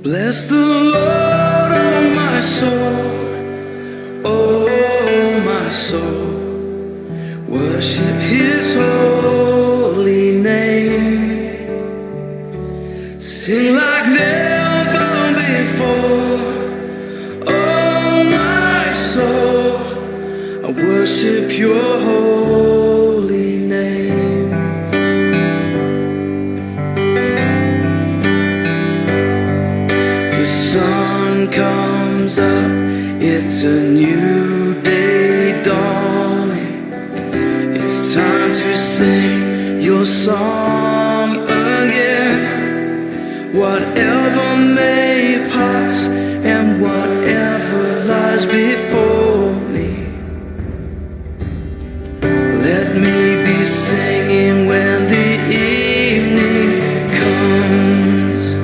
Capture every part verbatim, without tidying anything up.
Bless the Lord, oh my soul, oh my soul. Worship His holy name. Sing like never before, oh my soul. I worship Your holy name. The sun comes up, it's a new day dawning. It's time to sing Your song again. Whatever may pass and whatever lies before me, let me be singing when the evening comes.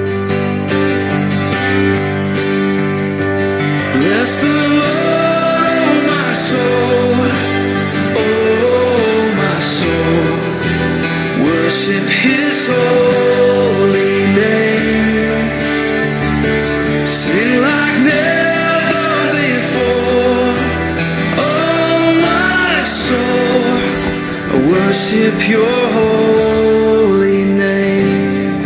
Bless the Lord, oh my soul, oh my soul. Worship His holy name. Sing like never before, oh my soul. Worship Your holy name.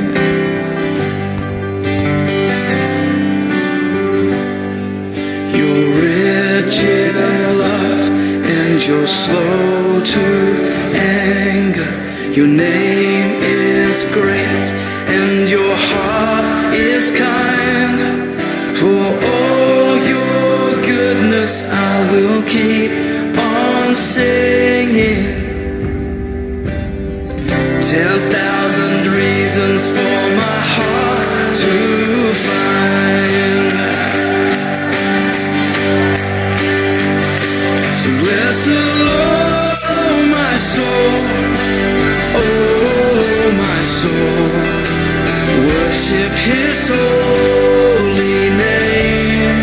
You're rich in love and You're slow to anger. Your name is great and Your heart is kind. For all Your goodness I will keep on singing. Ten thousand reasons for my heart to find. So bless the Lord, oh my soul, oh my soul. Worship His holy name.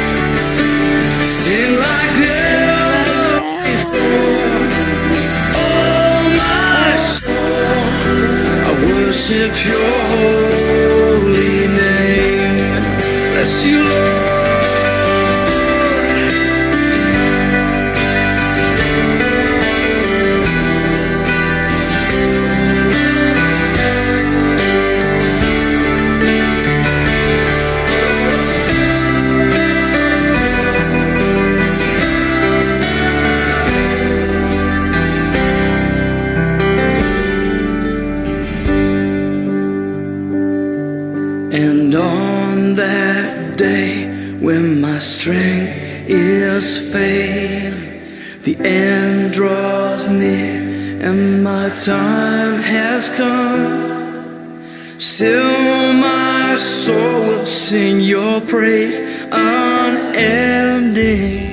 Sing like never before, oh my soul. I worship Your holy name. Bless You, Lord. And on that day when my strength is failing, the end draws near and my time has come, still my soul will sing Your praise unending.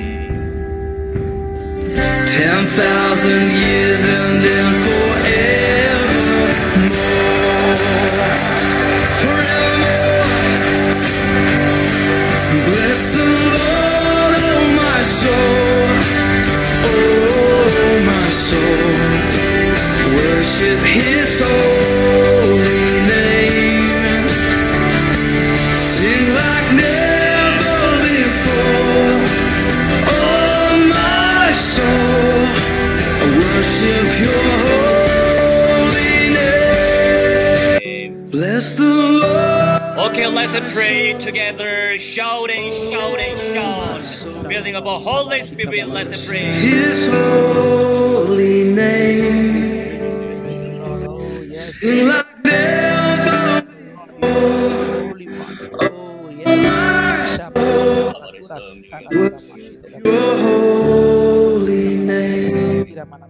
Ten thousand years and then forevermore. Bless the Lord, oh my soul, oh my soul. Worship His holy name. Sing like never before, oh my soul. I worship Your holy name. Bless the Lord. Okay, let's pray together, shout and shout and shout. Building up a Holy Spirit, let's pray. His holy name. Sing like never before, oh my soul. Worship Your holy name.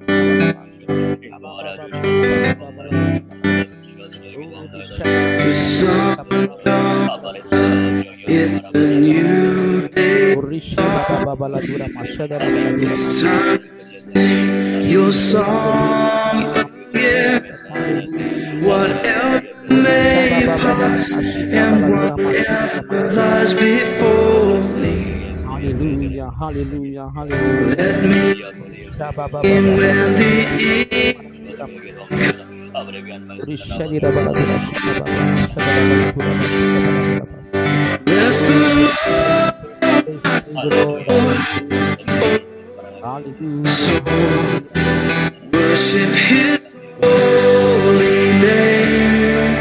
The sun comes, it's a new day. It's time to sing Your song again. Whatever may pass and whatever lies before me, hallelujah, hallelujah, hallelujah. let me in when the evening Rishadira Baladura Shadaba Shadaba Baladura Shadaba the Lord. Hallelujah. Worship His holy name.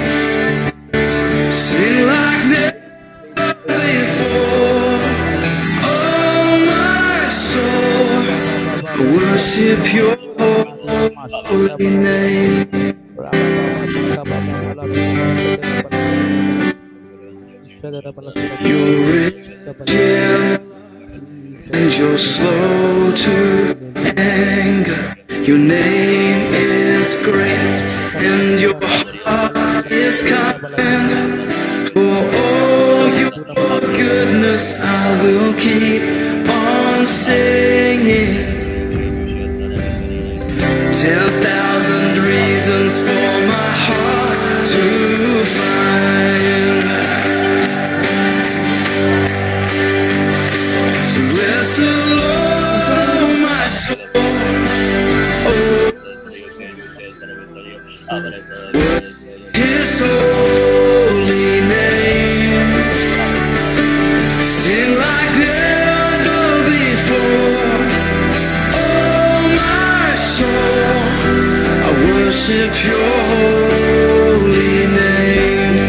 Sing like never before. Oh, my soul, worship Your holy name. You're rich and You're slow to anger. Your name is great and Your heart is kind. For all Your goodness I will keep on singing. Ten thousand reasons for my heart to find. So bless the Lord, oh my soul. His holy name. Sing like never before. Oh, my soul, I worship Your holy name.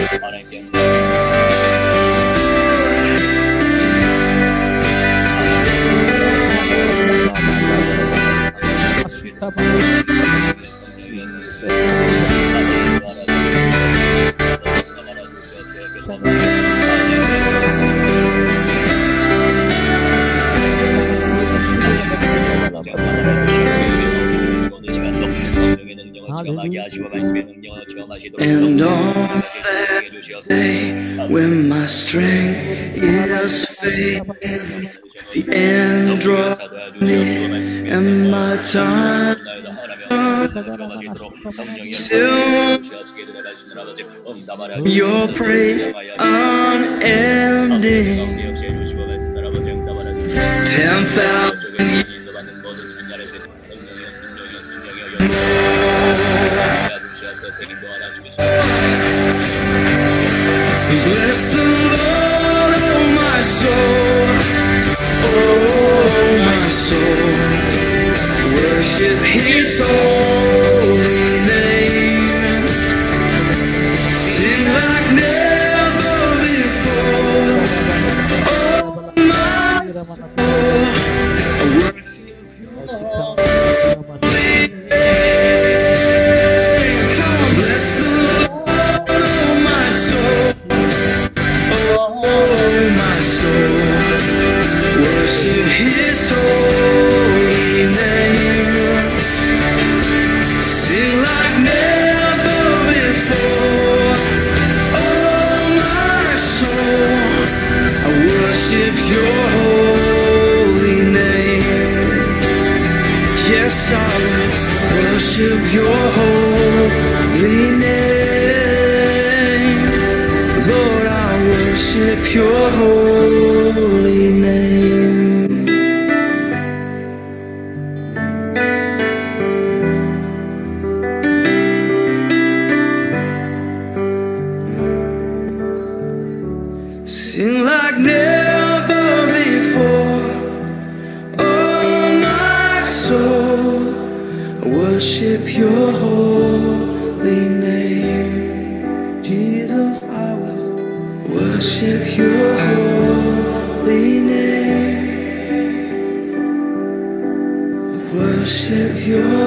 And on that day when my strength is failing, the end draws near and my time still Your praise unending. Ten thousand years bless the Lord, oh my soul, oh my soul, worship His holy name. Sing like never before. Oh my soul, I worship Your holy name. Come on, bless the Lord, oh my soul. Oh, my soul, worship His holy name. Sing like never before. Oh, my soul, I worship Your holy name. Yes, I will worship Your holy name. Lord, I worship Your holy name. Sing like never before. Oh, my soul, worship Your holy name. Jesus, I will worship Your holy name. Worship Your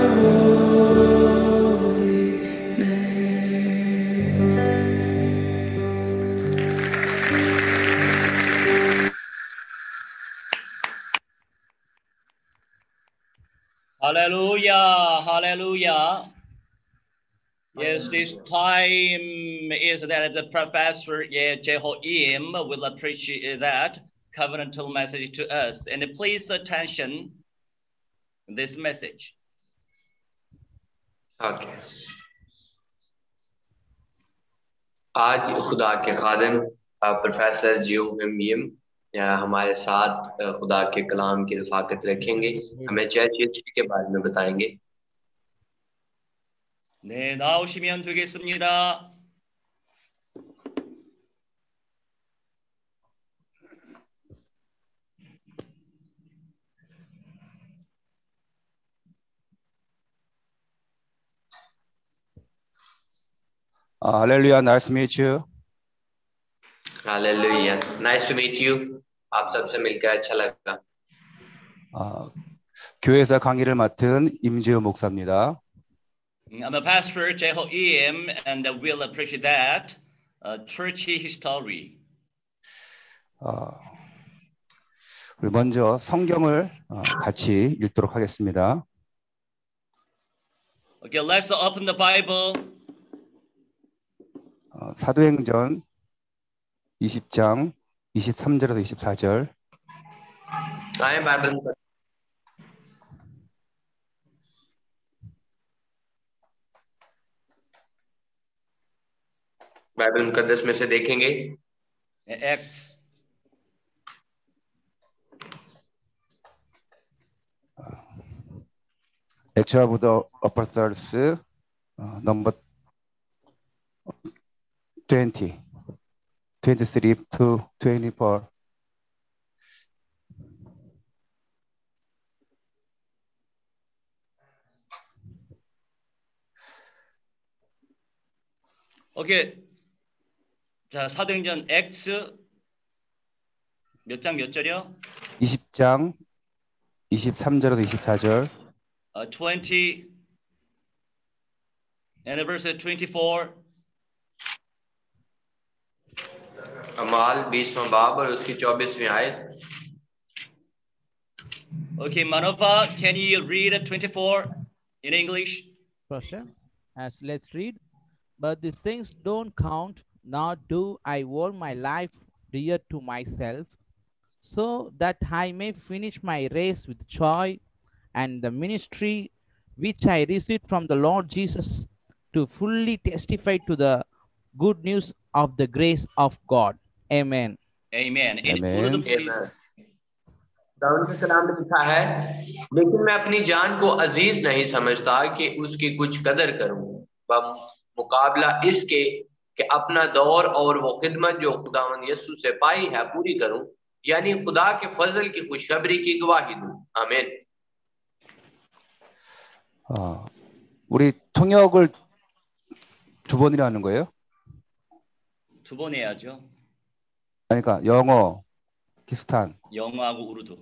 holy name. Hallelujah, hallelujah. Yes, this time is that the professor yeah, Jehoiam will appreciate that covenantal message to us. And please attention this message. Okay. आज खुदा के खादिम professor जेहोइम हमारे साथ खुदा के कलाम की रफाकत रखेंगे, हमें चर्च के बारे में बताएंगे। 네, 나오시면 되겠습니다. Uh, hallelujah, nice to meet you. Hallelujah. Nice to meet you. आप सबसे मिलकर अच्छा लगा. Uh, 교회에서 강의를 맡은 임재우 목사입니다. I'm a pastor, Jeho Im, and we'll appreciate that. Uh, church history. 어, 우리 먼저 성경을 어, 같이 읽도록 하겠습니다. Okay, let's open the Bible. 어, 사도행전 이십 장 이십삼 절에서 이십사 절. आए बाइबल बाइबल मुकद्दस में से देखेंगे. Acts. Acts of the Apostles, uh, number twenty, twenty-three to twenty-four. 오케이. 자, 사도행전 X 몇 장 몇 절이요? 이십 장 이십삼 절에서 이십사 절. Uh, twenty and verse twenty-four. अमाल बीसवां बाब और उसकी चौबीसवीं आयत. Okay, Manova, can you read twenty-four in English? Pastor, as let's read. But these things don't count, nor do I hold my life dear to myself, so that I may finish my race with joy and the ministry which I received from the Lord Jesus to fully testify to the good news of the grace of God. Amen. Amen. In Amen. Urdu, please. Dawood के कलाम में लिखा है, लेकिन मैं अपनी जान को अजीज नहीं समझता कि उसकी कुछ कदर करूं, मुकाबला इसके कि अपना दौर और वो खिदमत जो खुदावंद यीशु से पाई है पूरी करूं, यानी खुदा के फजल की खुशखबरी की गवाही दूं. आमीन. 어, 우리 통역을 두 번이나 하는 거예요? 두 번 해야죠. 그러니까 영어, 키스탄. 영어하고 우르두.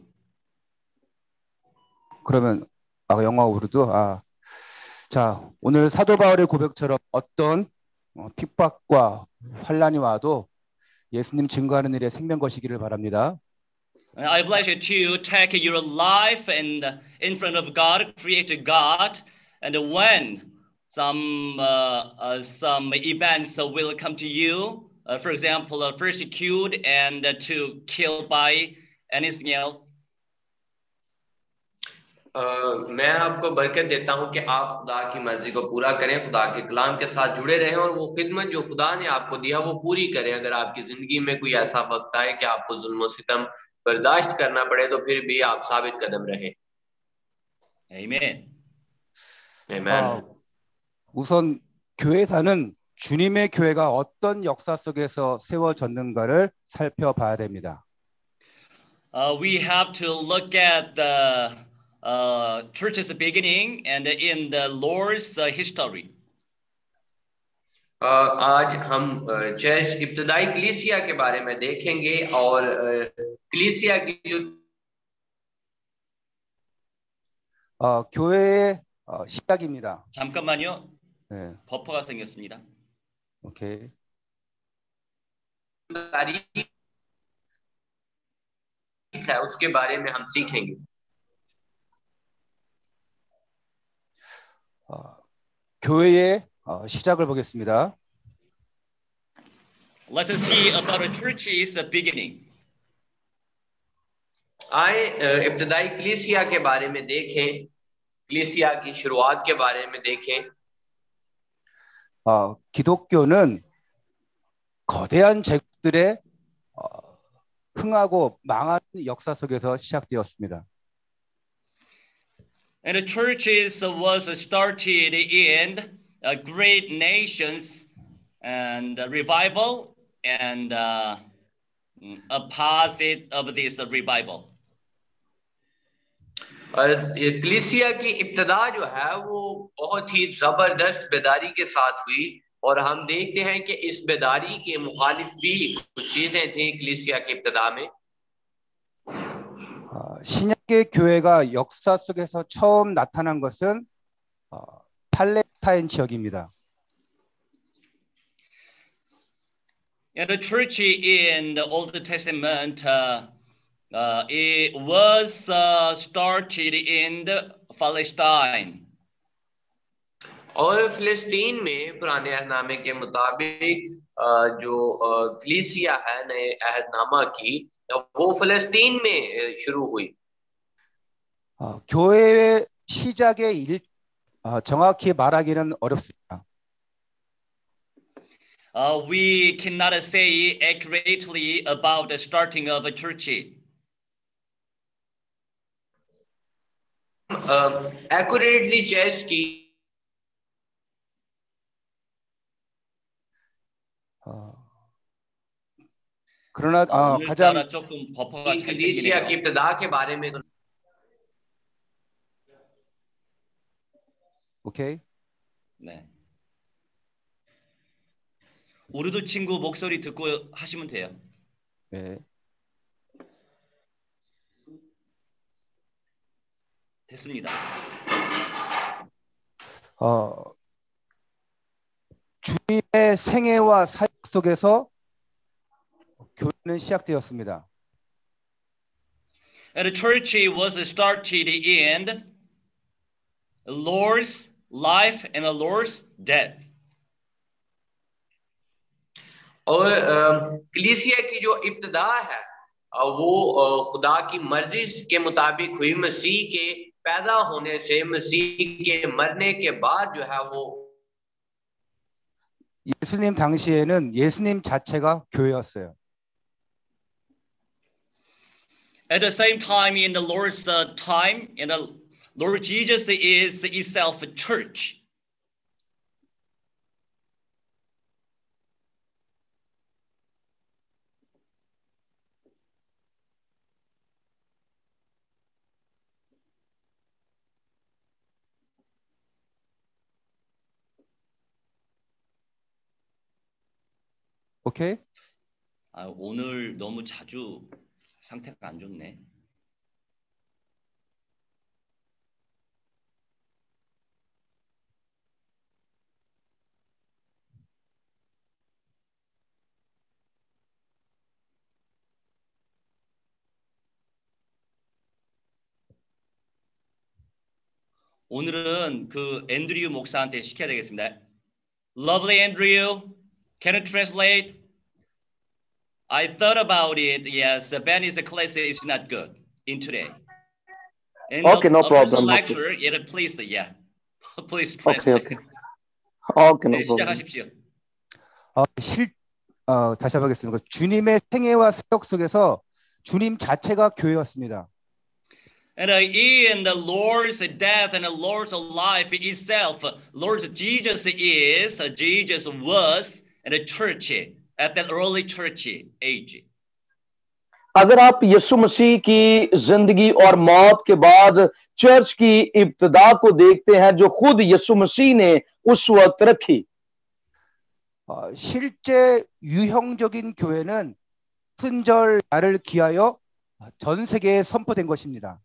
그러면 아 영어, 우르두. 아, 자 오늘 사도 바울의 고백처럼 어떤 어, 핍박과 환란이 와도 예수님 증거하는 일에 생명 거시기를 바랍니다. I bless you to take your life and in front of God, created God, and when some uh, uh, some events will come to you, uh, for example, uh, persecute and uh, to kill by anything else. Uh, मैं आपको बरकत देता हूं कि आप खुदा की मर्जी को पूरा करें, खुदा के कलाम के साथ जुड़े रहें और वो खिदमत जो खुदा ने आपको दिया वो पूरी करें. अगर आपकी जिंदगी में कोई ऐसा वक्त आए कि आपको जुल्म और सितम बर्दाश्त करना पड़े तो फिर भी आप साबित कदम रहें. Amen. Amen. 아, 우선 교회사는 주님의 교회가 어떤 역사 속에서 세워졌는가를 살펴봐야 됩니다. Uh, we have to look at the uh, church's beginning and in the Lord's uh, history. uh, आज हम चर्च uh, इब्तदाई कलीसिया के बारे में देखेंगे और uh, कलीसिया की जो 어, 교회의 어, 시작입니다. 잠깐만요. 네, 버퍼가 생겼습니다. 오케이. तारीख है उसके बारे में हम सीखेंगे. 어, 교회의 어, 시작을 보겠습니다. Let's see about a church's beginning. आए इब्तदाई कलीसिया के बारे में देखें, कलीसिया की शुरुआत के बारे में देखें. 어, 기독교는 거대한 제국들의 어, 흥하고 망한 역사 속에서 시작되었습니다. And the churches was started in uh, great nations and uh, revival and uh, opposite of this uh, revival. और कलीसिया की इब्तदा जो है वो बहुत ही जबरदस्त बेदारी के साथ हुई और हम देखते हैं कि इस बेदारी के मुखालिफ भी कुछ चीजें थी कलीसिया की इब्तिदा में। 어, 신약의 교회가 역사 속에서 처음 나타난 것은 어, 팔레스타인 지역입니다. And the church in the Old Testament, uh, uh, it was uh, started in the Palestine. और फिलिस्तीन में पुराने अहदनामे के मुताबिक जो कलीसिया है नए अहदनामा की वो फिलिस्तीन में शुरू हुई। 어, 교회의 시작의 일, 어, 정확히 말하기는 어렵습니다. Uh, we cannot say accurately about the starting of a church. Uh, accurately church की 어, 그러나 어, 가장 조금 버퍼가 잘 कलीसिया की इब्तिदा के बारे में 오케이. 네. 우르두 친구 목소리 듣고 하시면 돼요. 네. 됐습니다. 어, 주님의 생애와 사역 속에서 교회는 시작되었습니다. And the church was started in the Lord's life and the Lord's death. और कलीसिया की जो इब्तिदा है वो खुदा की मर्जी के मुताबिक हुई। मसीह के पैदा होने से मसीह के मरने के बाद जो है वो 예수님 당시에는 예수님 자체가 교회였어요. At the same time, in the Lord's uh, time, in the Lord Jesus is itself a church. 오케이? 아, 오늘 너무 자주 상태가 안 좋네. 오늘은 그 앤드류 목사한테 시켜야 되겠습니다. Lovely Andrew, can you translate? I thought about it. Yes, Benny's class is not good in today. And okay, no the problem. lecture, Okay. yeah, please, yeah, please translate. Okay, okay. Okay, no 네, problem. 시작하십시오. 어, 실, 어, 다시 한번 하겠습니다. 주님의 생애와 사역 속에서 주님 자체가 교회였습니다. And uh, in the Lord's death and the Lord's life itself, Lord Jesus is, uh, Jesus was, and the church at that early church age. अगर आप यीशु मसीह की जिंदगी और मौत के बाद church की इब्तिदा को देखते हैं जो खुद यीशु मसीह ने उस वक्त रखी, 어, 실제 유형적인 교회는 순절 날을 기하여 전 세계에 선포된 것입니다.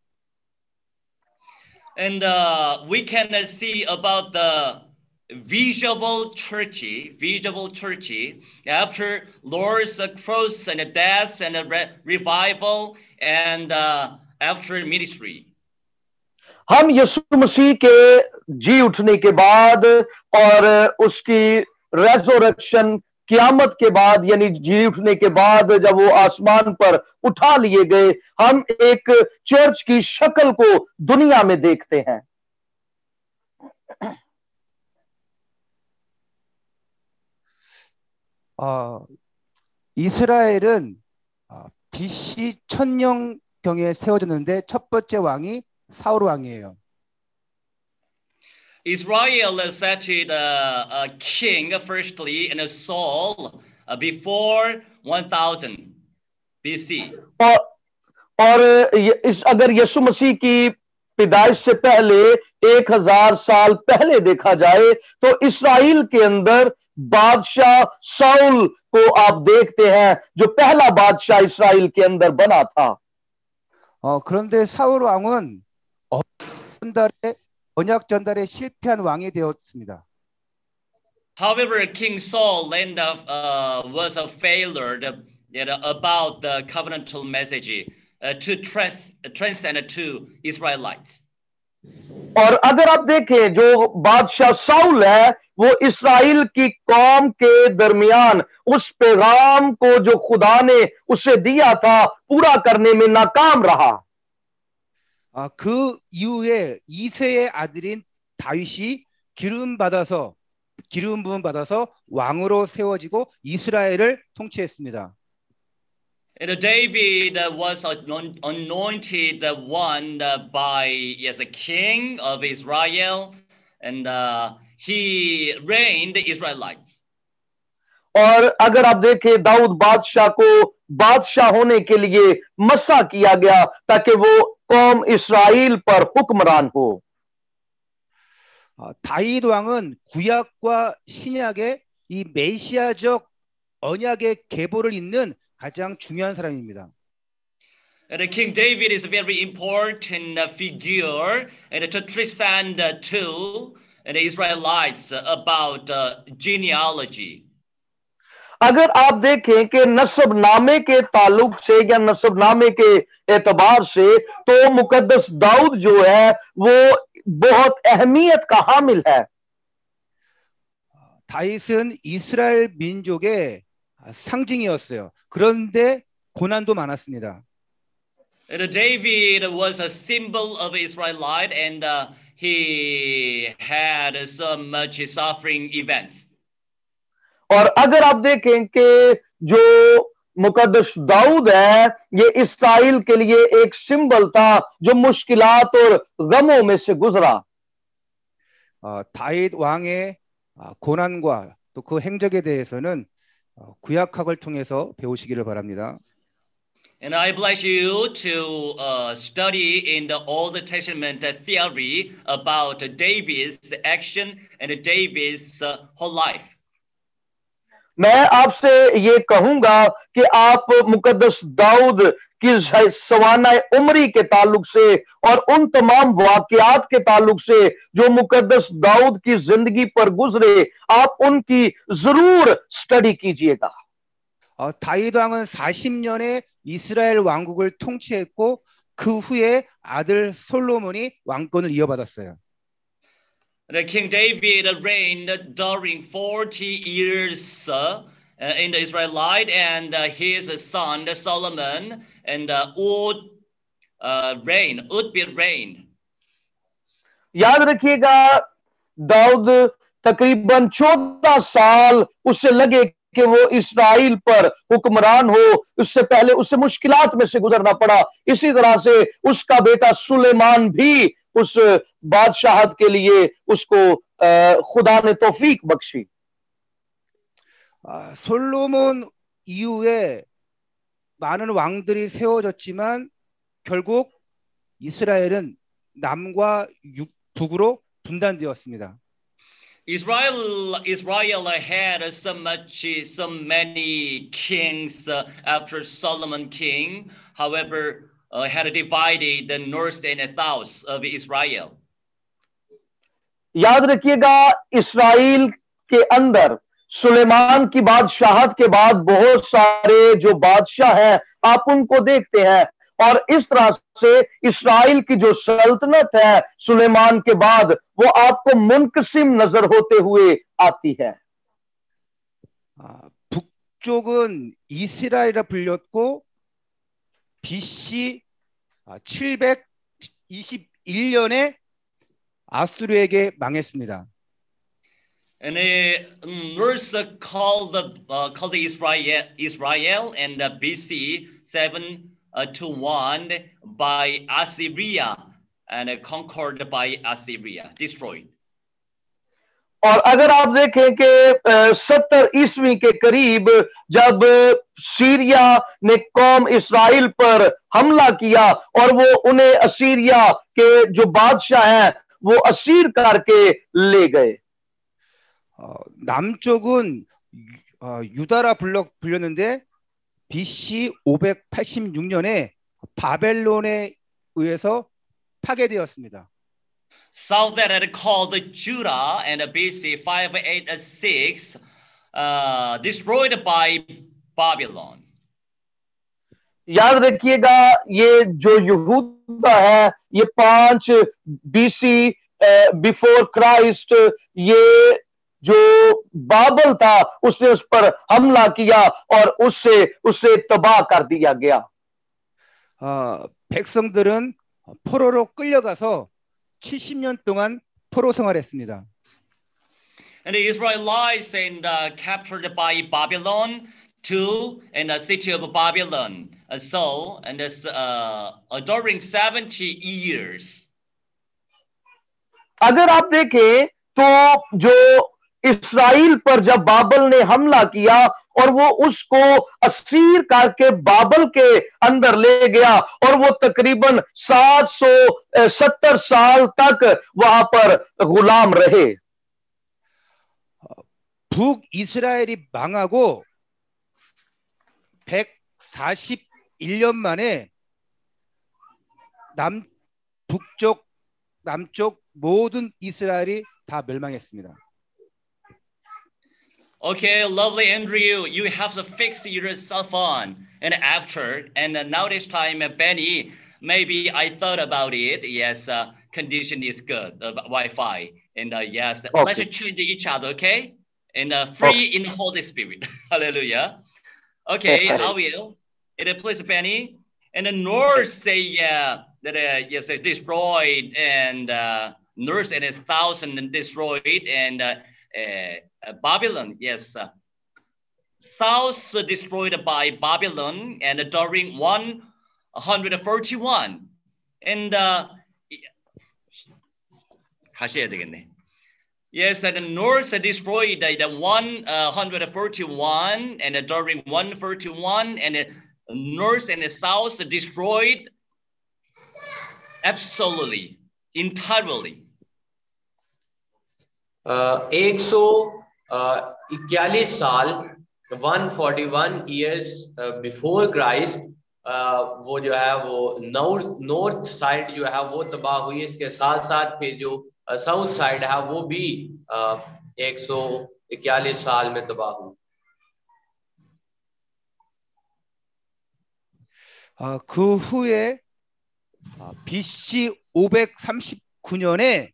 And uh, we can uh, see about the visible church, visible church after Lord's cross and death and re revival and uh, after ministry. हम यीशु मसीह के जी उठने के बाद और उसकी रेजोरेक्शन क़यामत के बाद यानी जी उठने के बाद जब वो आसमान पर उठा लिए गए, हम एक चर्च की शक्ल को दुनिया में देखते हैं। 어, 이스라엘은 어, 비씨 천년경에 세워졌는데 첫 번째 왕이 사울 왕이에요. Israel started uh, a king firstly and a Saul uh, before one thousand B C. और और इस अगर यीशु मसीह की पैदाइश से पहले एक हजार साल पहले देखा जाए तो इसराइल के अंदर बादशाह साउल को आप देखते हैं, जो पहला बादशाह इसराइल के अंदर बना था। 어, 그런데 사울 왕은 전달에 언약 전달에 실패한 왕이 되었습니다. However, King Saul end up uh, was a failure to, you know, about the covenantal message uh, to trans transcend to Israelites. और अगर आप देखें जो बादशाह साउल है वो इसराइल की कौम के दरमियान उस पैगाम को जो खुदा ने उसे दिया था पूरा करने में नाकाम रहा। 아, 그 이후에 이새의 아들인 다윗이 기름 받아서 기름 부음 받아서 왕으로 세워지고 이스라엘을 통치했습니다. And David was anointed one by as a king of Israel, and uh, he reigned the Israelites. और अगर आप देखें दाऊद बादशाह को बादशाह होने के लिए मसा किया गया ताकि वो कौम इस्राइल पर हुक्मरान हो। 어, 다윗 왕은 구약과 신약의 이 메시아적 언약의 계보를 잇는 가장 중요한 사람입니다. And King David is a very important figure and to transcend to the Israelites about uh, genealogy. अगर आप देखें कि नसबनामे के ताल्लुक से या नसबनामे के एतबार से तो मुकद्दस दाऊद जो है वो बहुत अहमियत का हामिल है। 다윗은 이스라엘 민족의 상징이었어요. 그런데 고난도 많았습니다. And David was a symbol of Israelite, and uh, he had so much suffering events. और अगर आप देखें कि जो मुकद्दस दाऊद है ये इस्राइल के लिए एक सिंबल था जो मुश्किलात और गमों में से गुजरा। 어, 다윗 왕의 고난과 또 그 행적에 대해서는 구약학을 통해서 배우시기를 바랍니다. And I bless you to uh, study in the Old Testament theory about David's action and David's uh, whole life. मैं आपसे ये कहूंगा कि आप मुकद्दस दाऊद की सवाना उम्री के ताल्लुक से और उन तमाम वाकयात के ताल्लुक से जो मुकद्दस दाऊद की जिंदगी पर गुजरे आप उनकी जरूर स्टडी कीजिएगा। 어, 다윗 왕은 사십 년의 이스라엘 왕국을 통치했고 그 후에 아들 솔로몬이 왕권을 이어받았어요. The King David reigned during forty years uh, in the Israelite, and uh, his son Solomon and uh, would uh, reign, would be reigned. याद रखिएगा दाऊद तकरीबन चौदह साल उससे लगे कि वो इस्राइल पर हुक्मरान हो, उससे पहले उससे मुश्किलात में से गुजरना पड़ा। इसी तरह से उसका बेटा सुलेमान भी उस बादशाहत के लिए उसको खुदा ने तौफीक Bakshi. 아, 솔로몬 이후에 많은 왕들이 세워졌지만 결국 이스라엘은 남과 육, 북으로 분단되었습니다. Israel, Israel had so much, so many kings uh, after Solomon king. However, uh, had divided the north and the south of Israel. याद रखिएगा इस्राइल के अंदर सुलेमान की बादशाहत के बाद बहुत सारे जो बादशाह हैं आप उनको देखते हैं और इस तरह से इस्राइल की जो सल्तनत है सुलेमान के बाद वो आपको मुनकसिम नजर होते हुए आती है। 아, 북쪽은 이스라엘이라 불렸고 비씨 칠백이십일 년에 아수르에게 망했습니다. And uh, north called the uh, called the Israel Israel and uh, B C seven to one by Assyria and uh, conquered by Assyria, destroyed. और अगर आप देखें कि सत्तर ईस्वी के करीब जब सीरिया ने कौम इस्राइल पर हमला किया और वो उन्हें असीरिया के जो बादशाह हैं वो असीर करके ले गए. 어, 남쪽은 유- 어, 유다라 불러 불렸는데 비씨 오백팔십육 년에 바벨론에 의해서 파괴되었습니다. South that are called Judah and B C five eighty-six, uh, destroyed by Babylon. याद रखिएगा ये जो यहूदा है ये पांच बीसी बिफोर क्राइस्ट ये जो बाबल था उसने उस पर हमला किया और उससे उसे तबाह कर दिया गया. 어, 백성들은 포로로 끌려가서 칠십 년 동안 포로 생활했습니다. And the Israelites and uh, captured by Babylon to in the city of Babylon. Uh, so and this uh, during seventy years. अगर आप देखें तो जो इस्राइल पर जब बाबल ने हमला किया और वो उसको असीर करके बाबल के अंदर ले गया और वो तकरीबन सात सौ सत्तर साल तक वहां पर गुलाम रहे. 북이스라엘이 망하고 백사십일 년 만에 남 북쪽 남쪽 모든 이스라엘이 다 멸망했습니다. Okay, lovely Andrew, you have to fix yourself on. And after, and now this time, uh, Benny, maybe I thought about it. Yes, uh, condition is good, uh, Wi-Fi. And uh, yes, Okay. let's change each other, okay? And uh, free in Holy Spirit. Hallelujah. Okay, I will. And uh, please, Benny. And the North say uh, that uh, yes, they destroyed and uh, North and a thousand destroyed and uh, uh, Babylon. Yes, uh, South destroyed by Babylon and during one hundred forty-one. And uh, 다시 해야 되겠네. Yes, and the North destroyed the one hundred forty-one, and during one forty-one, and the North and the South destroyed absolutely, entirely. एक सौ इक्यालीस साल one forty-one years before Christ वो जो है वो north north side जो है वो तबाह हुई. इसके साथ साथ फिर जो साउथ साइड है वो भी एक सौ इक्यालीस साल में तबाह हुई. 어, 그 후에 비씨 오백삼십구 년에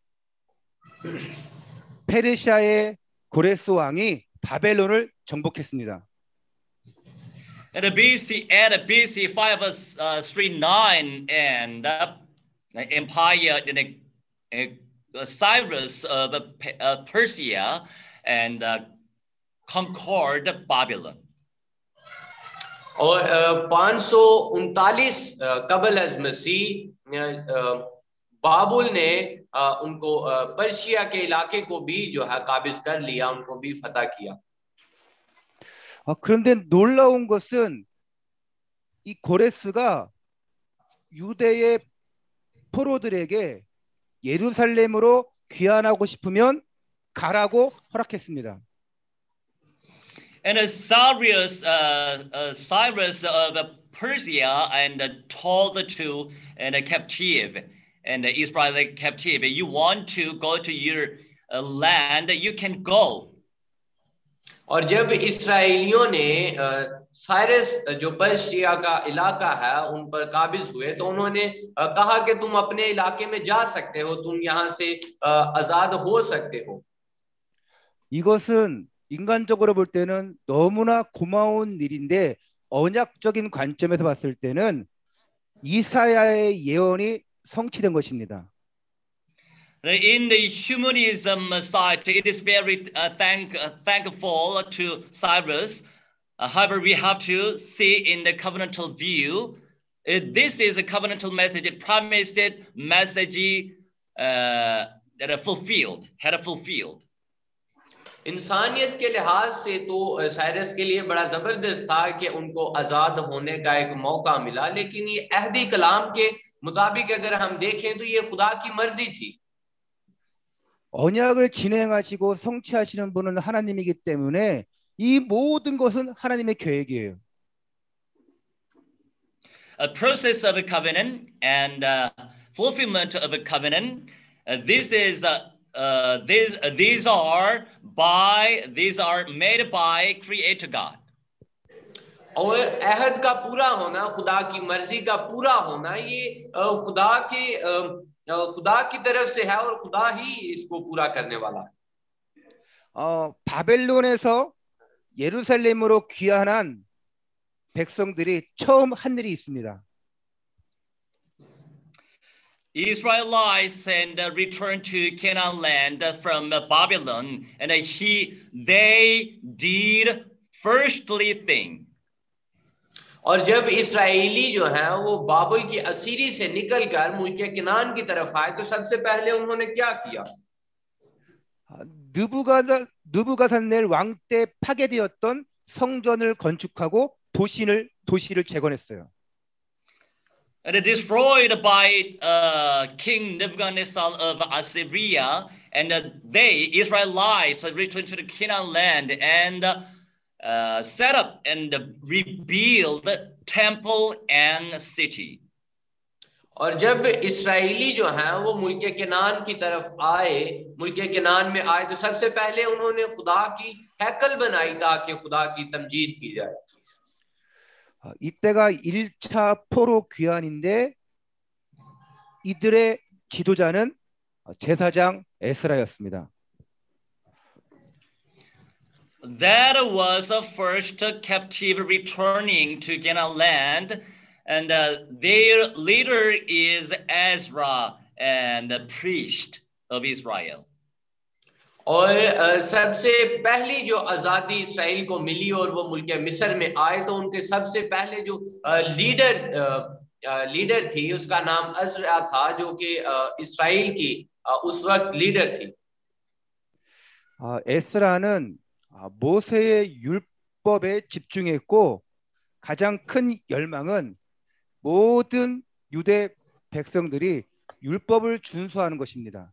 페르시아의 고레스 왕이 바벨론을 정복했습니다. At the B C at B C five thirty-nine and uh, empire in a, a Cyrus of uh, Persia and uh, conquered Babylon. और पाँच सौ उनतालीस कबल अज मसीह बाबुल ने उनको पर्शिया के इलाके को भी जो है काबिज कर लिया, उनको भी फतह किया. 어, 그런데 놀라운 것은 이 고레스가 유대의 포로들에게 예루살렘으로 귀환하고 싶으면 가라고 허락했습니다. And uh, Cyrus, uh, uh, Cyrus of uh, Persia, and uh, told to and uh, captive and uh, Israeli captive, you want to go to your uh, land, you can go. और जब इस्राएलियों ने Cyrus जो Persia का इलाका है उन पर काबिज हुए तो उन्होंने कहा कि तुम अपने इलाके में जा सकते हो, तुम यहाँ से आजाद हो सकते हो. 이것은 인간적으로 볼 때는 너무나 고마운 일인데 언약적인 관점에서 봤을 때는 이사야의 예언이 성취된 것입니다. In the humanism side, it is very uh, thank, uh, thankful to Cyrus. Uh, however, we have to see in the covenantal view, uh, this is a covenantal message, a promised message uh, that are fulfilled, had a fulfilled. इंसानियत के लिहाज से तो Cyrus के लिए बड़ा जबरदस्त था कि उनको आजाद होने का एक मौका मिला, लेकिन ये अहदी कलाम के मुताबिक अगर हम देखें तो ये खुदा की मर्जी थी। 언약을 진행하시고 성취하시는 분은 하나님이기 때문에 이 모든 것은 하나님의 계획이에요. A process of a covenant and uh, fulfillment of a covenant. Uh, this is uh, uh, these uh, these are by these are made by Creator God. और अहद का पूरा होना, खुदा की मर्जी का पूरा होना, ये खुदा के खुदा की तरफ से है और खुदा ही इसको पूरा करने वाला है. 어, 바벨론에서 예루살렘으로 귀환한 백성들이 처음 한 일이 있습니다. Israelites and uh, returned to Canaan land from uh, Babylon, and uh, he they did firstly thing. और जब इस्राएली जो हैं वो बाबुल की असीरी से निकलकर मुल्क किनान की तरफ आए तो सबसे पहले उन्होंने क्या किया? 느부갓 느부갓네살 왕 때 파괴되었던 성전을 건축하고 도시를 도시를 재건했어요. And destroyed by uh, King Nebuchadnezzar of Assyria, and uh, they Israelites returned to the Canaan land and uh, uh, set up and rebuild temple and city. और जब इस्राएली जो हैं वो मुल्क किनान की तरफ आए, मुल्क किनान में आए तो सबसे पहले उन्होंने खुदा की हैकल बनाई ताकि खुदा की तमजीद की जाए. 이때가 일 차 포로 귀환인데 이들의 지도자는 제사장 에스라였습니다. That was the first captive returning to Canaan land, and uh, their leader is Ezra and the priest of Israel. और सबसे पहली जो आजादी इसराइल को मिली और वो मुल्क मिस्र में आए तो उनके सबसे पहले जो लीडर लीडर थी उसका नाम अज़रा था, जो कि इसराइल की उस वक्त लीडर थी. 에스라는 모세의 율법에 집중했고 가장 큰 열망은 모든 유대 백성들이 율법을 준수하는 것입니다.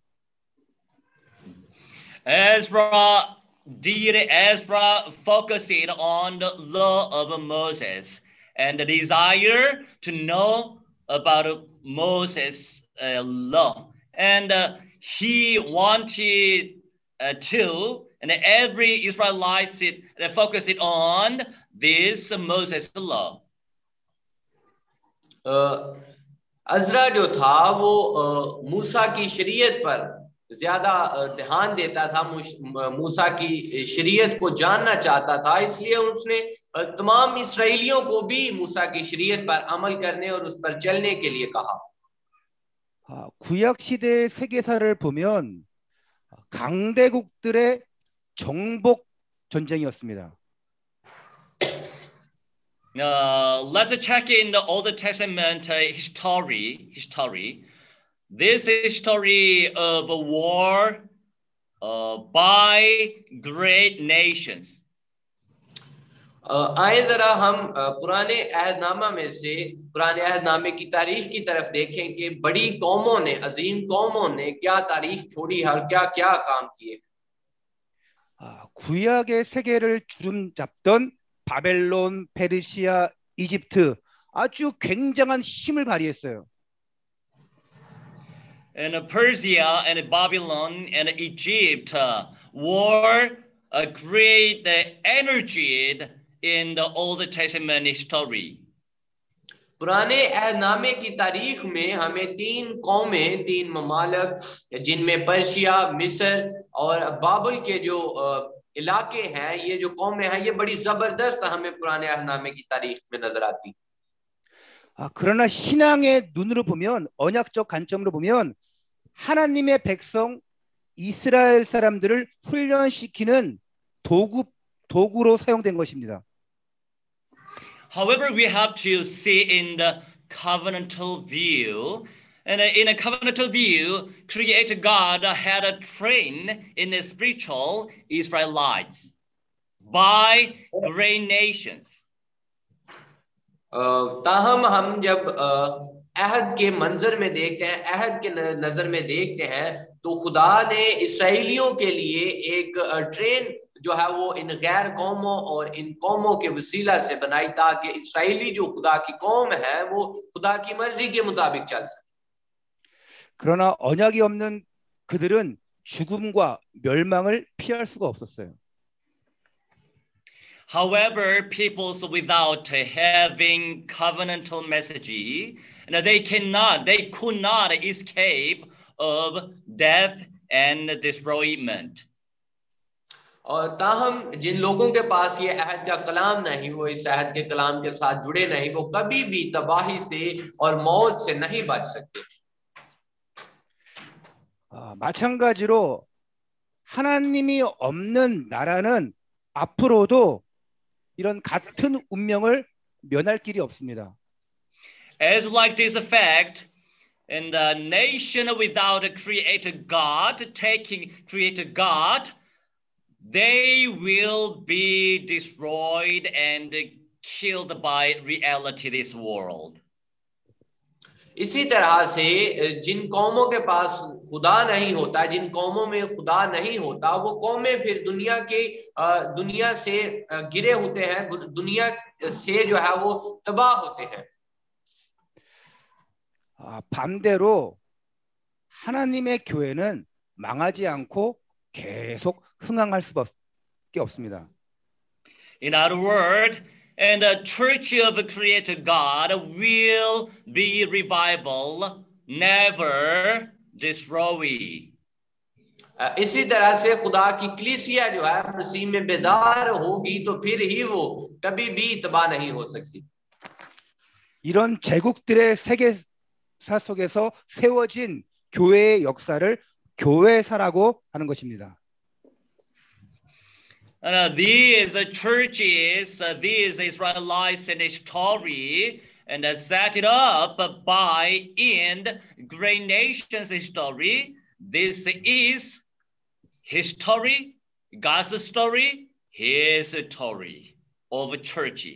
Ezra did Ezra focusing on the law of Moses and the desire to know about Moses' uh, law, and uh, he wanted uh, to, and every Israelite uh, focused on this Moses' law. Azra जो था वो मूसा की शरीयत पर ज्यादा ध्यान देता था, मूसा की शरीयत को जानना चाहता था, इसलिए उसने तमाम इसराइलियों को भी मूसा की शरीयत पर अमल करने और उस पर चलने के लिए कहा. 구약 시대의 세계사를 보면 강대국들의 정복 전쟁이었습니다. Uh, let's check in the Old Testament uh, history. History. This is story of a war uh, by great nations. आए जरा हम पुराने अहदनामा में से पुराने अहदनामे की तारीख की तरफ देखें कि बड़ी कौमों ने, अजीम कौमों ने क्या तारीख छोड़ी है और क्या क्या काम किए. 구약의 세계를 주름잡던 바벨론, 페르시아, 이집트 아주 굉장한 힘을 발휘했어요. And Persia and Babylon and Egypt uh, were a great uh, energy in the Old Testament history. पुराने अहदनामे की तारीख में हमें तीन कौमें, तीन ममालक जिनमें पर्शिया, मिस्र और बाबुल के जो इलाके हैं, ये जो कौमें हैं, ये बड़ी जबरदस्त हमें पुराने अहदनामे की तारीख में नजर आती. 아, 그러나 신앙의 눈으로 보면, 언약적 관점으로 보면 하나님의 백성 이스라엘 사람들을 훈련시키는 도구 도구로 사용된 것입니다. However, we have to see in the covenantal view, And in a covenantal view, Creator God had a train in the spiritual Israelites by great nations. ताहम हम जब अहद के मंजर में देखते हैं, अहद के नजर में देखते हैं, तो खुदा ने इसराइलियों के लिए एक ट्रेन जो है वो इन गैर कौमों और इन कौमों के वसीला से बनाई, ताकि इसराइली जो खुदा की कौम है वो खुदा की मर्जी के मुताबिक चल सके. 그러나 언약이 없는 그들은 죽음과 멸망을 피할 수가 없었어요. However, peoples without having covenantal message, and they cannot, they could not escape of death and destroyment. और ताहम जिन लोगों के पास ये अहद का कलाम नहीं, वो इस अहद के कलाम के साथ जुड़े नहीं, वो कभी भी तबाही से और मौत से नहीं बच सकते. 아, 마찬가지로 하나님이 없는 나라는 앞으로도 이런 같은 운명을 면할 길이 없습니다. As like this effect, in the nation without a creator God, taking creator God, they will be destroyed and killed by reality this world. इसी तरह से जिन कौमों के पास खुदा नहीं होता, जिन कौमों में खुदा नहीं होता, वो कौमें फिर दुनिया के दुनिया से गिरे होते हैं, दुनिया से जो है वो तबाह होते हैं. 아, 반대로 하나님의 교회는 망하지 않고 계속 흥황할 수밖에 없습니다. In other words, and the church of the Creator God will be revival, never destroy. इसी तरह से खुदा की कलीसिया जो है मसीह में बेदार होगी, तो फिर ही वो कभी भी तबाह नहीं हो सकती. 이런 제국들의 세계사 속에서 세워진 교회의 역사를 교회사라고 하는 것입니다. Uh, these uh, churches, uh, these Israelites in history, and uh, set it up by in great nations history. This is history, God's story, His story of a church.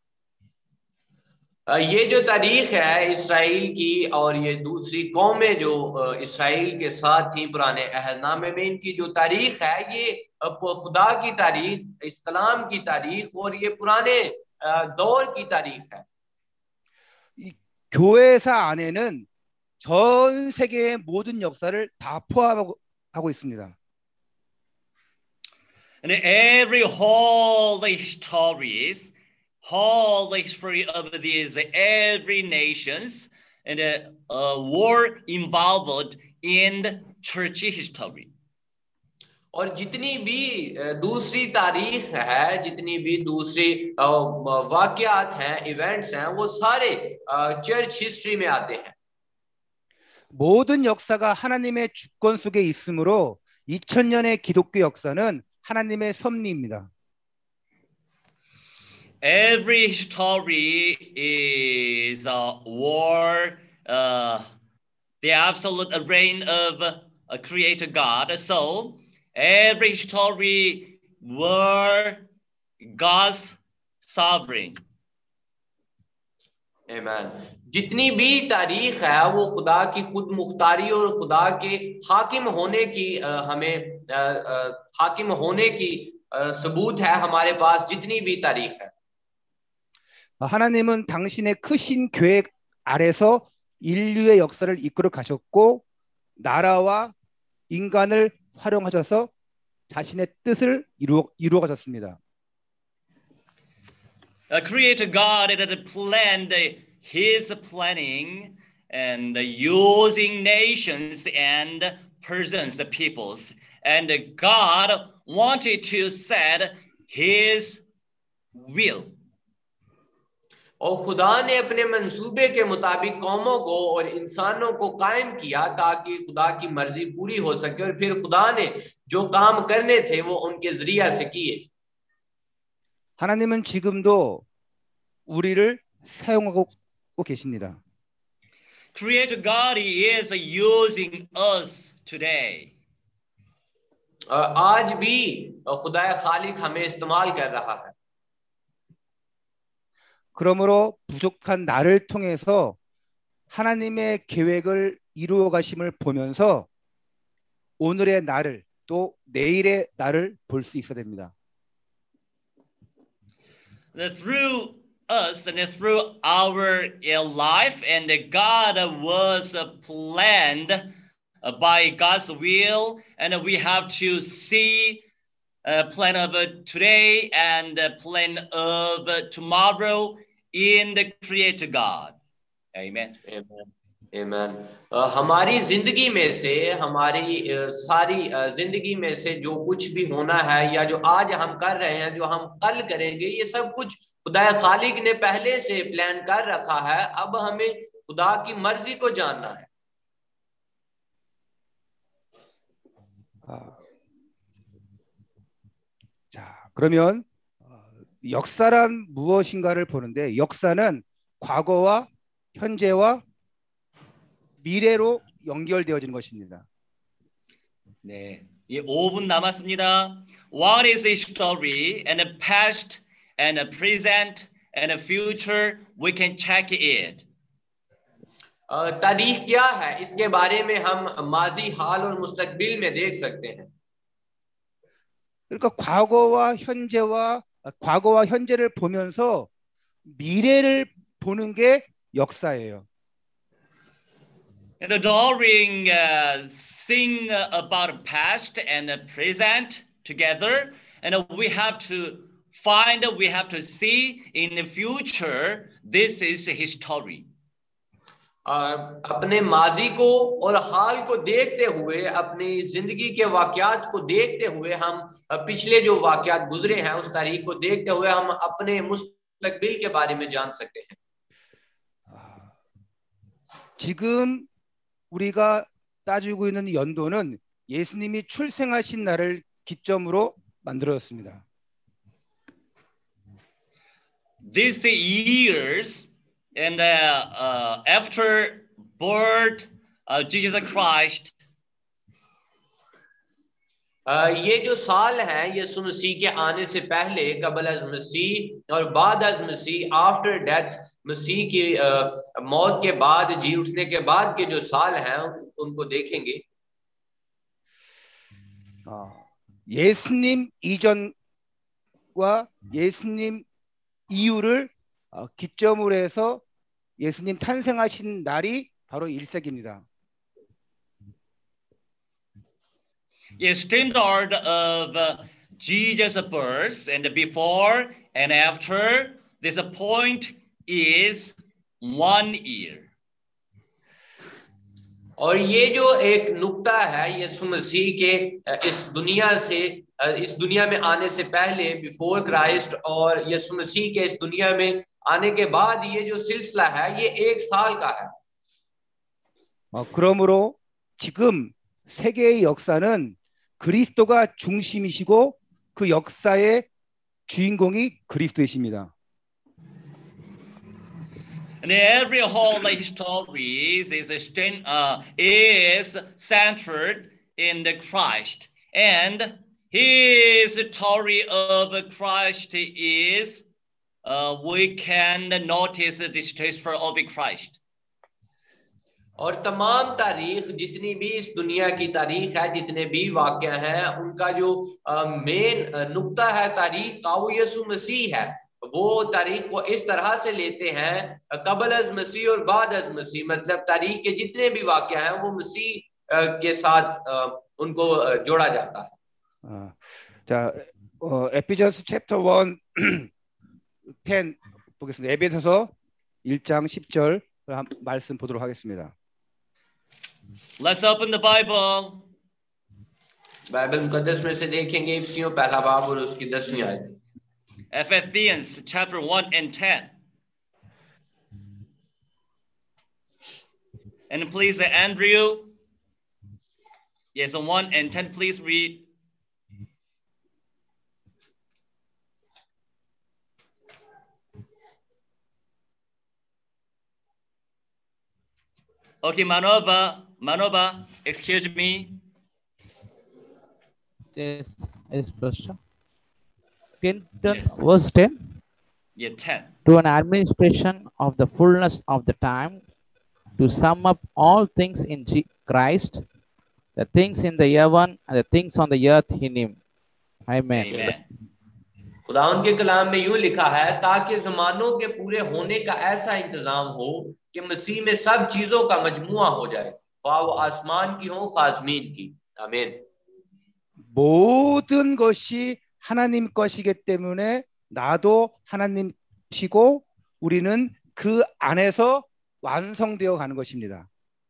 ये जो तारीख है इसराइल की और ये दूसरी कौमें जो इसराइल के साथ थी पुराने अहदनामे में, इनकी जो तारीख है ये खुदा की तारीख, इस कलाम की तारीख और ये पुराने दौर की तारीख है. 이 교회사 안에는 전 세계의 모든 역사를 다 포함하고 하고 있습니다. And every whole stories, whole history of these every nations and uh, uh, were involved in church history. और जितनी भी दूसरी तारीख है, जितनी भी दूसरी वाकयात हैं, इवेंट्स हैं, वो सारे चर्च हिस्ट्री में आते हैं. 모든 역사가 하나님의 주권 속에 있으므로 이천 년의 기독교 역사는 하나님의 섭리입니다. Every story is a war, uh, the absolute reign of a creator God. So every story were God's sovereign. Amen. जितनी भी तारीख है वो खुदा की खुद मुख्तारी और खुदा के हाकिम होने की हमें हाकिम होने की सबूत है हमारे पास, जितनी भी तारीख है. 하나님은 당신의 크신 계획 아래서 인류의 역사를 이끌어 가셨고 나라와 인간을 활용하셔서 자신의 뜻을 이루어, 이루어 가셨습니다. The Creator God had planned His planning and using nations and persons, the peoples, and God wanted to set His will. और खुदा ने अपने मंसूबे के मुताबिक कौमों को और इंसानों को कायम किया ताकि खुदा की मर्जी पूरी हो सके, और फिर खुदा ने जो काम करने थे वो उनके जरिया से किए. 하나님은 지금도 우리를 사용하고 계십니다. Creator God is using us today. अ, आज भी खुदा खालिक हमें इस्तेमाल कर रहा है. 그러므로 부족한 나를 통해서 하나님의 계획을 이루어 가심을 보면서 오늘의 나를 또 내일의 나를 볼 수 있어야 됩니다. That through us and through our life, and God was planned by God's will, and we have to see a plan of today and a plan of tomorrow in the Creator God. Amen. Amen. Amen. uh, हमारी जिंदगी में से हमारी uh, सारी uh, जिंदगी में से जो कुछ भी होना है या जो आज हम कर रहे हैं, जो हम कल करेंगे, ये सब कुछ खुदा खालिक ने पहले से प्लान कर रखा है. अब हमें खुदा की मर्जी को जानना है. 아, 자, 그러면 역사란 무엇인가를 보는데 역사는 과거와 현재와 미래로 연결되어지는 것입니다. 네, 이 오 분 남았습니다. What is history and the past and the present and the future? We can check it. uh, तारीख क्या है, इसके बारे में हम माजी, हाल और मुस्तकबिल में देख सकते हैं. 그러니까 과거와 현재와 과거와 현재를 보면서 미래를 보는 게 역사예요. And during uh, sing about past and the present together, and we have to find, we have to see in the future. This is history. uh, अपने माजी को और हाल को देखते हुए, अपनी जिंदगी के वाकयात को देखते हुए, हम पिछले जो वाकयात गुजरे हैं उस तारीख को देखते हुए हम अपने मुस्तकबिल के बारे में जान सकते हैं. 지금 우리가 따지고 있는 연도는 예수님이 출생하신 날을 기점으로 만들어졌습니다. These years and uh, uh, after birth of Jesus Christ, uh, ये जो साल है यीशु मसीह के आने से पहले, कबल अज मसीह और बाद अज मसीह, आफ्टर डेथ, मसीह की uh, मौत के बाद, जी उठने के बाद के जो साल हैं उनको देखेंगे. 어, 예수님 이전과 예수님 이후를 어, 기점으로 해서 예수님 탄생하신 날이 바로 일 세기입니다. a standard of uh, Jesus' birth and before and after this point is one year. और ये जो एक नुक्ता है यीशु मसीह के इस दुनिया से, इस दुनिया में आने से पहले, बिफोर क्राइस्ट, और यीशु मसीह के इस दुनिया में आने के बाद, ये जो सिलसिला है ये एक साल का है. 어, 그러므로 지금 세계의 역사는 그리스도가 중심이시고 그 역사의 주인공이 그리스도이십니다. And every whole history is uh, is centered in the Christ, and his story of Christ is uh, we can notice the history of Christ. और तमाम तारीख, जितनी भी इस दुनिया की तारीख है, जितने भी वाक़या हैं, उनका जो मेन नुक्ता है तारीख का, वो यीशु मसीह है. वो तारीख को इस तरह से लेते हैं, कबल अज मसीह और बाद अज मसीह, मतलब तारीख के जितने भी वाक़या हैं वो मसीह के साथ उनको जोड़ा जाता है. 아, 자, 어, 에피저스 챕터 원 텐 보겠습니다. 에베소서 일 장 십 절 말씀 보도록 하겠습니다. Let's open the Bible. Bible मुकद्दस में से देखेंगे इफिसियों पहला बाब और उसकी दसवीं आयत. Ephesians chapter one and ten. And please, uh, Andrew, yes, on one and ten, please read. Okay, Manova, Manova, excuse me. Yes, yes, Pastor. ten, ten, Yes. verse ten. Yeah, ten. To an administration of the fullness of the time, to sum up all things in G- Christ, the things in the heaven and the things on the earth in Him. Amen. Amen. खुदा उनके कलाम में यूं लिखा है, ताकि जमानों के पूरे होने का ऐसा इंतजाम हो कि मसीह में सब चीजों का मजमुआ हो जाए, ख्वाह वो आसमान की हो ख्वाह जमीन की। आमीन। 모든 것이 하나님 것이기 때문에 나도 하나님이시고 우리는 그 안에서 완성되어 가는 것입니다.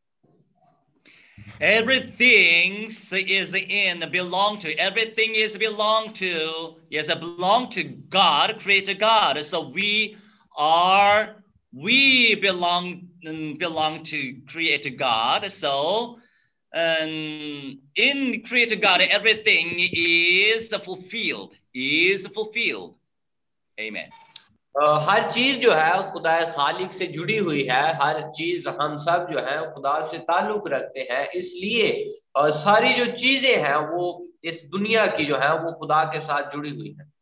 Everything is in, belong to. Everything is belong to. Yes, belong to God, Creator God. So we are, we belong, belong to Creator God. So um, in Creator God, everything is fulfilled. Is fulfilled. Amen. Uh, हर चीज जो है खुदा खालिक से जुड़ी हुई है, हर चीज हम सब जो है खुदा से ताल्लुक रखते हैं, इसलिए uh, सारी जो चीजें हैं वो इस दुनिया की जो है वो खुदा के साथ जुड़ी हुई है।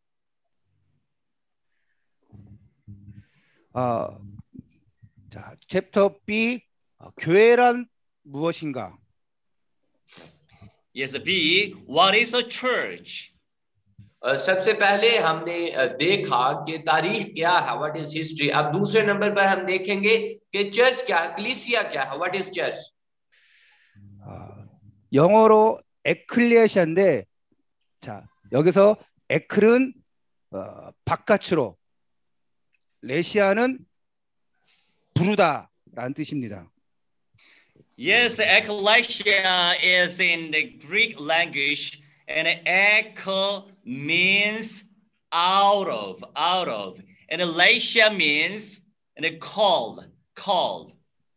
어, 자, 챕터 B, 교회란 무엇인가? Yes, B, what is a church? Uh, सबसे पहले हमने uh, देखा कि तारीख क्या है, व्हाट इज हिस्ट्री। अब दूसरे नंबर पर हम देखेंगे कि चर्च क्या है, कलीसिया क्या है, what is church. 영어로 에클레시아인데, 자 여기서 에클은 어, 바깥으로, 레시아는 부르다라는 뜻입니다. Yes, ecclesia is in the Greek language, and echo means out of, out of, and Elisha means and called, called.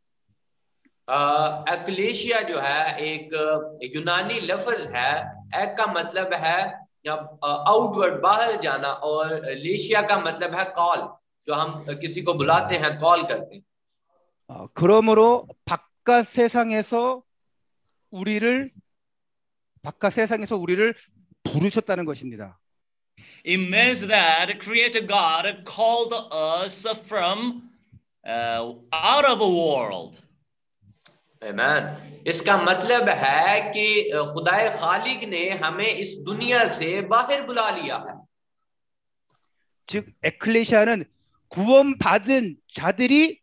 Ecclesia जो है एक यूनानी लफ्ज है, एक का मतलब है आउटवर्ड, बाहर जाना, और लेशिया का मतलब है कॉल, जो हम किसी को बुलाते हैं, कॉल करते हैं। 어, 그러므로 바깥 세상에서 우리를 바깥 세상에서 우리를 부르셨다는 것입니다. It means that Creator God called us from uh, out of a world. Amen. इसका मतलब है कि खुदाए खालिक ने हमें इस दुनिया से बाहर बुला लिया है। 즉 에클레시아는 구원받은 자들이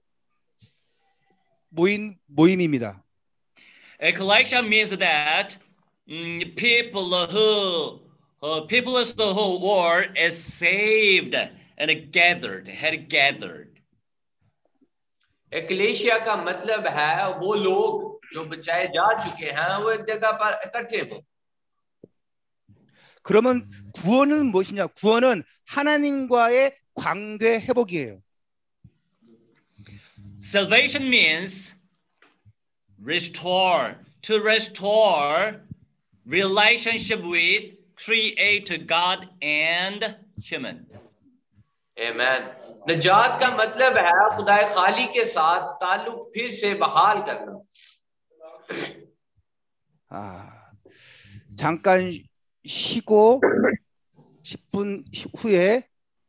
모인 모임입니다. Ecclesia means that um, people who uh, people of the whole world is saved and gathered, had gathered. एक्लेशिया का मतलब है वो लोग जो बचाए जा चुके हैं, वो एक जगह पर इकट्ठे हों। 그러면 구원은 무엇이냐? 구원은 하나님과의 관계 회복이에요. Salvation means restore, to restore relationship with Creator God and human. Amen. नजात का मतलब है खुदाए खाली के साथ ताल्लुक फिर से बहाल करना। 아, 잠깐 쉬고 십 분 후에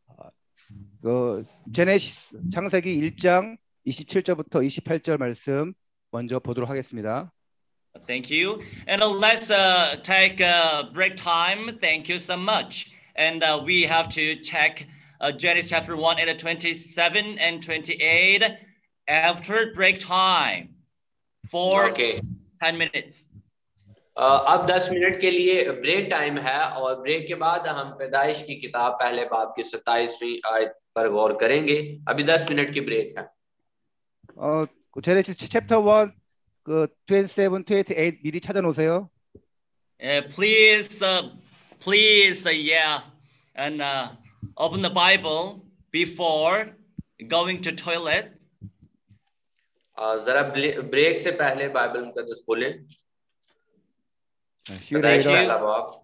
그 제네시스 창세기 일 장 이십칠 절부터 이십팔 절 말씀 먼저 보도록 하겠습니다. Thank you. And uh, let's uh, take a break time. Thank you so much. And uh, we have to check uh, Genesis chapter one and twenty-seven and twenty-eight after break time for Okay. ten minutes. uh, अब दस minute के लिए break time है, और break के बाद हम पैदाइश की किताब पहले बाब की सत्ताईसवीं आयत पर गौर करेंगे। अभी दस मिनट की ब्रेक है। 어, 제네시스 챕터 일 그 이십칠, 이십팔 미리 찾아 놓으세요. Uh, please, uh, please, uh, yeah, and uh, open the Bible before going to toilet. uh, जरा ब्रेक से पहले बाइबल मुकद्दस खोलें। See you पैदाइश later. पहला बाब।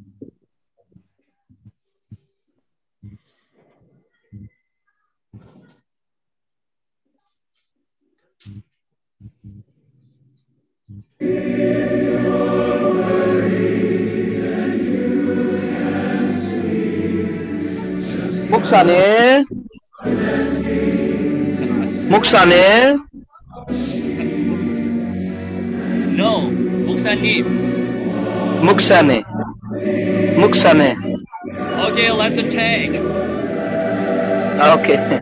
Muksane. Muksane. No, Muksanim. Muksane. Muksane. Okay, let's take. Okay.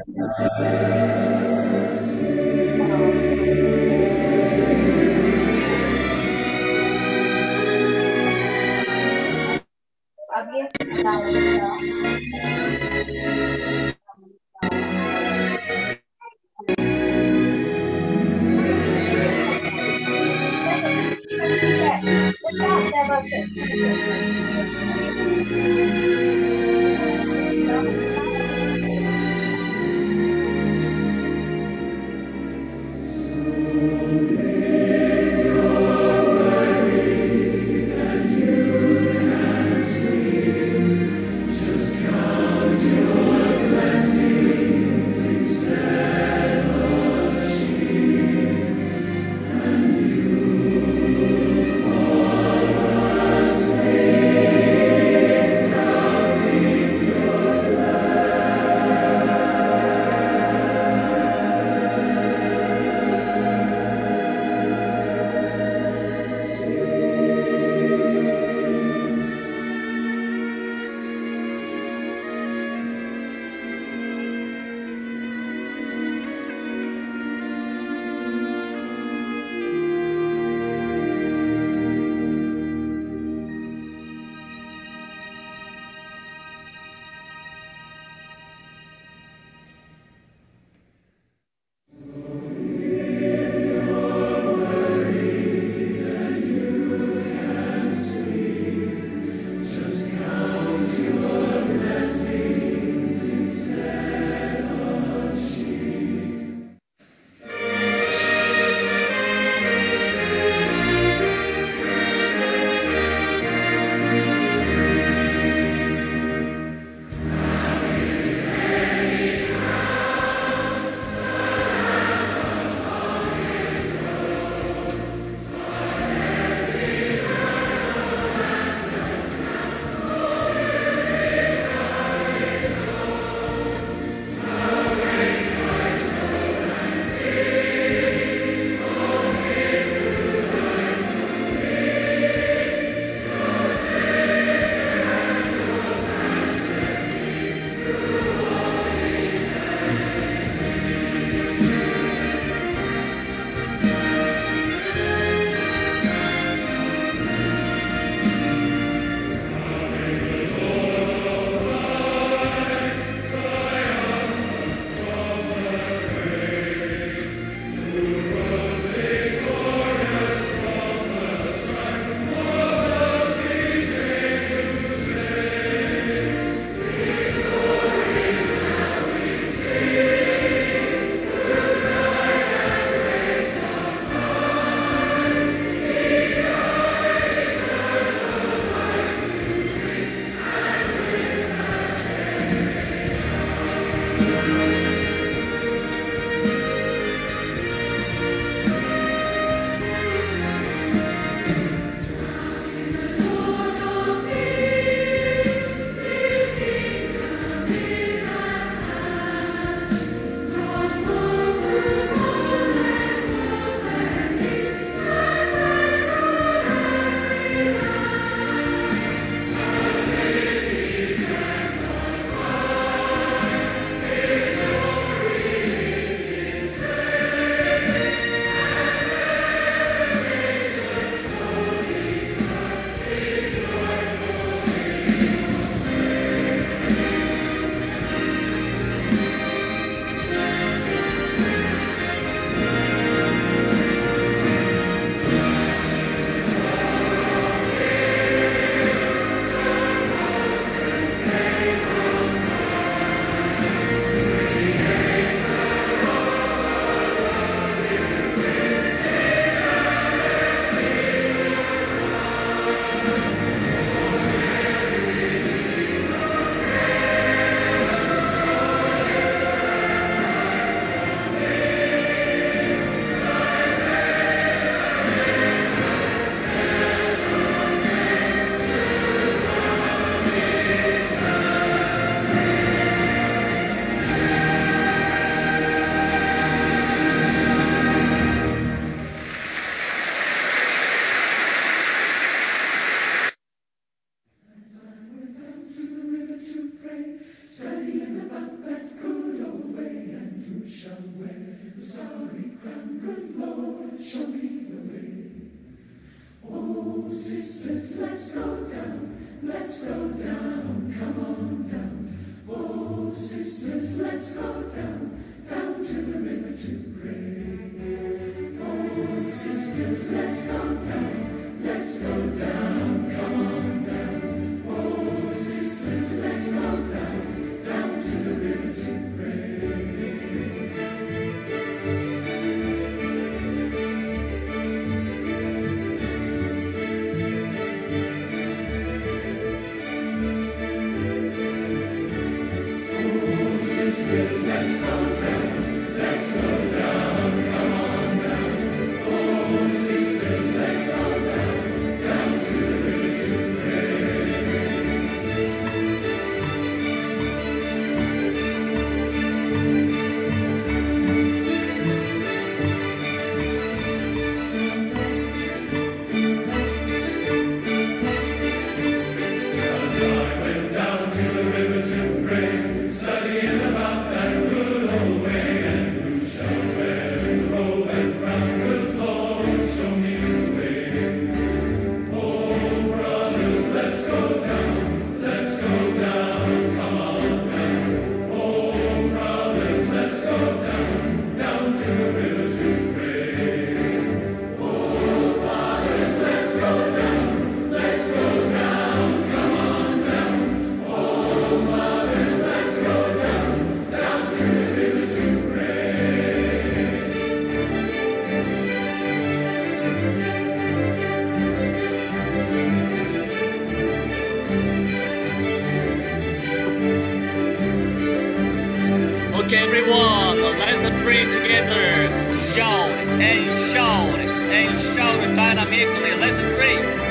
Okay, everyone, let's pray together. Shout and shout and shout dynamically. Let's pray.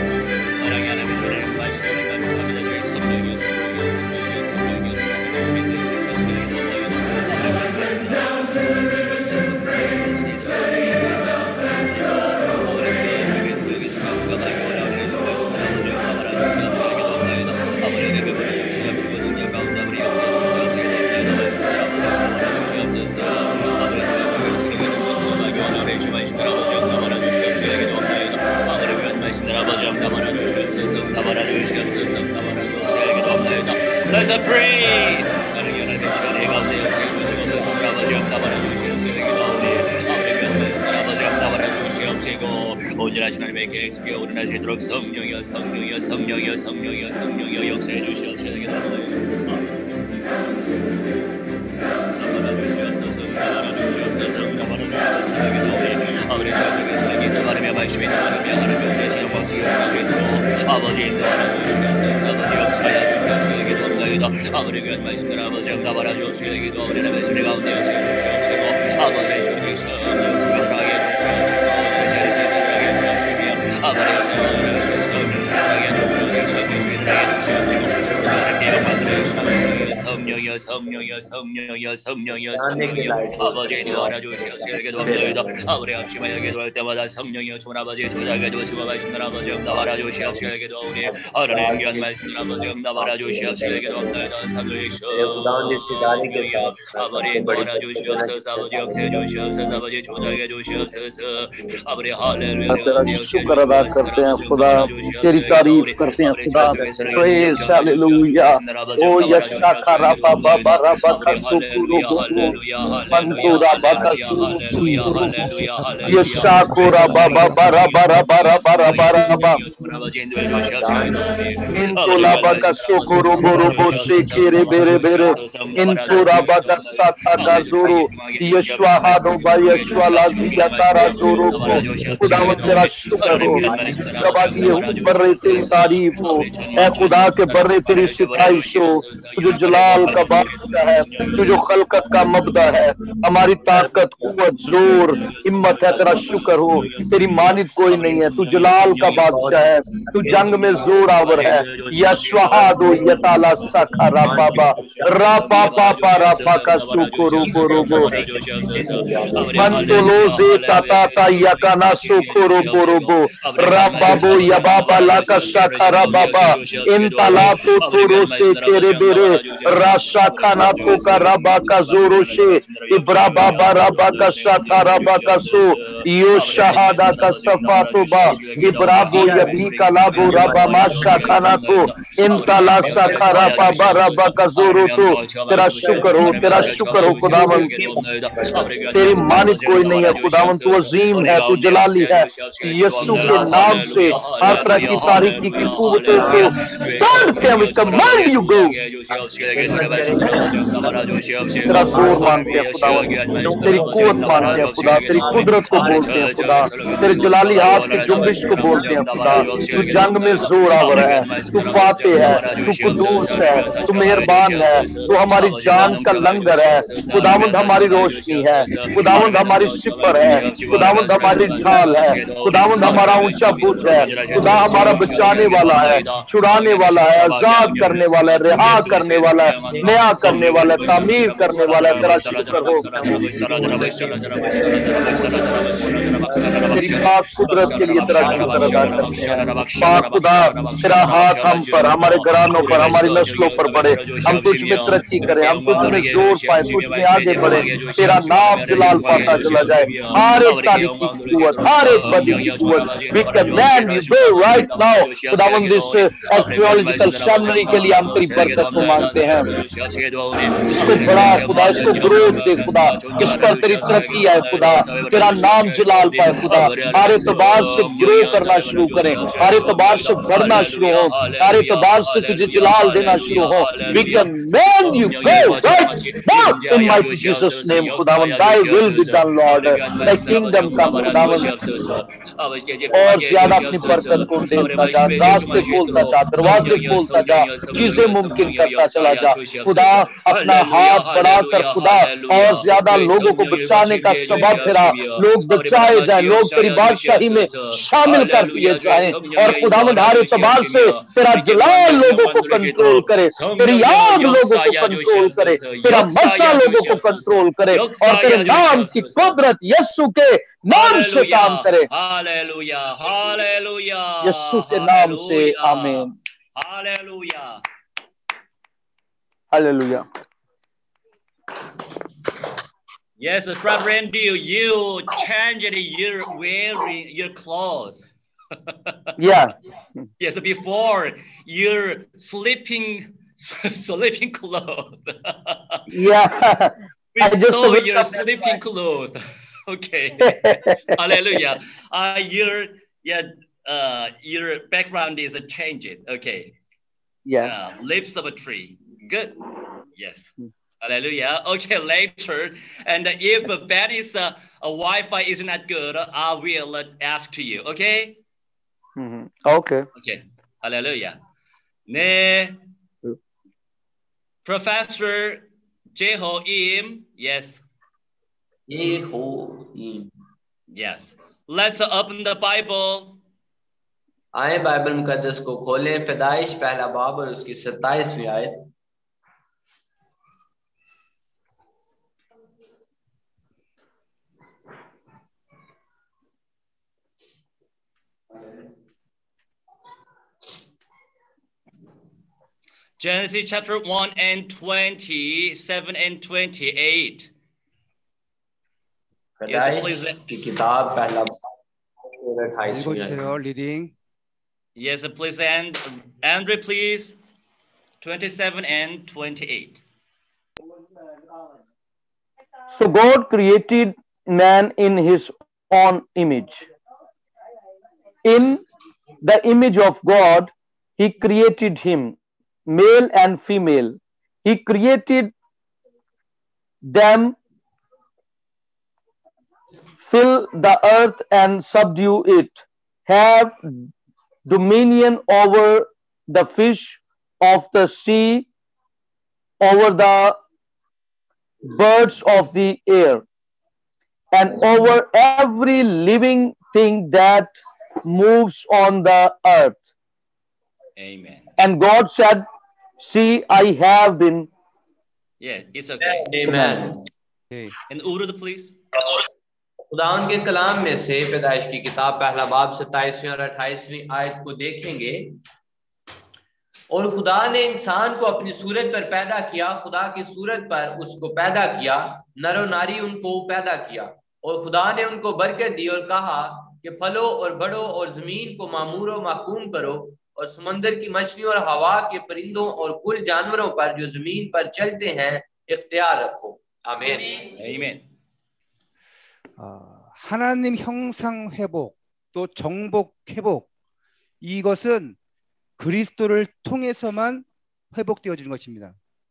Let's pray. 오늘 하나님에게 experience 오늘 하시도록 성령이여 성령이여 성령이여 성령이여 성령이여 역사해 주시옵소서. 아버지 저에게 바라며 말씀이 나가며 하나님 되시는 것을 아버지 아버지 역사해 주시옵소서. 아버지 귀한 말씀들 아버지 응답하라 주옵소서. 우리의 말씀을 가운데 역사해 주옵소서. 아버지 주께서 성령이여 성령이여 성령이여 성령이여 성령이여 아버지를 알아주시옵소서. 기도합니다. 아버지 합심하여 기도할 때마다 성령이여 주님 아버지 조작해 주시고 말씀을 아버지 응답 알아주시옵소서. 기도하오니 하나님 귀한 말씀을 아버지 응답 알아주시옵소서. 기도합니다. 살려주시옵소서. 성령이여 아버지 도와주시옵소서. 아버지 역사해 주시옵소서. 아버지 조작해 주시옵소서. 아버지 할렐루야. शुक्र अदा करते हैं खुदा, तेरी तारीफ करते हैं खुदा। Praise hallelujah. ओ यशा खरा बाबा बारा बाका सुकुरो मंतुरा बाका सुकुरो यशा खोरा बाबा बारा बारा बारा बारा बारा बा इंतुला बाका सुकुरो बोरो बोसे केरे बेरे बेरे इंतुरा बाका साता का जोरो यशवा हादो बा यशवा लाजिया तारा जोरो को खुदावंद तेरा शुक्र हो। जब ये ऊपर तेरी तारीफ हो, ऐ खुदा के बर्रे तेरी सिफारिश हो। तू जो जलाल का बादशाह है, तू जो खलकत का मबदा है, हमारी ताकत कुव्वत जोर हिम्मत है, तेरा शुक्र हो। तेरी मानित कोई नहीं है, तू जलाल का बादशाह है, तू जंग में जोर आवर है। या शहादो यताला सखा रा बाबा रा पापा पा रा पा का सुखो रोबो रोबो मंतोलो जे ताता ता यकाना सुखो रोबो रोबो रा बाबो या बाबा ला का सखा रा बाबा इन ताला तो तुरो से तेरे बेरे राशा खाना तो का रबा का जोरो से इब्रा बाबा रबा का साथा रबा का सो यो शहादा का सफा तो बा इब्राबो यभी का लाबो रबा माशा खाना तो इंतला सखरा बाबा रबा का जोरो तो तेरा शुक्र हो, तेरा शुक्र हो खुदावन, तेरी मानित कोई नहीं है खुदावन, तू अजीम है, तू जलाली है। यीशु के नाम से हर तरह की तारीकी की कुव्वतों को तोड़ के we command you go। तेरा जोर मानते हैं खुदावन, तेरी कुव्वत मानते हैं खुदा, तेरी कुदरत को बोलते हैं खुदा, तेरे जलाली हाथ की जुम्बिश को बोलते हैं खुदा। तू जंग में जोरावर है, तू फातेह है, तू कुदूस है, तू मेहरबान है, तू हमारी जान का लंगर है खुदावंद, हमारी रोशनी है खुदावंद, हमारी सिपर है खुदावंद, हमारी ढाल है खुदावंद, हमारा ऊंचा बुर्ज है खुदा, हमारा बचाने वाला है, छुड़ाने वाला है, आजाद करने वाला है, रिहा करने वाला है, नया करने वाला है, तामीर करने वाला है। तेरा शुक्र हो, तेरी पाक कुदरत के लिए तेरा शुक्र अदा करते हैं। पाक खुदा, तेरा हाथ हम पर, हमारे घरानों पर, हमारी नस्लों पर बढ़े, हम तुझ में तरक्की करें, हम तुझ में जोर पाए, तुझ में आगे बढ़े, तेरा नाम जलाल पाता चला जाए। हर एक तारीफ की कुव्वत, हर एक बदी की कुव्वत, we command you go right now। खुदावंद, इस एस्ट्रोलॉजिकल सेमिनरी के लिए हम तेरी बरकत को मांगते हैं। इसको बढ़ा खुदा, इसको ग्रोथ दे खुदा, इस पर तेरी तरक्की है खुदा, तेरा नाम जलाल पाए खुदा, हर एतबार से ग्रो करना शुरू करें, हर एतबार से बढ़ना शुरू हो, हर एतबार से तुझे जलाल देना शुरू हो। We command you go right now in mighty Jesus name। खुदावंद, thy will be done Lord, thy kingdom come खुदावंद, और ज्यादा अपनी बरकत को देता जा, रास्ते खोलता जा, दरवाजे खोलता जा, चीजें मुमकिन करता चला जा खुदा, अपना हाथ बढ़ाकर खुदा और ज्यादा लोगों को बचाने का सबब तेरा, लोग बचाए जाए, लोग तेरी बादशाही में शामिल कर दिए जाए, और खुदावंद हर एतबार से तेरा जलाल लोगों को कंट्रोल करे, तेरी आग लोगों को कंट्रोल करे, तेरा मसा लोगों को कंट्रोल करे, और तेरे नाम की कुदरत यीशु के नाम से काम करे। हालेलुया, हालेलुया, यीशु के नाम से आमीन। Hallelujah, hallelujah. Yes, Brother Randy, you changed your wearing your clothes. Yeah. Yes, before your sleeping sleeping clothes. Yeah. We I just saw wake your up sleeping clothes. Okay. Hallelujah. Uh, your yeah, uh, your background is changed. Okay. Yeah. Uh, leaves of a tree. Good. Yes. Hallelujah. Okay, later. And if Betty's uh, a Wi-Fi is not good, I will uh, ask to you. Okay. Mm-hmm. Okay. Okay. Hallelujah. Ne. Professor Jehoim. Yes. Jehoim. Yes. Let's open the Bible. आए Bible मुकद्दस को खोलें, पैदाइश पहला बाब और उसकी सत्ताईसवीं आयत। Genesis chapter one and twenty-seven and twenty-eight. Yes, please. की किताब पहला बाब अट्ठाईसवीं आयत। reading. Yes, please, and Andre, please. twenty-seven and twenty-eight. So God created man in his own image. In the image of God, he created him, male and female. He created them, fill the earth and subdue it, have dominion over the fish of the sea, over the birds of the air, and over every living thing that moves on the earth. Amen. And God said, see, I have been. Yeah, it's okay. Amen. Okay. And Urdu, please. खुदावंद के कलाम में से पैदाइश की किताब पहला बाब सत्ताईसवीं और अट्ठाईसवीं आयत को देखेंगे। और खुदा ने इंसान को अपनी सूरत पर पैदा किया, खुदा की सूरत पर उसको पैदा किया, नर और नारी उनको पैदा किया। और खुदा ने उनको बरकत दी और कहा कि फलो और बढ़ो और जमीन को मामूर और महकूम करो और समंदर की मछलियों और हवा के परिंदों और कुल जानवरों पर जो जमीन पर चलते हैं इख्तियार रखो। आमीन। Amen. 아, 하나님 형상 회복 또 정복 회복 이것은 그리스도를 통해서만 회복되어지는 것입니다.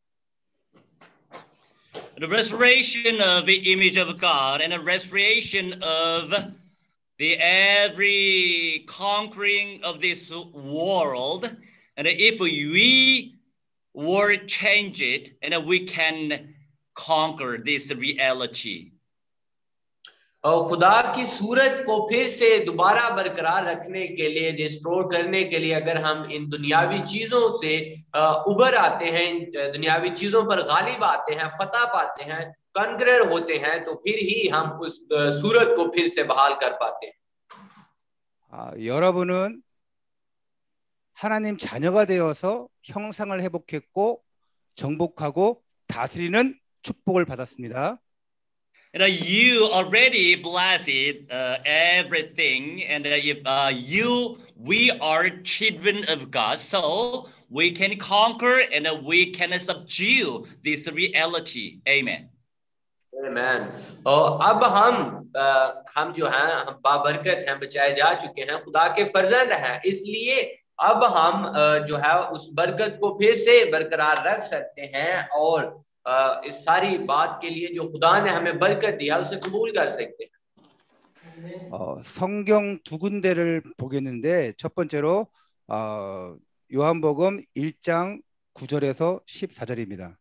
The restoration of the image of God and the restoration of the every conquering of this world, and if we were change it, and we can conquer this reality. और खुदा की सूरत को फिर से दोबारा बरकरार रखने के लिए, रिस्टोर करने के लिए, अगर हम इन दुनियावी चीजों से उबर आते हैं, इन दुनियावी चीजों पर गालिब आते हैं, फतह पाते हैं, कॉन्करर होते हैं, तो फिर ही हम उस सूरत को फिर से बहाल कर पाते हैं। 아, 여러분은 하나님 자녀가 되어서 형상을 회복했고 정복하고 다스리는 축복을 받았습니다. You know, you already blessed uh, everything, and uh, if uh, you, we are children of God, so we can conquer and uh, we can subdue this reality. Amen. Amen. और अब हम आ, हम जो हैं, हम बाबरकत हैं, बचाए जा चुके हैं, खुदा के फर्जंद हैं, इसलिए अब हम आ, जो है उस बरकत को फिर से बरकरार रख सकते हैं और इस सारी बात के लिए जो खुदा ने हमें बरकत दिया उसे कबूल कर सकते हैं। 어, 성경 두 군데를 보겠는데 첫 번째로 어, 요한복음 일 장 구 절에서 십사 절입니다.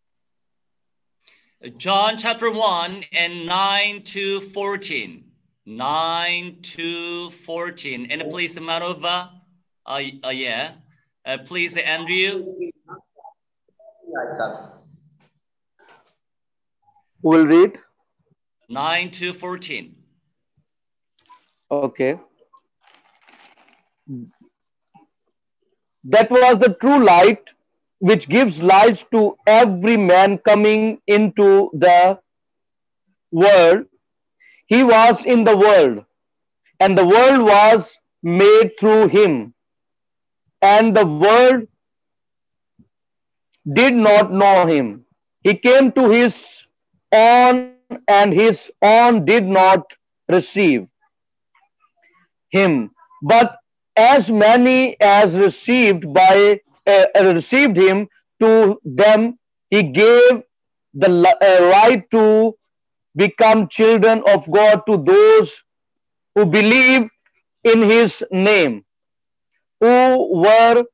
John chapter one and nine to fourteen. nine to fourteen. And please, Manova, uh, uh, yeah, uh, please, Andrew. Who will read? nine to fourteen. Okay. That was the true light which gives light to every man coming into the world. He was in the world, and the world was made through him, and the world did not know him. He came to his own, and his own did not receive him. But as many as received by uh, received him, to them he gave the uh, right to become children of God, to those who believe in his name, who were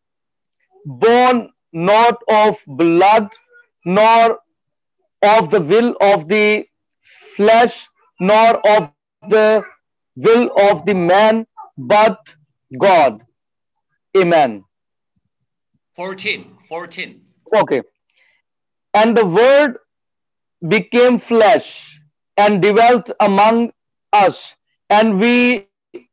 born not of blood, nor of the will of the flesh, nor of the will of the man, but God. Amen. fourteen. fourteen. Okay. And the word became flesh and dwelt among us, and we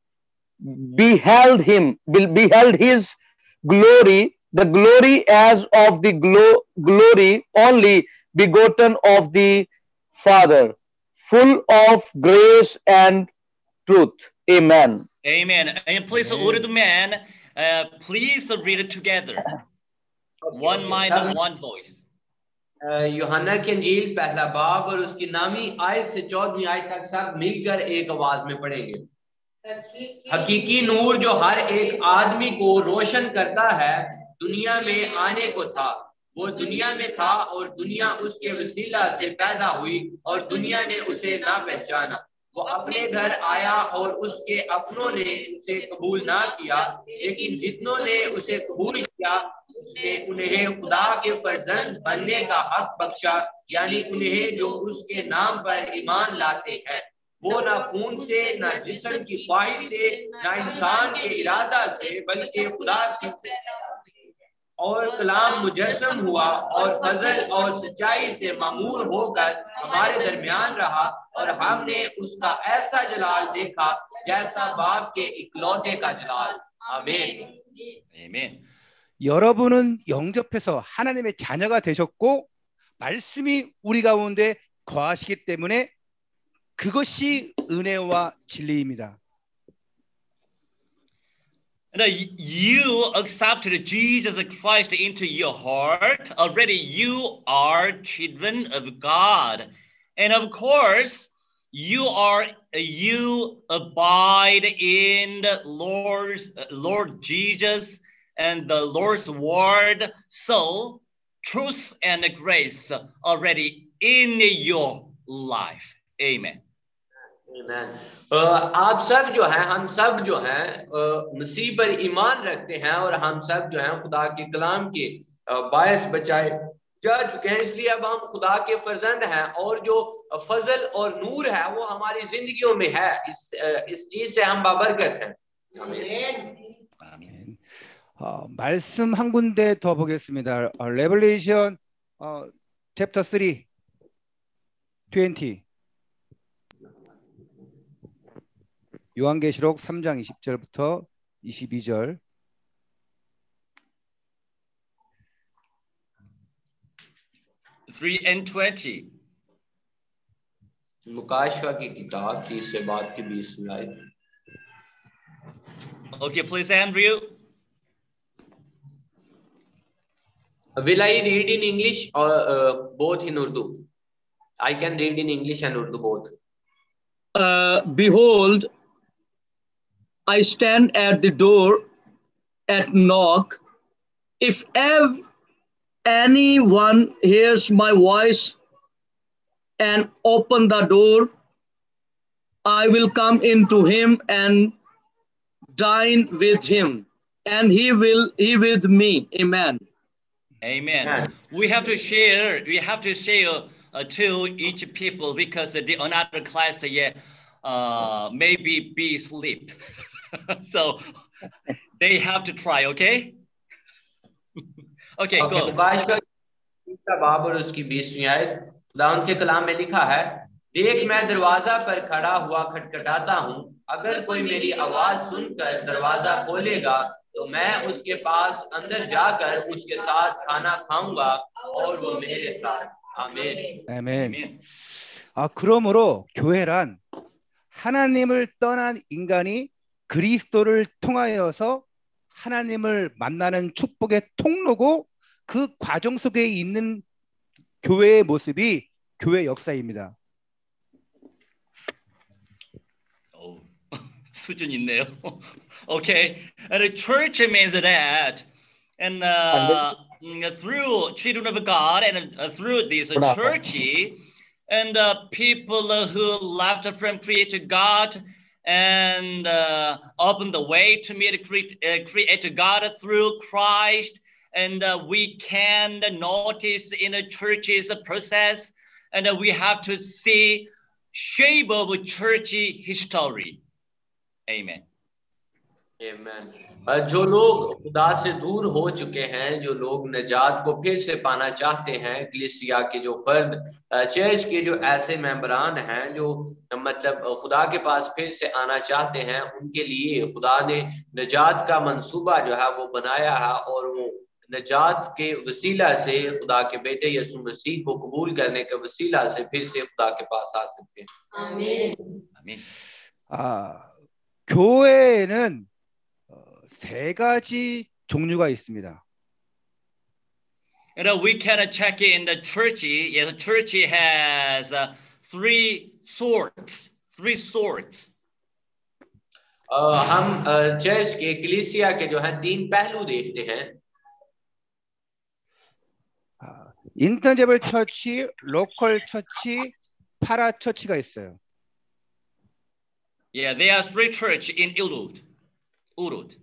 beheld him, beheld his glory, the glory as of the glo glory only begotten of the Father, full of grace and truth. Amen. Amen. And please, Urdu man, uh, please read it together. Okay, one okay. mind and one voice. यूहन्ना की अंजील पहला बाब और उसकी नामी आयत से चौदहवीं आयत तक सब मिलकर एक आवाज में पढ़ेंगे। हकीकी नूर जो हर एक आदमी को रोशन करता है, दुनिया में आने को था, वो दुनिया में था और दुनिया उसके वसीला से पैदा हुई और दुनिया ने उसे ना पहचाना। वो अपने घर आया और उसके अपनों ने उसे कबूल ना किया, लेकिन जितनों ने उसे कबूल किया उसने उन्हें खुदा के फर्जंद बनने का हक बख्शा, यानी उन्हें जो उसके नाम पर ईमान लाते हैं। वो ना खून से, ना जिस्म की ख्वाहिश से, ना इंसान के इरादा से, बल्कि खुदा की और कलाम मुजस्सम हुआ और फजल और सच्चाई से मामूर होकर हमारे दरमियान रहा, और हमने उसका ऐसा जलाल देखा जैसा बाप के इकलौते का जलाल। आमीन। Amen. 여러분은 영접해서 하나님의 자녀가 되셨고 말씀이 우리 가운데 거하시기 때문에 그것이 은혜와 진리입니다. And you accepted Jesus Christ into your heart. Already you are children of God. And of course, you are you abide in the Lord's Lord Jesus and the Lord's word. So truth and grace already in your life. Amen. Amen. आप सब जो हैं हम सब जो हैं मसीह पर ईमान रखते हैं और हम सब जो हैं खुदा के कलाम के बायस बचाए जा चुके हैं, इसलिए अब हम खुदा के फर्जंद हैं और जो फजल और नूर है वो हमारी जिंदगियों में है, इस इस चीज से हम बाबरकत हैं. 아멘. 어, 말씀 한 군데 더 보겠습니다. 어, 레벨레이션 어, 챕터 three, twenty. 요한계시록 삼 장 이십 절부터 이십이 절. three and twenty. मुकाशवा की किताब तीस से बात की बीस line. Okay, please, Andrew. Will I read in English or uh, both in Urdu? I can read in English and Urdu both. Uh, behold, I stand at the door and knock. If ev anyone hears my voice and open the door, I will come into him and dine with him, and he will he with me. Amen. Amen. Yes. We have to share. We have to share uh, to each people because the another class, uh, yeah, uh, maybe be asleep. So they have to try. Okay. Okay. Okay, Go. मुकाशवा की बाब और उसकी बीसवीं आयत. खुदा उनके कलाम में लिखा है, देख मैं दरवाजा पर खड़ा हुआ खटखटाता हूँ. अगर कोई मेरी आवाज सुनकर दरवाजा खोलेगा तो मैं उसके पास अंदर जाकर उसके साथ खाना खाऊंगा और वो मेरे साथ. 아멘. 아멘. 아, 그러므로 교회란 하나님을 떠난 인간이 그리스도를 통하여서 하나님을 만나는 축복의 통로고 그 과정 속에 있는 교회의 모습이 교회 역사입니다. Oh, 수준 있네요. Okay, and a church means that, and uh, through children of God and uh, through this uh, church, and uh, people uh, who left from Creator God and uh, open the way to meet uh, Creator God through Christ, and uh, we can notice in the church's process, and uh, we have to see shape of church history. Amen. Amen. जो लोग खुदा से दूर हो चुके हैं, जो लोग नजात को फिर से पाना चाहते हैं, कलीसिया के जो फर्द, चर्च के जो ऐसे मेंबरान हैं जो मतलब खुदा के पास फिर से आना चाहते हैं, उनके लिए खुदा ने नजात का मंसूबा जो है वो बनाया है और वो नजात के वसीला से खुदा के बेटे यीशु मसीह को कबूल करने के वसीला से फिर से खुदा के पास आ सकते हैं. आमीन. आमीन. 아, 교회에는 세 가지 종류가 있습니다. You know, we can check in the church. Yes, the church has uh, three sorts. Three sorts. uh, हम चर्च के कलीसिया के जो है तीन पहलू देखते हैं. 인터제벌 처치, 로컬 처치, 파라 처치가 있어요. Yeah, there are three church in Urut. Urut.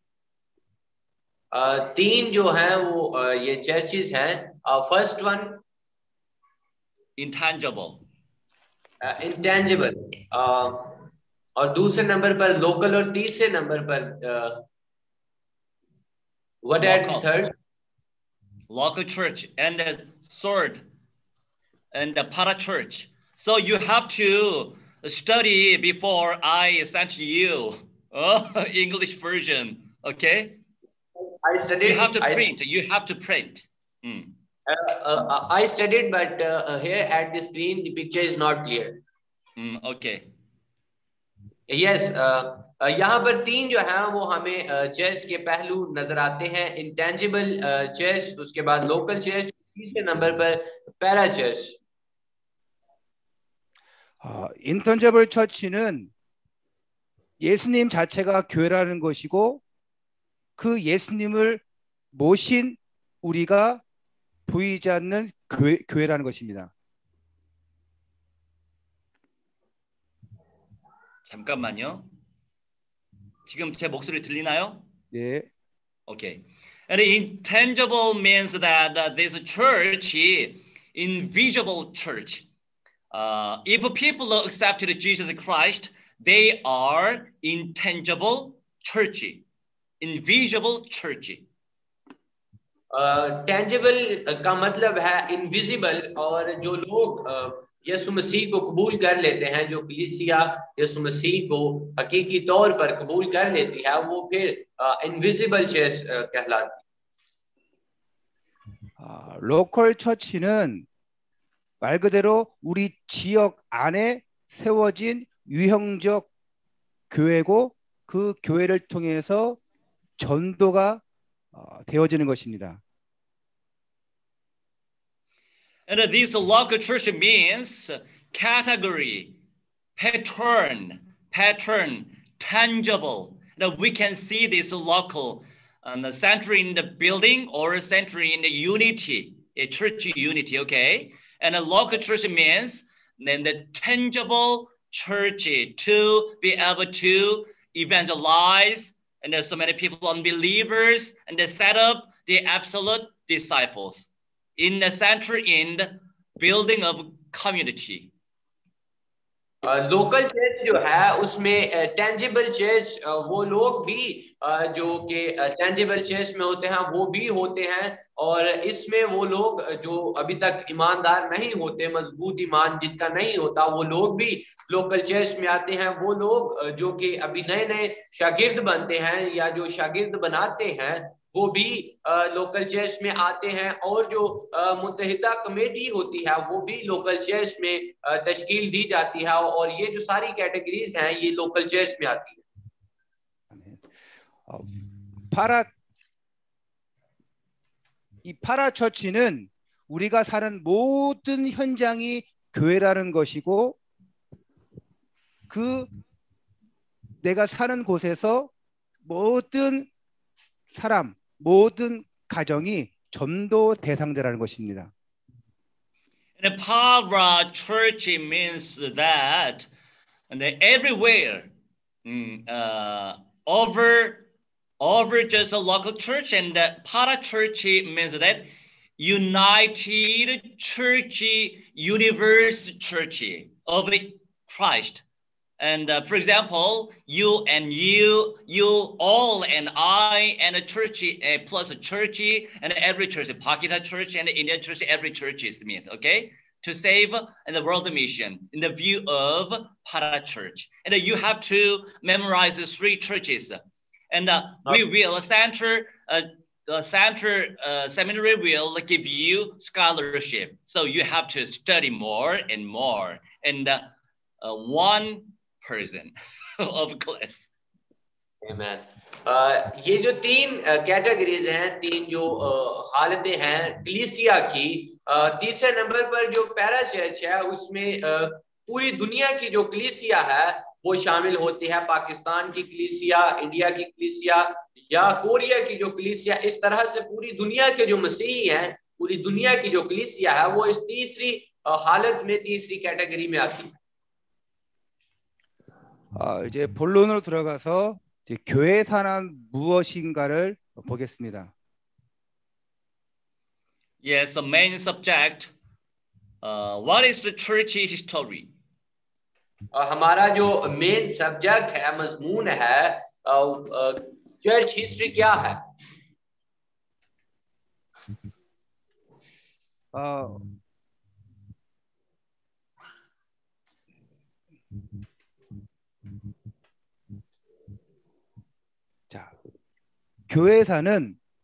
Uh, तीन जो हैं वो uh, ये चर्चेस हैं. First one intangible, intangible, uh, uh, और दूसरे नंबर पर लोकल और तीसरे नंबर पर what at third local church, and the third and the para church. So you have to study before I sent you uh, English version. Okay. I studied. You have to I, print. You have to print. Mm. uh, uh, I studied, but uh, here at the screen, the picture is not clear. Mm, okay. Yes, uh, uh, यहाँ पर तीन जो हैं वो हमें church के पहलू नजर आते हैं. इंटेंजिबल चर्च, उसके बाद लोकल चर्च, तीसरे नंबर पर parachurch. 어, 인턴저블 처치는 예수님 자체가 교회라는 것이고 그 예수님을 모신 우리가 보이지 않는 교회, 교회라는 것입니다. 잠깐만요. 지금 제 목소리 들리나요? 예. Okay. And intangible means that uh, this church, invisible church. Uh, if people accepted Jesus Christ, they are intangible church, invisible church. Tangible uh, का मतलब है इनविजिबल, और जो लोग uh, यीशु मसीह को कबूल कर लेते हैं, जो कलीसिया यीशु मसीह को हकीकी तौर पर कबूल कर लेती है, वो फिर इनविजिबल चर्च कहलाती है. 아, 로컬 처치는 말 그대로 우리 지역 안에 세워진 유형적 교회고 그 교회를 통해서 전도가 어, 되어지는 것입니다. And this local church means category, pattern, pattern, tangible. Now we can see this local um, center in the building or center in the unity, a church unity, okay? And a local church means then the tangible church to be able to evangelize, and there's so many people, unbelievers, and they set up the absolute disciples in the center in the building of community. Local church जो है उसमें tangible church वो लोग भी जो कि tangible church में होते हैं वो भी होते हैं, और इसमें वो लोग जो अभी तक ईमानदार नहीं होते, मजबूत ईमान जिनका नहीं होता, वो लोग भी लोकल चर्च में आते हैं. वो लोग जो कि अभी नए नए शागिर्द बनते हैं या जो शागिर्द बनाते हैं वो भी लोकल चर्च में आते हैं, और जो मुत्तहिदा कमेटी होती है वो भी लोकल चर्च में तश्कील दी जाती है, और ये जो सारी कैटेगरीज हैं ये लोकल चर्च में आती है. 어, 파라 이 파라 처치는 우리가 사는 모든 현장이 교회라는 것이고 그 내가 사는 곳에서 모든 사람, 모든 가정이 전도 대상자라는 것입니다. And the para church means that and everywhere, uh, over over just a local church, and the para church means that united church, universe church of Christ. And uh, for example, you and you, you all and I and a church uh, plus a church and every church, a Pakistan church and Indian church, every church is meant, okay? To save and the world mission in the view of para church. And uh, you have to memorize the three churches. And uh, we will, center, uh, the center uh, seminary will give you scholarship. So you have to study more and more. And uh, uh, one person of class. Amen. uh, ये जो तीन categories uh, हैं, तीन जो uh, हालतें हैं कलीसिया की, uh, तीसरे नंबर पर जो पैरा चर्च है उसमें uh, पूरी दुनिया की जो कलीसिया है वो शामिल होती है. पाकिस्तान की कलीसिया, इंडिया की कलीसिया या कोरिया की जो कलीसिया, इस तरह से पूरी दुनिया के जो मसीही हैं, पूरी दुनिया की जो कलीसिया है वो इस तीसरी uh, हालत में, तीसरी कैटेगरी में आती है. 어, 이제 본론으로 들어가서 이제 교회 산한 무엇인가를 보겠습니다. Yes, the main subject. Uh, what is the church history? uh, हमारा जो मेन सब्जेक्ट है, मजमून है, चर्च हिस्ट्री क्या है? 어, 자, 교회사는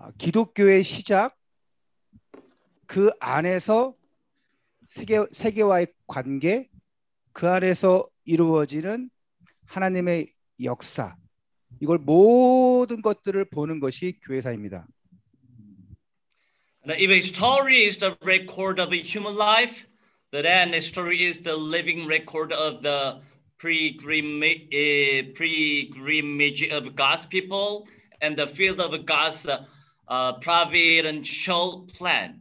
기독교의 시작, 그 안에서 세계, 세계와의 관계, 그 안에서 이루어지는 하나님의 역사, 이걸 모든 것들을 보는 것이 교회사입니다. If a story is the record of a human life, then a story is the living record of the pilgrimage, uh, pilgrimage of God's people and the field of God's uh, uh, providential plan.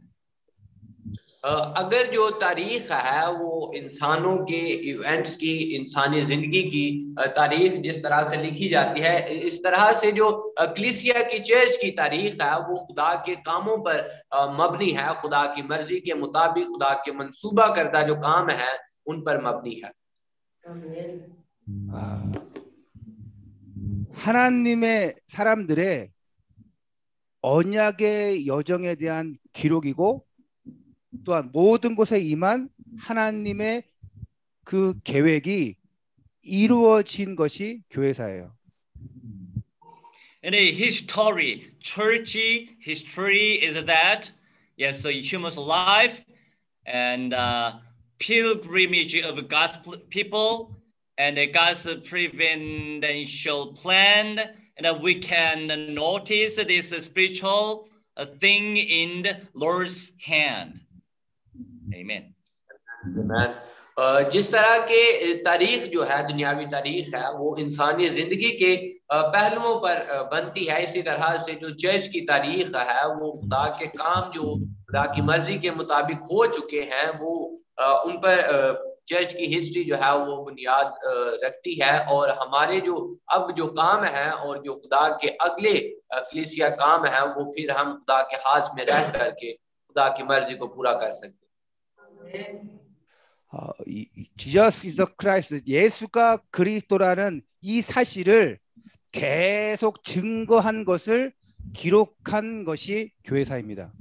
अगर जो तारीख है वो इंसानों के events की, इंसानी जिंदगी की तारीख जिस तरह से लिखी जाती है, इस तरह से जो कलीसिया की चर्च की तारीख है वो खुदा के कामों पर मबनी है, खुदा की मर्जी के मुताबिक खुदा के मंसूबा करदा जो काम है उन पर मबनी है. 하나님의 사람들의 언약의 여정에 대한 기록이고 또한 모든 곳에 임한 하나님의 그 계획이 이루어진 것이 교회사예요. And a history, church history is that, yes, a human's life and uh, pilgrimage of God's people and God's providential plan, and uh, we can notice this spiritual uh, thing in the Lord's hand. Amen. Amen. जिस तरह के तारीख जो है, दुनियावी तारीख है, वो इंसानी जिंदगी के पहलुओं पर बनती है, इसी तरह से जो चर्च की तारीख है वो खुदा के काम जो खुदा की मर्जी के मुताबिक हो चुके हैं वो उन पर चर्च की हिस्ट्री जो है वो बुनियाद रखती है. और हमारे जो अब जो काम है और जो खुदा के अगले कलीसिया काम है वो फिर हम खुदा के हाथ में रह करके खुदा की मर्जी को पूरा कर सकते हैं. 어, 이, Jesus is the Christ, 예수가 그리스도라는 이 사실을 계속 증거한 것을 기록한 것이 교회사입니다.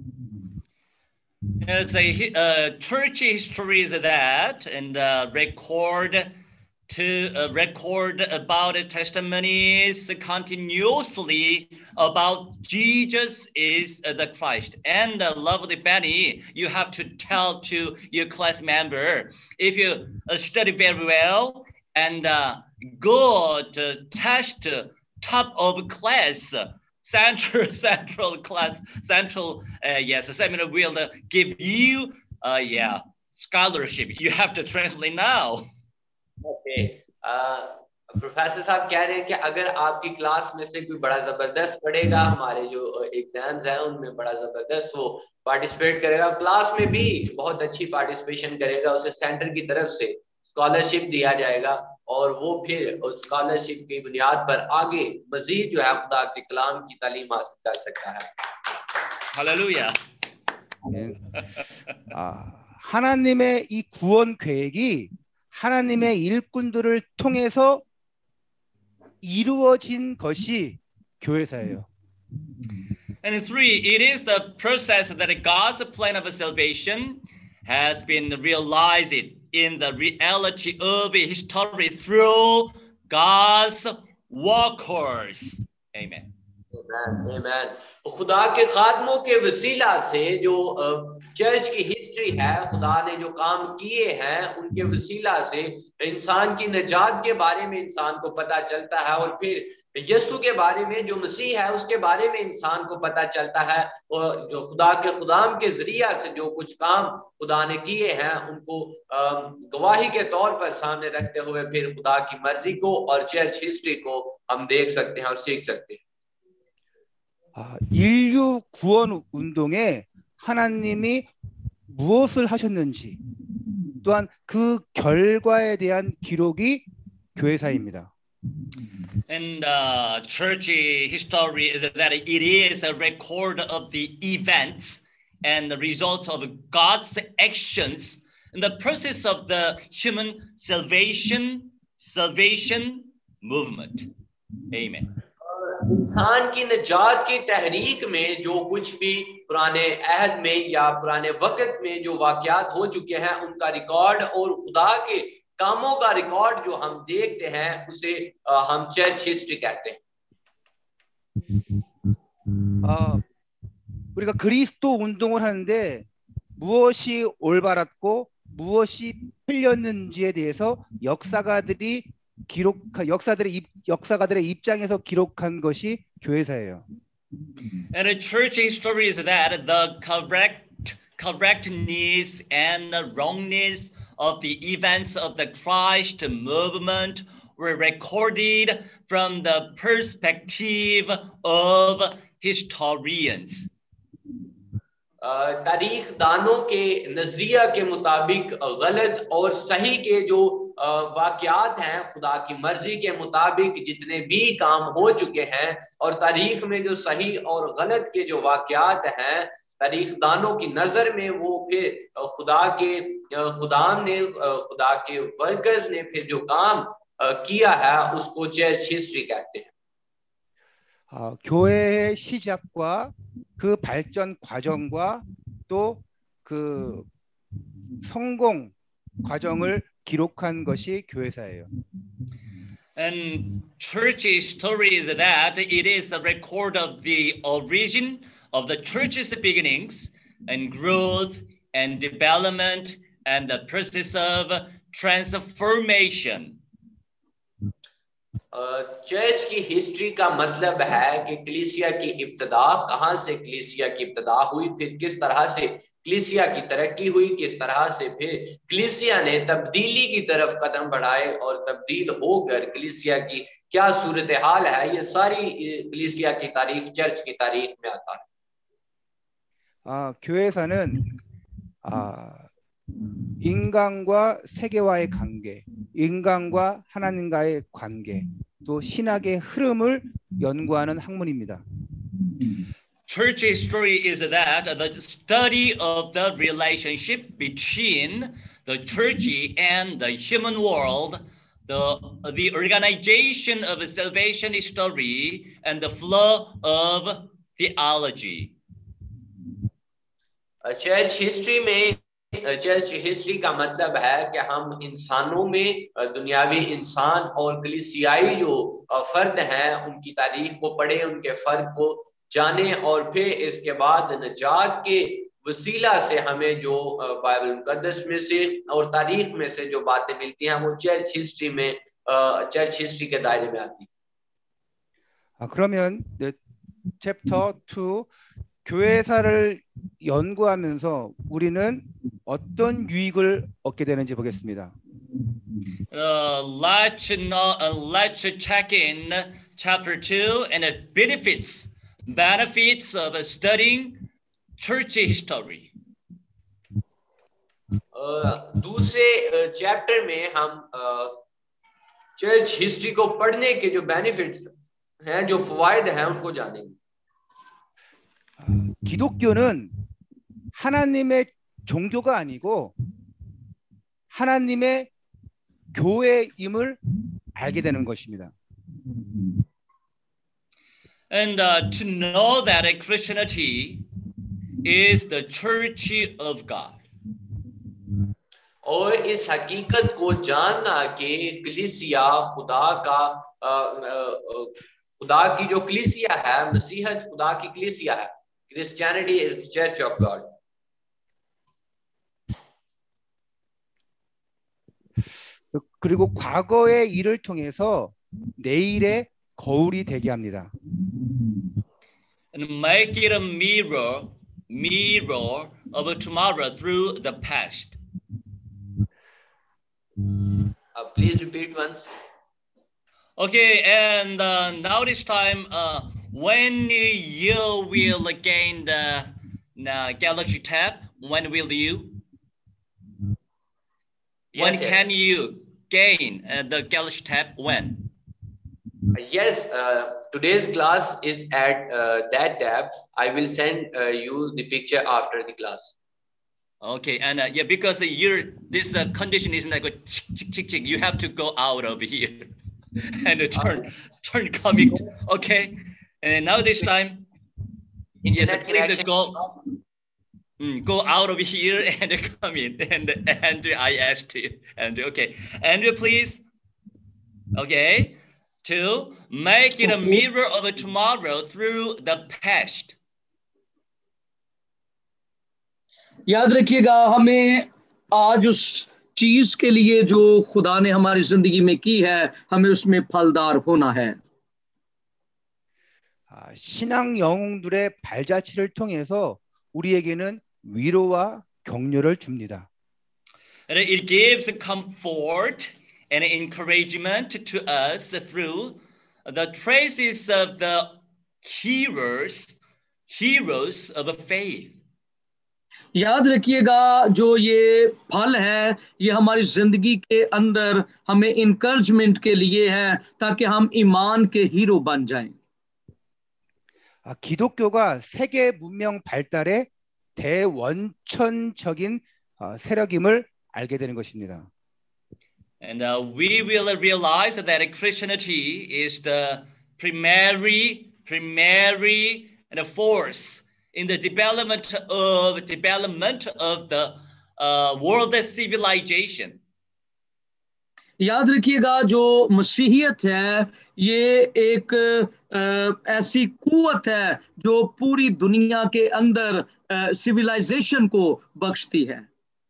As a uh, church history is that, and uh, record to uh, record about the testimonies continuously about Jesus is uh, the Christ. And uh, lovely Benny, you have to tell to your class member, if you uh, study very well and uh, good uh, test uh, top of class, central central class central uh, yes seminar will uh, give you uh, yeah scholarship. You have to translate now. Okay, professor साहब कह रहे हैं कि अगर आपकी class में से कोई बड़ा जबरदस्त पढ़ेगा, हमारे जो एग्जाम्स हैं उनमें बड़ा जबरदस्त वो पार्टिसिपेट करेगा, क्लास में भी बहुत अच्छी पार्टिसिपेशन करेगा, उसे सेंटर की तरफ से स्कॉलरशिप दिया जाएगा और वो फिर उस स्कॉलरशिप की बुनियाद पर आगे मजीद जो है खुदा के कलाम की तालीम हासिल कर सकता है. Hallelujah. 아, 하나님의 이 구원 계획이 하나님의 일꾼들을 통해서 이루어진 것이 교회사예요. And three, it is the process that God's plan of salvation has been realized in the reality of history through God's workers. Amen. Amen. Amen. खुदा के खादमों के वसीला से जो चर्च की हिस्ट्री है, खुदा ने जो काम किए हैं उनके वसीला से इंसान की निजात के बारे में इंसान को पता चलता है और फिर यीशु के बारे में जो मसीह है उसके बारे में इंसान को पता चलता है. और जो खुदा के खुदाम के जरिया से जो कुछ काम खुदा ने किए हैं उनको गवाही के तौर पर सामने रखते हुए फिर खुदा की मर्जी को और चर्च हिस्ट्री को हम देख सकते हैं और सीख सकते हैं. 아, 인류 구원 운동에 하나님이 무엇을 하셨는지 또한 그 결과에 대한 기록이 교회사입니다. And uh, church history is that it is a record of the events and the results of God's actions in the process of the human salvation salvation movement. Amen. इंसान की निजात की तहरीक में जो कुछ भी पुराने अहद में या पुराने वक्त में जो वाकयात हो चुके हैं उनका रिकॉर्ड और खुदा के कामों का रिकॉर्ड जो हम देखते हैं उसे हम चर्च हिस्ट्री कहते हैं. 어, 우리가 그리스도 운동을 하는데 무엇이 올바랐고 무엇이 틀렸는지에 대해서 역사가들이 기록 역사들의 입, 역사가들의 입장에서 기록한 것이 교회사예요. And a church history is that the correct correctness and the wrongness of the events of the Christ movement were recorded from the perspective of historians. तारीख दानों के नजरिया के मुताबिक गलत और सही के जो वाकयात हैं खुदा की मर्जी के मुताबिक जितने भी काम हो चुके हैं और तारीख में जो सही और गलत के जो वाकयात हैं तारीख दानों की नजर में वो फिर खुदा के खुदा ने खुदा के वर्कर्स ने फिर जो काम किया है उसको चर्च हिस्ट्री कहते हैं. 어, 교회의 시작과 그 발전 과정과 또 그 성공 과정을 기록한 것이 교회사예요. And church history is that it is a record of the origin of the church's beginnings and growth and development and the process of transformation. Church की हिस्ट्री का मतलब है कि कलीसिया की इब्तिदा कहां से कलीसिया की इब्तिदा हुई फिर किस तरह से कलीसिया की तरक्की हुई किस तरह से फिर कलीसिया ने तब्दीली की तरफ कदम बढ़ाए और तब्दील होकर कलीसिया की क्या सूरत हाल है ये सारी कलीसिया की तारीख चर्च की तारीख में आता है. 아, 교회사는 아, 인간과 세계와의 관계, 인간과 하나님과의 관계, 또 신학의 흐름을 연구하는 학문입니다. Church history is that the study of the relationship between the church and the human world, the, the organization of salvation history, and the flow of theology. Church history में चर्च हिस्ट्री का मतलब है कि हम इंसानों में दुनियावी इंसान और कलीसियाई जो फर्द हैं उनकी तारीख को पढ़े उनके फर्क को जाने और फिर इसके बाद नजात के वसीला से हमें जो बाइबल मुकद्दस में से और तारीख में से जो बातें मिलती हैं वो चर्च हिस्ट्री में चर्च हिस्ट्री के दायरे में आती है. 그러면 챕터 투 교회사를 연구하면서 우리는 어떤 유익을 얻게 되는지 보겠습니다. Uh, let's know, uh, let's check in chapter two and the benefits benefits of studying church history. uh, दूसरे चैप्टर uh, में हम चर्च uh, हिस्ट्री को पढ़ने के जो बेनिफिट्स हैं जो फवायद हैं उनको जानेंगे. 기독교는 하나님의 종교가 아니고 하나님의 교회임을 알게 되는 것입니다. And uh, to know that Christianity is the church of God. और इस हकीकत को जानना कि कलीसिया खुदा का खुदा की जो कलीसिया है मसीहत खुदा की कलीसिया है. Christianity is the church of God. 그리고 과거의 일을 통해서 내일의 거울이 되게 합니다. And make it a mirror, mirror of tomorrow through the past. Uh, please repeat once. Okay, and uh, now this time, uh, when you will gain the, the Galaxy Tab, when will you? Yes, when yes. can you gain uh, the Galaxy Tab? When? Uh, yes, uh, today's class is at uh, that tab. I will send uh, you the picture after the class. Okay, and uh, yeah, because uh, you're, this uh, condition is like a chick, chick, chick, chick. You have to go out of here and uh, turn, uh, turn coming. To, okay, and now this time, yes, please go, mm, go out of here and come in. And and I asked you, and okay, Andrew, please. Okay, to make it a mirror of a tomorrow through the past. याद रखिएगा, हमें आज उस चीज के लिए जो खुदा ने हमारी जिंदगी में की है, हमें उसमें फलदार होना है. 아, 신앙 영웅들의 발자취를 통해서 우리에게는 위로와 격려를 줍니다. And it gives comfort and encouragement to us through the traces of the heroes, heroes of faith. याद रखिएगा, जो ये फल है, ये हमारी जिंदगी के अंदर हमें इंकरेजमेंट के लिए है, ताकि हम ईमान के हीरो बन जाएं. 아, 기독교가 세계 문명 발달의 대원천적인 어, 세력임을 알게 되는 것입니다. And uh, we will realize that Christianity is the primary, primary and force in the development of development of the uh, world civilization. याद रखिएगा, जो मसीहियत है, ये एक आ, ऐसी कुव्वत है जो पूरी दुनिया के अंदर सिविलाइजेशन को बख्शती है.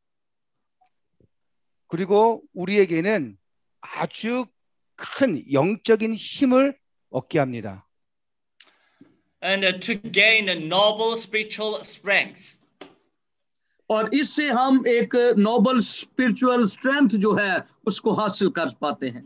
그리고 우리에게는 아주 큰 영적인 힘을 얻게 합니다. And uh, to gain a noble spiritual strength. और इससे हम एक नोबल स्पिरिचुअल स्ट्रेंथ जो है उसको हासिल कर पाते हैं.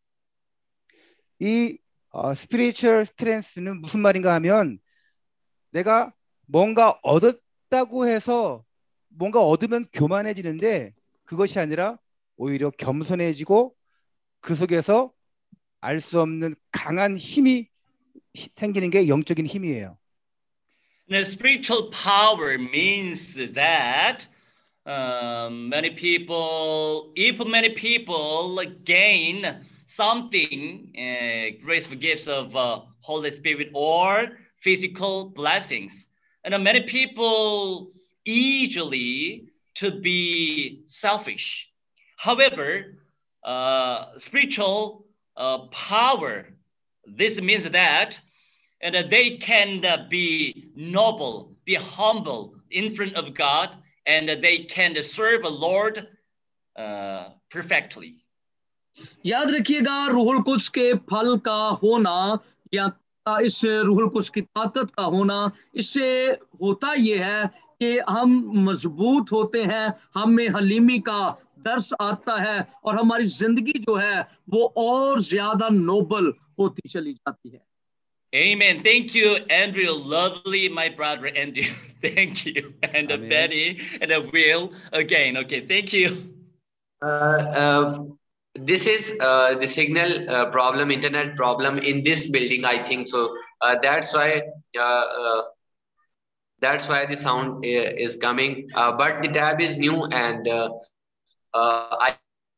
이 어, 스피리추얼 스트렝스는 무슨 말인가 하면, 내가 뭔가 얻었다고 해서 뭔가 얻으면 교만해지는데, 그것이 아니라 오히려 겸손해지고 그 속에서 알 수 없는 강한 힘이 생기는 게 영적인 힘이에요. And spiritual power means that um, many people, if many people gain something, uh, graceful gifts of uh, Holy Spirit or physical blessings, and uh, many people easily to be selfish. However, uh, spiritual uh, power, this means that and uh, they can uh, be noble, be humble in front of God, and uh, they can uh, serve the Lord uh, perfectly. याद रखिएगा, रूहुल Quds के फल का होना या इस रूहुल Quds की ताकत का होना, इससे होता ये है कि हम मजबूत होते हैं, हमें हलीमी का दर्स आता है और हमारी जिंदगी जो है वो और ज्यादा नोबल होती चली जाती है. Amen. Thank you, Andrew. Lovely, my brother Andrew. Thank you. And uh, Benny and uh, Will again. Okay, thank you. Uh, uh, this is uh, the signal uh, problem, internet problem in this building, I think so. Uh, that's why uh, uh, that's why the sound uh, is coming. Uh, but the tab is new, and uh, uh, I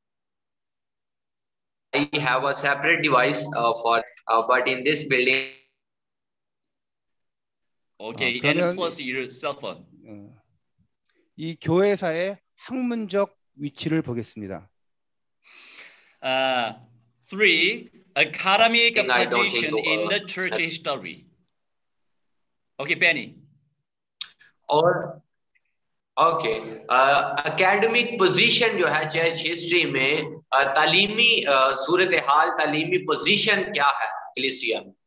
I have a separate device uh, for. Uh, but in this building. Okay, 어, 그러면, and plus your cell phone. 어, 이 교회사의 학문적 위치를 보겠습니다. Uh, three, academic I don't think position so, uh, in the church history. Okay, Benny. और okay academic position जो है church history में, uh, तालीमी uh, सूरत हाल, तालीमी position क्या है कलीसिया में?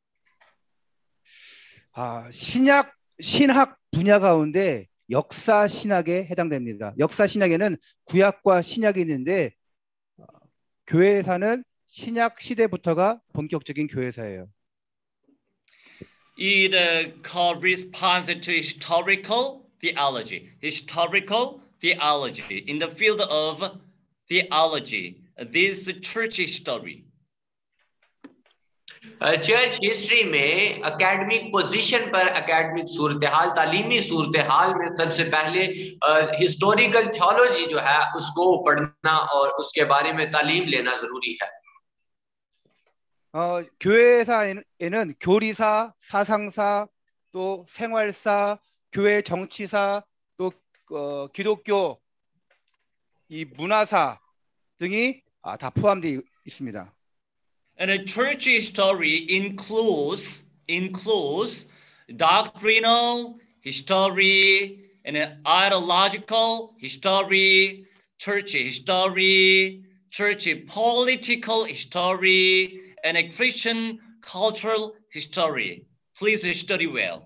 아, 신약 신학 분야 가운데 역사 신학에 해당됩니다. 역사 신학에는 구약과 신약이 있는데 어, 교회사는 신약 시대부터가 본격적인 교회사예요. It uh, corresponds to historical theology. Historical theology in the field of theology. This church history. Church history में एकेडमिक पोजीशन पर एकेडमिक सूरत हाल, तालीमी सूरत हाल में सबसे पहले हिस्टोरिकल थियोलॉजी जो है उसको पढ़ना और उसके बारे में तालीम लेना जरूरी है. 어, 교회사에는 교리사, 사상사, 또 생활사, 교회 정치사, 또 어, 기독교 이 문화사 등이 아, 다 포함되어 있습니다. And a church history includes includes doctrinal history and an ideological history, church history, church political history, and a Christian cultural history. Please study well.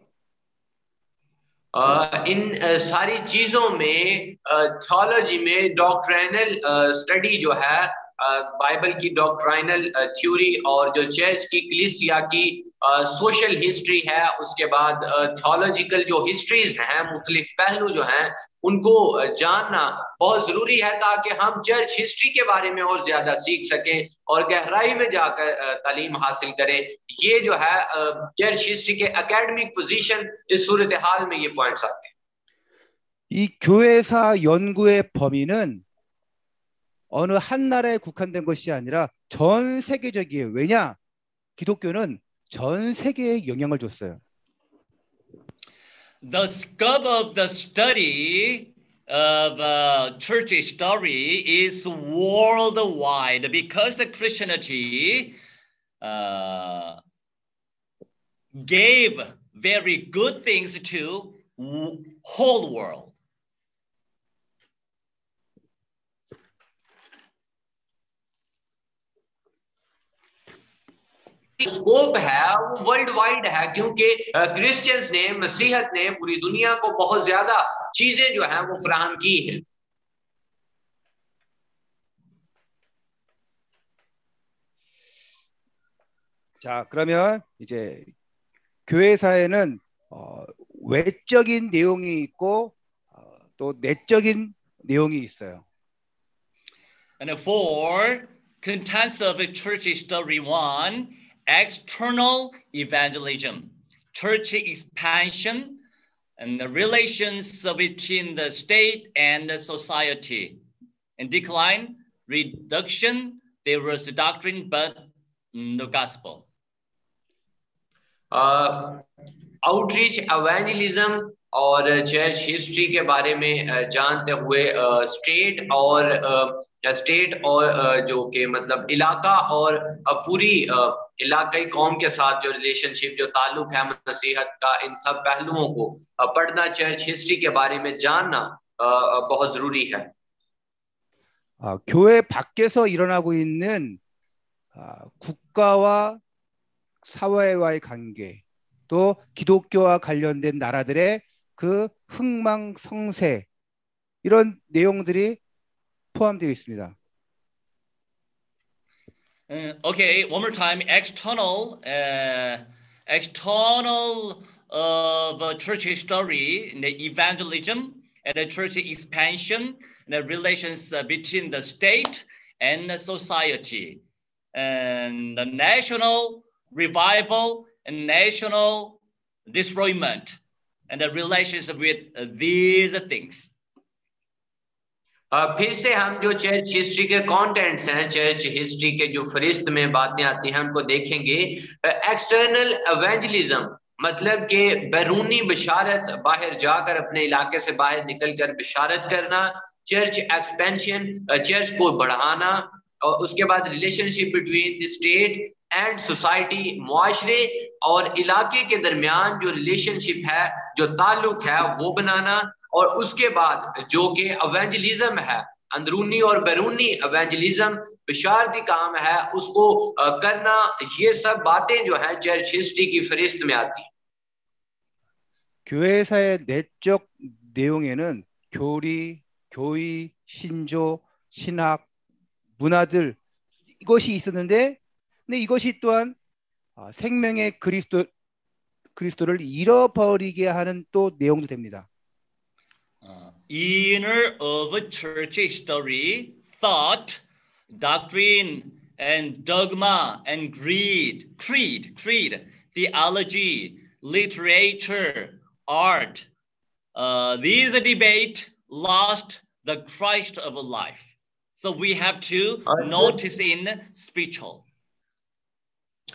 uh, in uh, सारी चीजों में थ्योलॉजी में डॉक्ट्रिनल स्टडी जो है बाइबल की doctrinal theory और जो church की कलीसिया की सोशल हिस्ट्री है, उसके बाद थ्योलॉजिकल जो हिस्ट्रीज हैं, मुख्तलिफ पहलू जो हैं, उनको जानना बहुत जरूरी है ताकि हम चर्च हिस्ट्री के बारे में और ज्यादा सीख सकें और गहराई में जाकर तालीम हासिल करें। ये जो है चर्च हिस्ट्री के एकेडमिक पोजीशन, इस सूरत हाल में ये पॉइंट्स आते हैं। 이 교회사 연구의 범위는 어느 한 나라에 국한된 것이 아니라 전 세계적이에요. 왜냐? 기독교는 전 세계에 영향을 줬어요. The scope of the study of uh, church history is worldwide because the Christianity uh, gave very good things to whole world. Scope है वो वर्ल्ड वाइड है क्योंकि क्रिश्चियंस ने, मसीहत ने पूरी दुनिया को बहुत ज्यादा चीजें जो हैं वो फराहम की है। 자, 그러면 이제 교회사에는 어, 외적인 내용이 있고 어, 또 내적인 내용이 있어요. And for contents of a church history one, external evangelism, church expansion, and the relations between the state and the society. And decline, reduction, there was a doctrine, but no gospel. Uh, outreach, evangelism और church history के बारे में जानते हुए state और state और जो के मतलब इलाका और पूरी इलाकाई कौम के साथ जो रिलेशनशिप, जो ताल्लुक है मसीहत का, इन सब पहलुओं को पढ़ना, चर्च हिस्ट्री के बारे में जानना बहुत जरूरी है। 아, 교회 밖에서 일어나고 있는 아, 국가와 사회와의 관계, 또 기독교와 관련된 나라들의 그 흥망성쇠, 이런 내용들이 포함되어 있습니다. Uh, okay, one more time. External, uh, external of uh, church history, the evangelism, and the church expansion, and the relations uh, between the state and the society, and the national revival and national destroyment, and the relations with uh, these things. Uh, फिर से हम जो church history के contents हैं, church history के जो फरिश्त में बातें आती हैं, उनको देखेंगे। एक्सटर्नल एवेंजलिज्म मतलब कि बैरूनी बशारत, बाहर जाकर अपने इलाके से बाहर निकलकर बशारत करना। चर्च एक्सपेंशन, चर्च को बढ़ाना। और उसके बाद relationship between the state and society, मुआशरे और इलाके के दरमियान जो रिलेशनशिप है, जो ताल्लुक है, वो बनाना। और उसके बाद जो कि एवेंजलिज्म है, अंदरूनी और बैरूनी एवेंजलिज्म, बिशारती काम है, उसको करना। ये सब बातें जो है चर्च हिस्ट्री की फरिश्त में आती हैं। 교회사의 내적 내용에는 교리, 교의, 신조, 신학, 문화들, 이것이 있었는데, 근데 이것이 또한 생명의 그리스도 그리스도를 잃어버리게 하는 또 내용도 됩니다. Uh, inner of a church history, thought, doctrine, and dogma, and creed, creed, creed, theology, literature, art. Uh, these debate lost the Christ of life. So we have to notice in spiritual.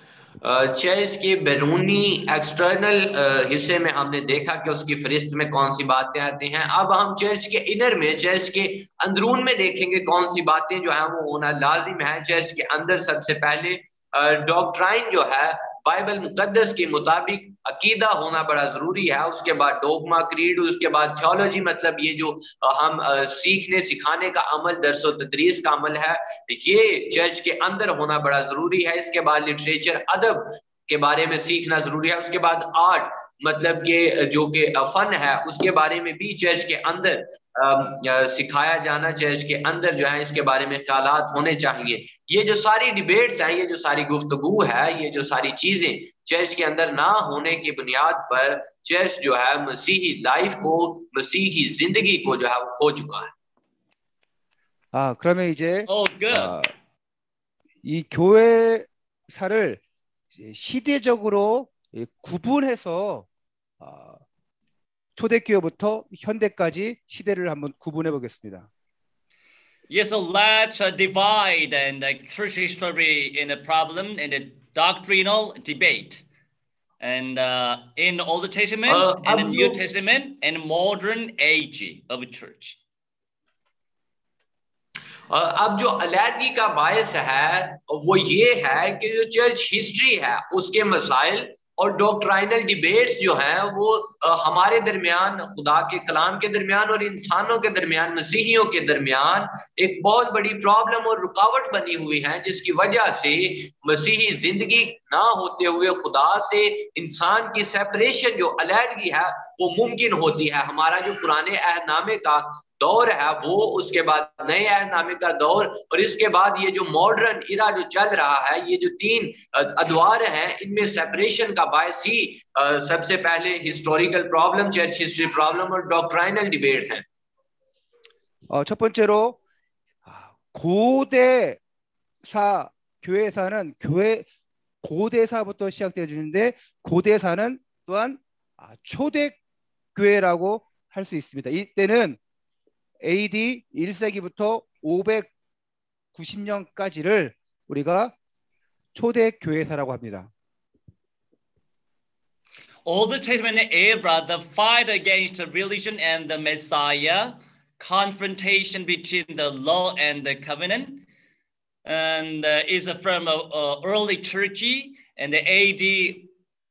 Church के बैरूनी external हिस्से में हमने देखा कि उसकी फहरिस्त में कौन सी बातें आती हैं। अब हम चर्च के इनर में, चर्च के अंदरून में देखेंगे कौन सी बातें जो है वो होना लाजिम है। चर्च के अंदर सबसे पहले डॉक्ट्राइन जो है बाइबल मुकद्दस के मुताबिक अकीदा होना बड़ा जरूरी है। उसके बाद डोगमा क्रीड, उसके बाद थियोलॉजी, मतलब ये जो हम सीखने सिखाने का अमल, दरसो तदरीस का अमल है, ये चर्च के अंदर होना बड़ा जरूरी है। इसके बाद लिटरेचर, अदब के बारे में सीखना जरूरी है। उसके बाद आर्ट, मतलब के जो कि फन है, उसके बारे में भी चर्च के अंदर सिखाया जाना, चर्च के अंदर जो है इसके बारे में ख्यालात होने चाहिए। ये जो सारी डिबेट्स हैं, ये जो सारी गुफ्तगू है, ये जो सारी चीजें चर्च के अंदर ना होने की बुनियाद पर चर्च जो है मसीही लाइफ को, मसीही जिंदगी को जो है वो खो चुका है। 아, 그러면 이제 Oh, good. 아, 이 교회사를 이제 시대적으로 예, 구분해서 아, 초대교회부터 현대까지 시대를 한번 구분해 보겠습니다. Yes, so let's uh, divide and uh, church history in a problem in a doctrinal debate, and uh, in the Old Testament Uh, and the अब New लोग- Testament and modern age of a church. अ, अब जो अलैदगी का बायस है वो ये है कि जो चर्च हिस्ट्री है उसके मसाइल और डॉक्ट्राइनल डिबेट्स जो हैं वो अ, हमारे दरमियान, खुदा के कलाम के दरमियान और इंसानों के दरमियान, मसीहियों के दरमियान एक बहुत बड़ी प्रॉब्लम और रुकावट बनी हुई है, जिसकी वजह से मसीही जिंदगी ना होते हुए खुदा से इंसान की सेपरेशन, जो अलैदगी है, वो मुमकिन होती है। हमारा जो पुराने अहदनामे का दौर है वो, उसके बाद नए अहदनामे का दौर, और इसके बाद ये जो मॉडर्न इरा जो चल रहा है, ये जो तीन अदवार हैं, इनमें सेपरेशन का बायस ही अ, सबसे पहले historical problem, church history problem और डॉक्ट्राइनल डिबेट है। 어, 첫 번째로 아, 고대사 교회사는 교회 고대사부터 시작되어 주는데, 고대사는 또한 아, 초대교회라고 할 수 있습니다. 이때는 에이디 일 세기부터 오백구십 년까지를 우리가 초대교회사라고 합니다. Old Testament era, the fight against the religion and the Messiah, confrontation between the law and the covenant, and uh, is from uh, uh, early church and the A D.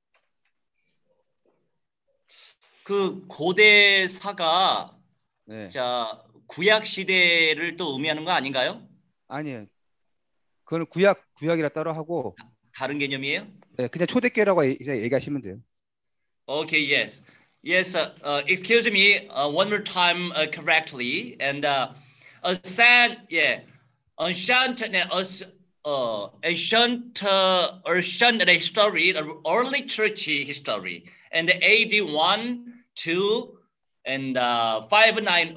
그 고대사가 네. 자 구약 시대를 또 의미하는 거 아닌가요? 아니에요. 그건 구약 구약이라 따로 하고, 다른 개념이에요? 네, 그냥 초대교회라고 이제 얘기하시면 돼요. Okay, yes. Yes, uh, uh, excuse me uh, one more time uh, correctly. And uh, ancient, yeah, ancient, uh, ancient, uh, ancient history, early church history, and the A D one, two, and uh, five ninety.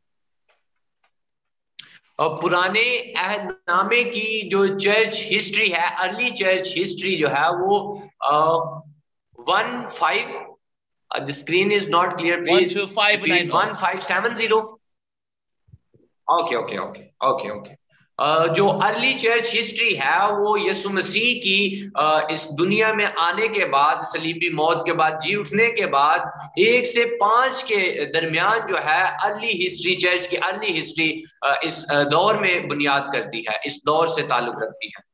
और पुराने अहदनामे की जो church history है, early church history जो है वो one five, the screen is not clear, please one two five nine oh. One five seven zero. Okay okay okay okay okay जो अर्ली चर्च हिस्ट्री है वो यीशु मसीह की uh, इस दुनिया में आने के बाद, सलीबी मौत के बाद, जी उठने के बाद एक से पांच के दरमियान जो है अर्ली हिस्ट्री, चर्च की अर्ली हिस्ट्री uh, इस uh, दौर में बुनियाद करती है, इस दौर से ताल्लुक रखती है।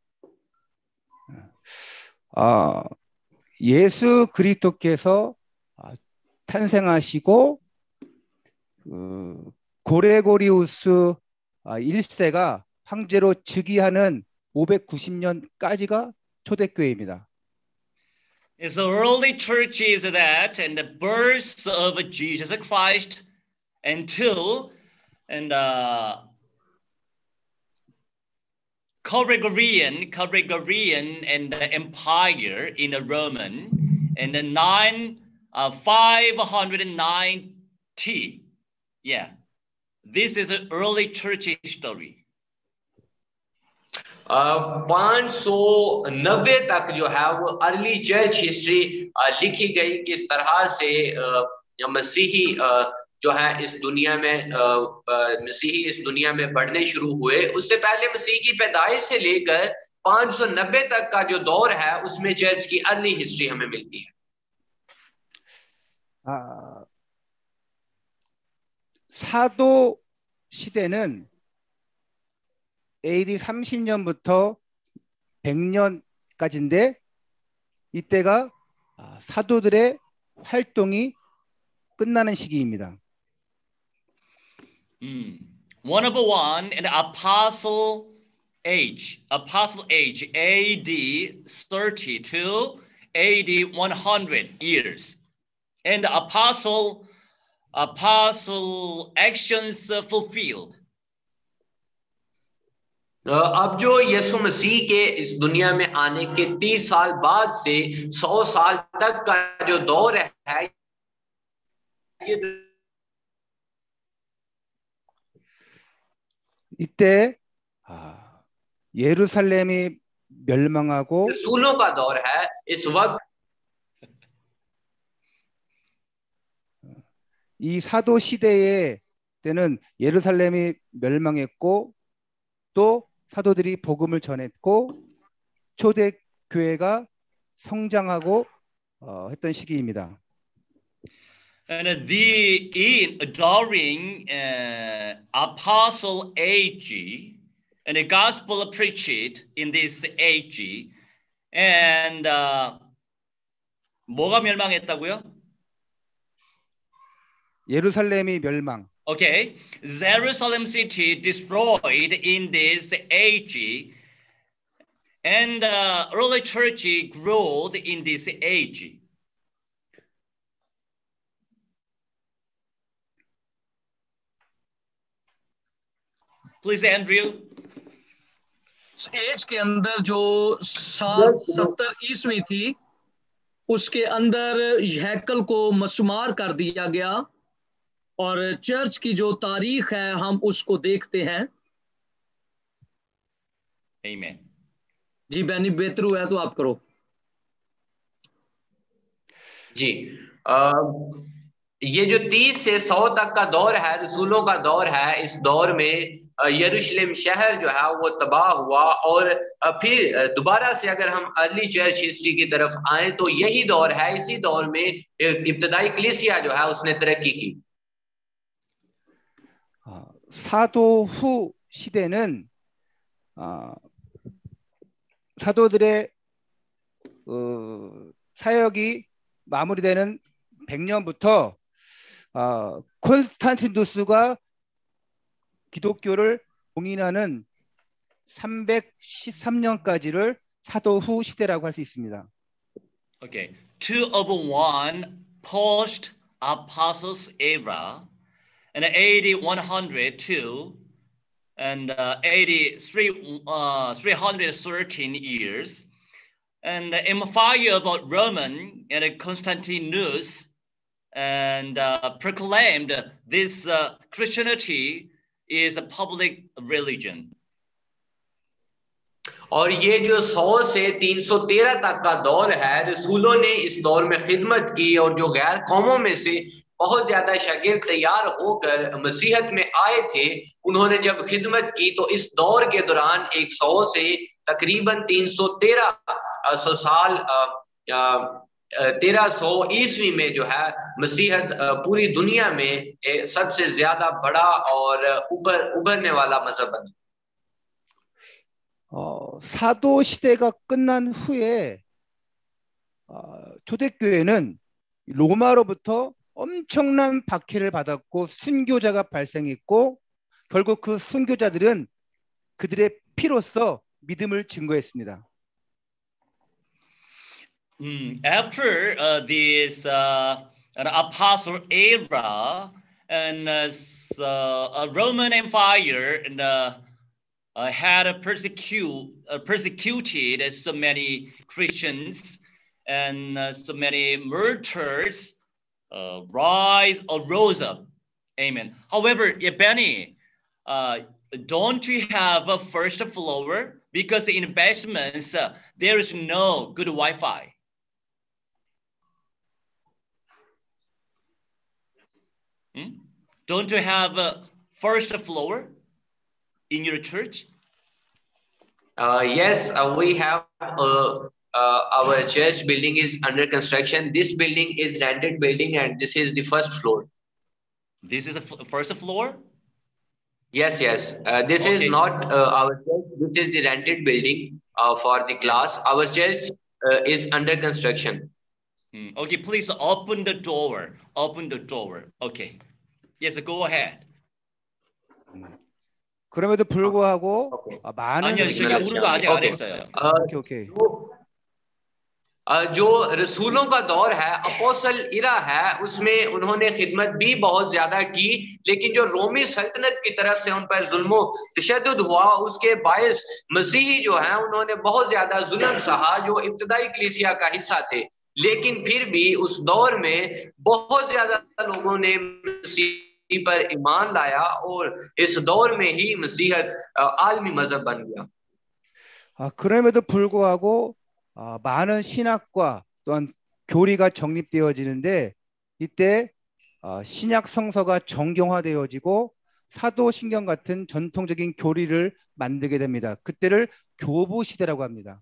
아, 예수 그리스도께서 아, 탄생하시고 그, 고레고리우스 아, 일 세가 황제로 즉위하는 오백구십 년까지가 초대교회입니다. So early church is that, and the birth of Jesus Christ until and uh, Gregorian, Gregorian and the empire in the Roman, and the nine uh, five hundred ninety. Yeah, this is an early church history. पाँच सौ नब्बे तक जो है वो early church history लिखी गई, किस तरह से मसीही जो है इस दुनिया में मसीही इस दुनिया में बढ़ने शुरू हुए, उससे पहले मसीह की पैदाइश से लेकर पाँच सौ नब्बे तक का जो दौर है उसमें चर्च की अर्ली हिस्ट्री हमें मिलती है. 아, 사도 시대는 에이디 삼십 년부터 백 년까지인데 이때가 사도들의 활동이 끝나는 시기입니다. Mm. One number one, an apostle age, apostle age, A D thirty to A D one hundred years, and the apostle apostle actions uh, fulfilled. अब जो यीशु मसीह के इस दुनिया में आने के तीस साल बाद से सौ साल तक का जो दौर है, ये 이때 아, 예루살렘이 멸망하고 रसूलों का दौर है. इस वक्त 이 사도 시대의 때는 예루살렘이 멸망했고 또 사도들이 복음을 전했고 초대 교회가 성장하고 어, 했던 시기입니다. And the in during uh, apostle age, and the gospel preached in this age, and uh, 뭐가 멸망했다고요? 예루살렘이 멸망. Okay, Jerusalem city destroyed in this age, and uh, early church grew in this age. Please, Andrew. Age के अंदर जो सात सत्तर ईस्वी थी, उसके अंदर हैकल को मसमार कर दिया गया और चर्च की जो तारीख है हम उसको देखते हैं. Amen. जी बैनी बेतरू है तो आप करो. जी आ, ये जो तीस से सौ तक का दौर है, रसूलों का दौर है, इस दौर में यरूशलेम शहर जो है वो तबाह हुआ. और फिर दोबारा से अगर हम अर्ली चर्च हिस्ट्री की तरफ आए तो यही दौर है. इसी दौर में इब्तदाई कलीसिया जो है उसने तरक्की की. 사도 후 시대는 어, 사도들의 어, 사역이 마무리되는 백 년부터 어, 콘스탄티누스가 기독교를 봉인하는 삼백십삼 년까지를 사도 후 시대라고 할 수 있습니다. Okay, two over one post apostles era, and A D one hundred two, and uh, A D three uh, three hundred thirteen years, and the empire about Roman and Constantinus, and uh, proclaimed this uh, Christianity is a public religion. और ये जो सौ से तीन सौ तेरह तक का दौर है, रसूलों ने इस दौर में खिदमत की और जो गैर कौमों में से बहुत ज्यादा शागिर्द तैयार होकर मसीहत में आए थे, उन्होंने जब खिदमत की तो इस दौर के दौरान एक सौ से तकरीबन तीन सौ तेरह सौ साल तेरह सौ ईस्वी में जो है मसीहत पूरी दुनिया में सबसे ज्यादा बड़ा और उभर उभरने वाला मजहब बना. 어, 사도 시대가 끝난 후에 어, 초대교회는 로마로부터 엄청난 박해를 받았고 순교자가 발생했고 결국 그 순교자들은 그들의 피로써 믿음을 증거했습니다. Mm, after uh, this uh, an apostle era and uh, a Roman Empire and uh, uh, had persecute uh, persecuted so many Christians and uh, so many martyrs uh, rise or rose up. Amen. However, Benny, uh, don't you have a first floor? Because in basements uh, there is no good Wi-Fi. Hmm? don't you have a first floor in your church? Uh, yes, uh, we have uh, uh, our church building is under construction. This building is rented building, and this is the first floor. This is a f- first floor? Yes, yes. Uh, this Okay. is not uh, our church. This is the rented building uh, for the class. Our church uh, is under construction. Hmm, Okay, please open the door. Open the door. Okay. Yes, go ahead. 그럼에도 불구하고 Okay. 아, 많은 아니요, 시그널 저기 우르도 아직 안 오케이. 했어요. Uh, 오케이 오케이. जो अ, जो रसूलों का दौर है, apostle इरा है, उसमें उन्होंने खिदमत भी बहुत ज्यादा की, लेकिन जो रोमी सल्तनत की तरफ से उन पर जुल्म तशद्दुद हुआ, उसके बायस मसीही जो है उन्होंने बहुत ज्यादा जुल्म सहा, जो इब्तदाई कलीसिया का हिस्सा थे। लेकिन फिर भी उस दौर में बहुत ज्यादा लोगों ने मसीह पर ईमान लाया और इस दौर में ही मसीहत अ, आलमी मजहब बन गया। 아, 그럼에도 불구하고 아, 많은 신학과 또한 교리가 정립되어지는데 이때 아, 신약 성서가 정경화되어지고 사도신경 같은 전통적인 교리를 만들게 됩니다. 그때를 교부 시대라고 합니다.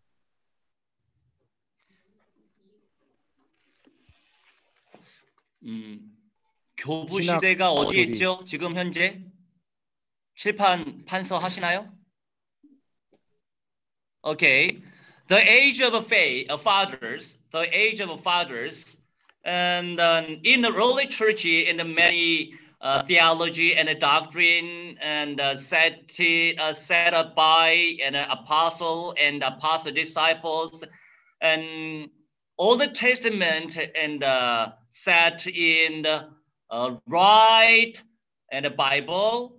음, 교부 신학 시대가 어디에 교리. 있죠? 지금 현재 칠판 판서 하시나요? Okay, the age of faith, of fathers, the age of fathers, and um, in the early church, in the many uh, theology and doctrine, and uh, set uh, set up by an apostle and apostle disciples, and all the Testament and uh, set in the uh, right and the Bible.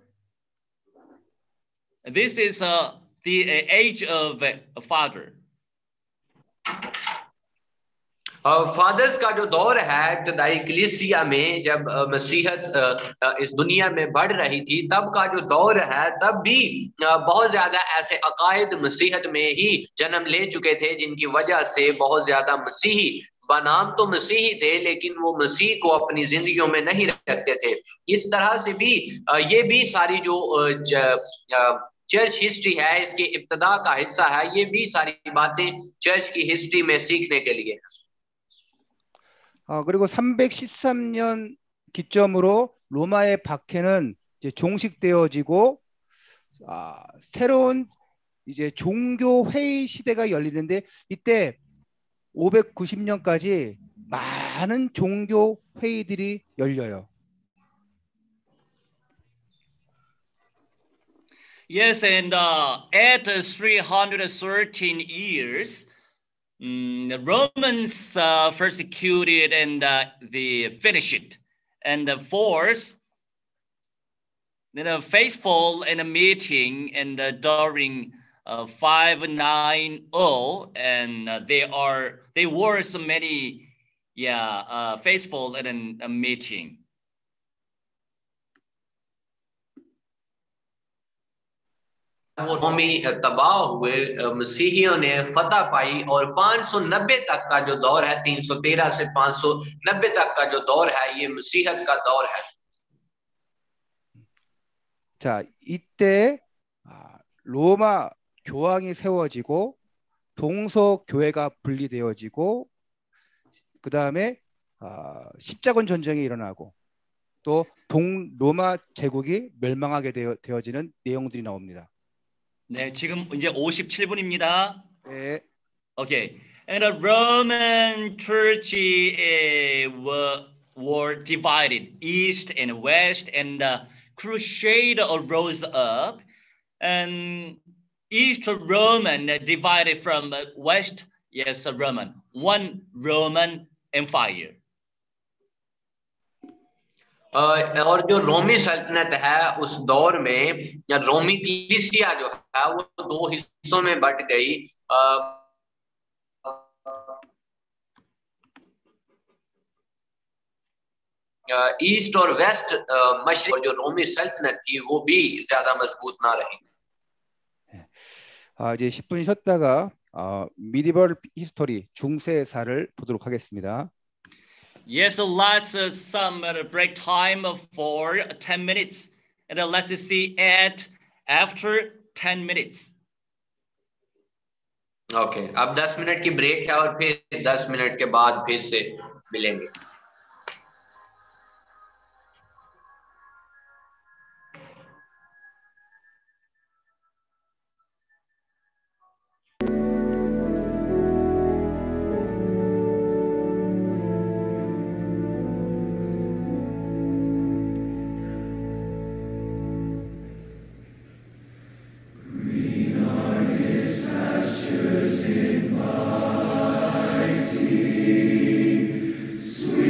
This is uh, the age of a father. Fathers का जो दौर है इब्तदाई कलीसिया में, जब मसीहत इस दुनिया में बढ़ रही थी, तब का जो दौर है, तब भी बहुत ज्यादा ऐसे अकायद मसीहत में ही जन्म ले चुके थे, जिनकी वजह से बहुत ज्यादा मसीही बनाम तो मसीही थे, लेकिन वो मसीह को अपनी जिंदगियों में नहीं रखते थे। इस तरह से भी ये भी सारी जो चर्च हिस्ट्री है, इसकी इब्तदा का हिस्सा है, ये भी सारी बातें चर्च की हिस्ट्री में सीखने के लिए। 아, 그리고 삼백십삼 년 기점으로 로마의 박해는 이제 종식되어지고 아, 새로운 이제 종교 회의 시대가 열리는데 이때 오백구십 년까지 많은 종교 회의들이 열려요. Yes, and uh, at three hundred thirteen years, um, the Romans uh, persecuted and uh, they finished it. And the fourth, you know, faithful in a meeting and uh, during uh, five ninety, and uh, they are they were so many, yeah, uh, faithful in a meeting. वो रोमी तबाह हुए, मसीहियों ने फतह पाई और पाँच सौ नब्बे तक का जो दौर है, तीन सौ तेरह से पाँच सौ नब्बे तक का जो दौर है, ये मसीहत का दौर है। 자, 이때 로마 교황이 세워지고 동서 교회가 분리되어지고 그 다음에 십자군 전쟁이 일어나고 또 동 로마 제국이 멸망하게 되어, 되어지는 내용들이 나옵니다. 네, 지금 이제 오십칠 분입니다. 네. Okay, and the Roman Church uh, were, were divided east and west, and the Crusade arose up, and East Roman divided from West, yes, Roman, one Roman Empire. और जो रोमी सल्तनत है, उस दौर में रोमी कलीसिया जो है वो दो हिस्सों में बट गई। ईस्ट और वेस्ट मशरिक, जो रोमी सल्तनत थी वो भी ज्यादा मजबूत ना रही। 아, 이제 십 분 쉬었다가 어, 미디벌 히스토리 중세사를 보도록 하겠습니다. Yes, let's uh, some uh, break time for ten minutes, and uh, let's see it after ten minutes. Okay okay, अब दस मिनट की ब्रेक है और फिर दस मिनट के बाद फिर से मिलेंगे. Sweet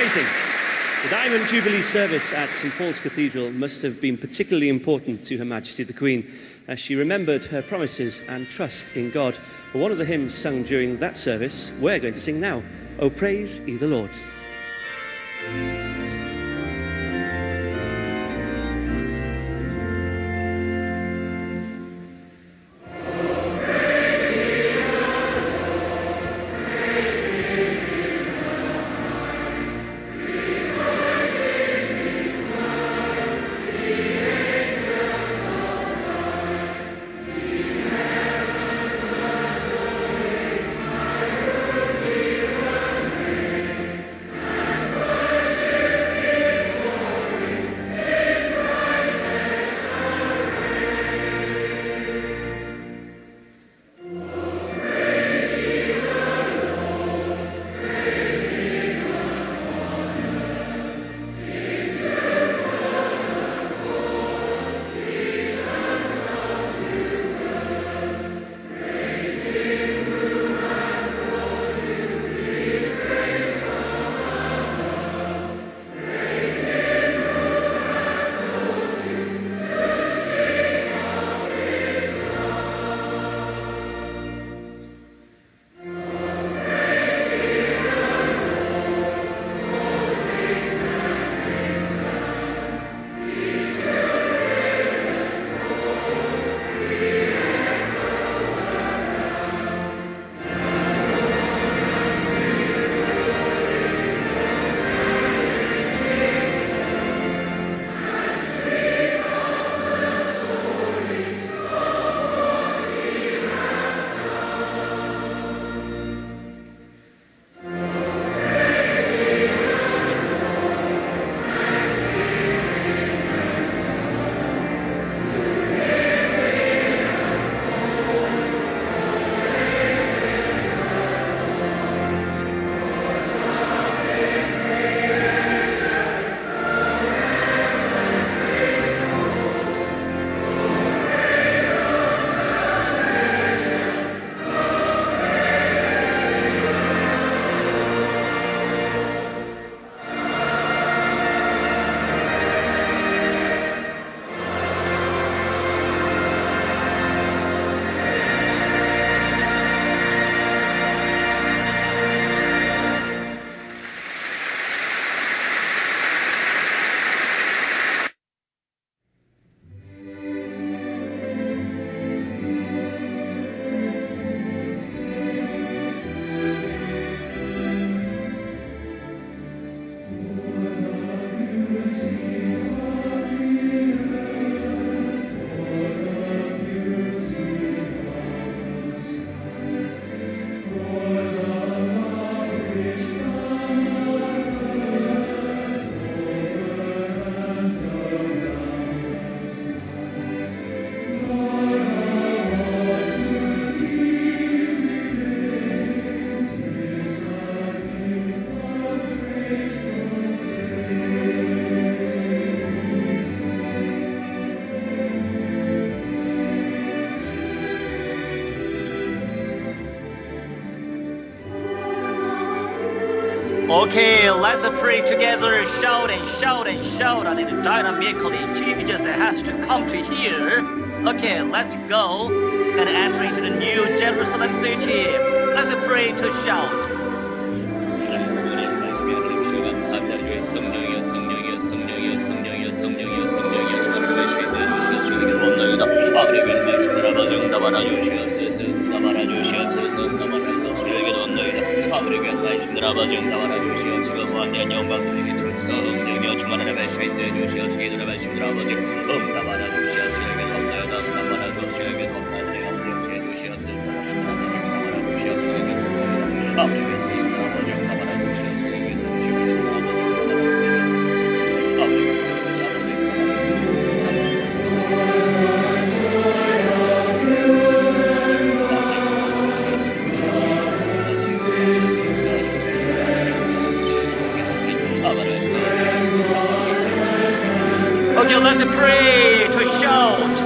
Amazing. The Diamond Jubilee service at St Paul's Cathedral must have been particularly important to Her Majesty the Queen, as she remembered her promises and trust in God. Well, one of the hymns sung during that service, we're going to sing now. Oh, praise ye the Lord. Okay, let's pray together, shout and shout and shout, and then dynamically Jesus has to come to here. Okay, let's go and enter into the new Jerusalem city. Let's pray to shout. Okay, let's pray to shout.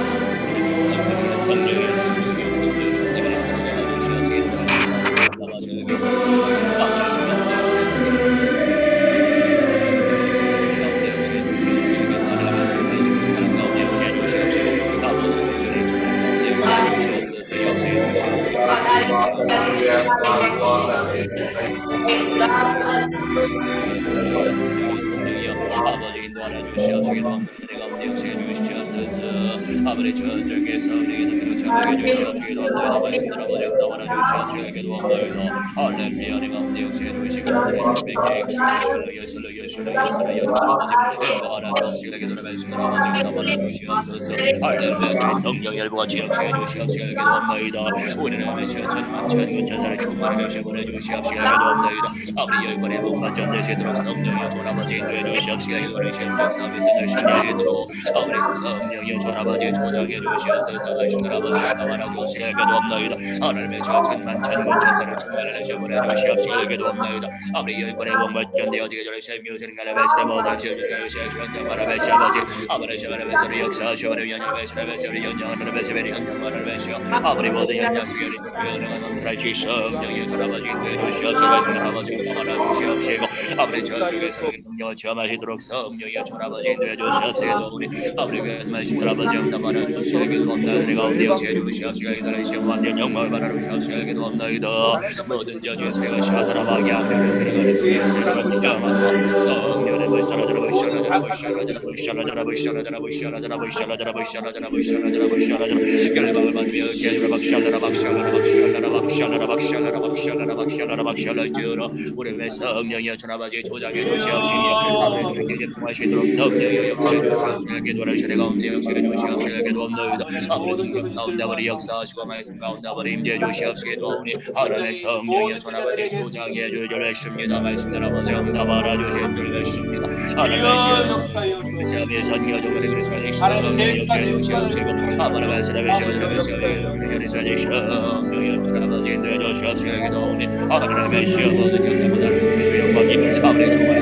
아버지 저쪽에 성령의 능력을 참여해 주시옵시고 너희가 말씀들 아버지 응답하라 주시옵시고 원하이다 할렐루야 내 가운데 역사해 주시고 오늘의 준비케 예수를 예수를 예수를 예수를 예수를 아버지 응답하라 주시옵시고 너희가 말씀들 아버지 응답하라 주시옵소서 할렐루야 주의 성령의 열보같이 역사해 주시옵시고 원하이다 우리는 메시아 천만 천군 천사를 충만하게 보내 주시옵시고 원하이다 아버지 열번의 복받전 되시도록 성령의 전 아버지 인도해 주시옵시고 이거를 실적 서비스를 신뢰하도록 아버지 성령의 전 아버지 조장해 주시옵소서 말씀들 아버지 응답하라 주시옵시고 원하이다 하나님의 저 천만 천군 천사를 충만하게 보내 주시옵시고 원하이다 아버지 열번의 복받전 되어지게 주시옵시고 묘세는 가라 말씀에 모든 지어주게 주시옵시고 원하라 말씀 아버지 아버지 시간의 말씀을 역사하시오니 연약의 말씀의 말씀을 연약하는 말씀을 현명하는 말씀이요 아버지 모든 연약 수결이 주여는 넘치라 지성령의 전 아버지 인도해 주시옵시고 말씀들 아버지 응답하라 주시옵시고 아버지 저쪽에서 능력을 체험하시도록 성령의 전 아버지 인도해 주시옵시고 우리 아버지 그 말씀들 아버지 응답하라 주시옵시고 원나의 가운데 역사해 주시옵시고 이들의 시험 완전 영광을 받아 주시옵시고 원나이다 모든 여주의 세가 샤다라바기 아버지의 세가를 수행하는 성령의 불사라자라 불사라자라 불사라자라 불사라자라 불사라자라 불사라자라 불사라자라 불사라자라 불사라자라 불사라자라 결과를 받으며 개주라 박샬라라 박샬라라 박샬라라 박샬라라 박샬라라 박샬라라 박샬라라 박샬라라 주라 우리의 성령의 전아버지 조장해 주시옵시며 아버지 그에게 통하시도록 성령의 역사해 주시옵시며 기도를 시대 가운데 역사해 주시옵시며 기도옵나이다 아버지 능력 가운데 아버지 역사하시고 말씀 가운데 아버지 임재해 주시옵시고 우리 하나님의 성령의 전아버지 조장해 주시옵시며 말씀들 아버지 응답하라 주시옵시며 하나님의 세상의 선교적으로 그리스도 성령의 역사해 주시옵시고 아버지 말씀을 주시옵시고 그리스도의 성령의 전아버지 인도해 주시옵시고 우리 하나님의 시험 모든 영광을 주시옵시고 영광이 아버지 정말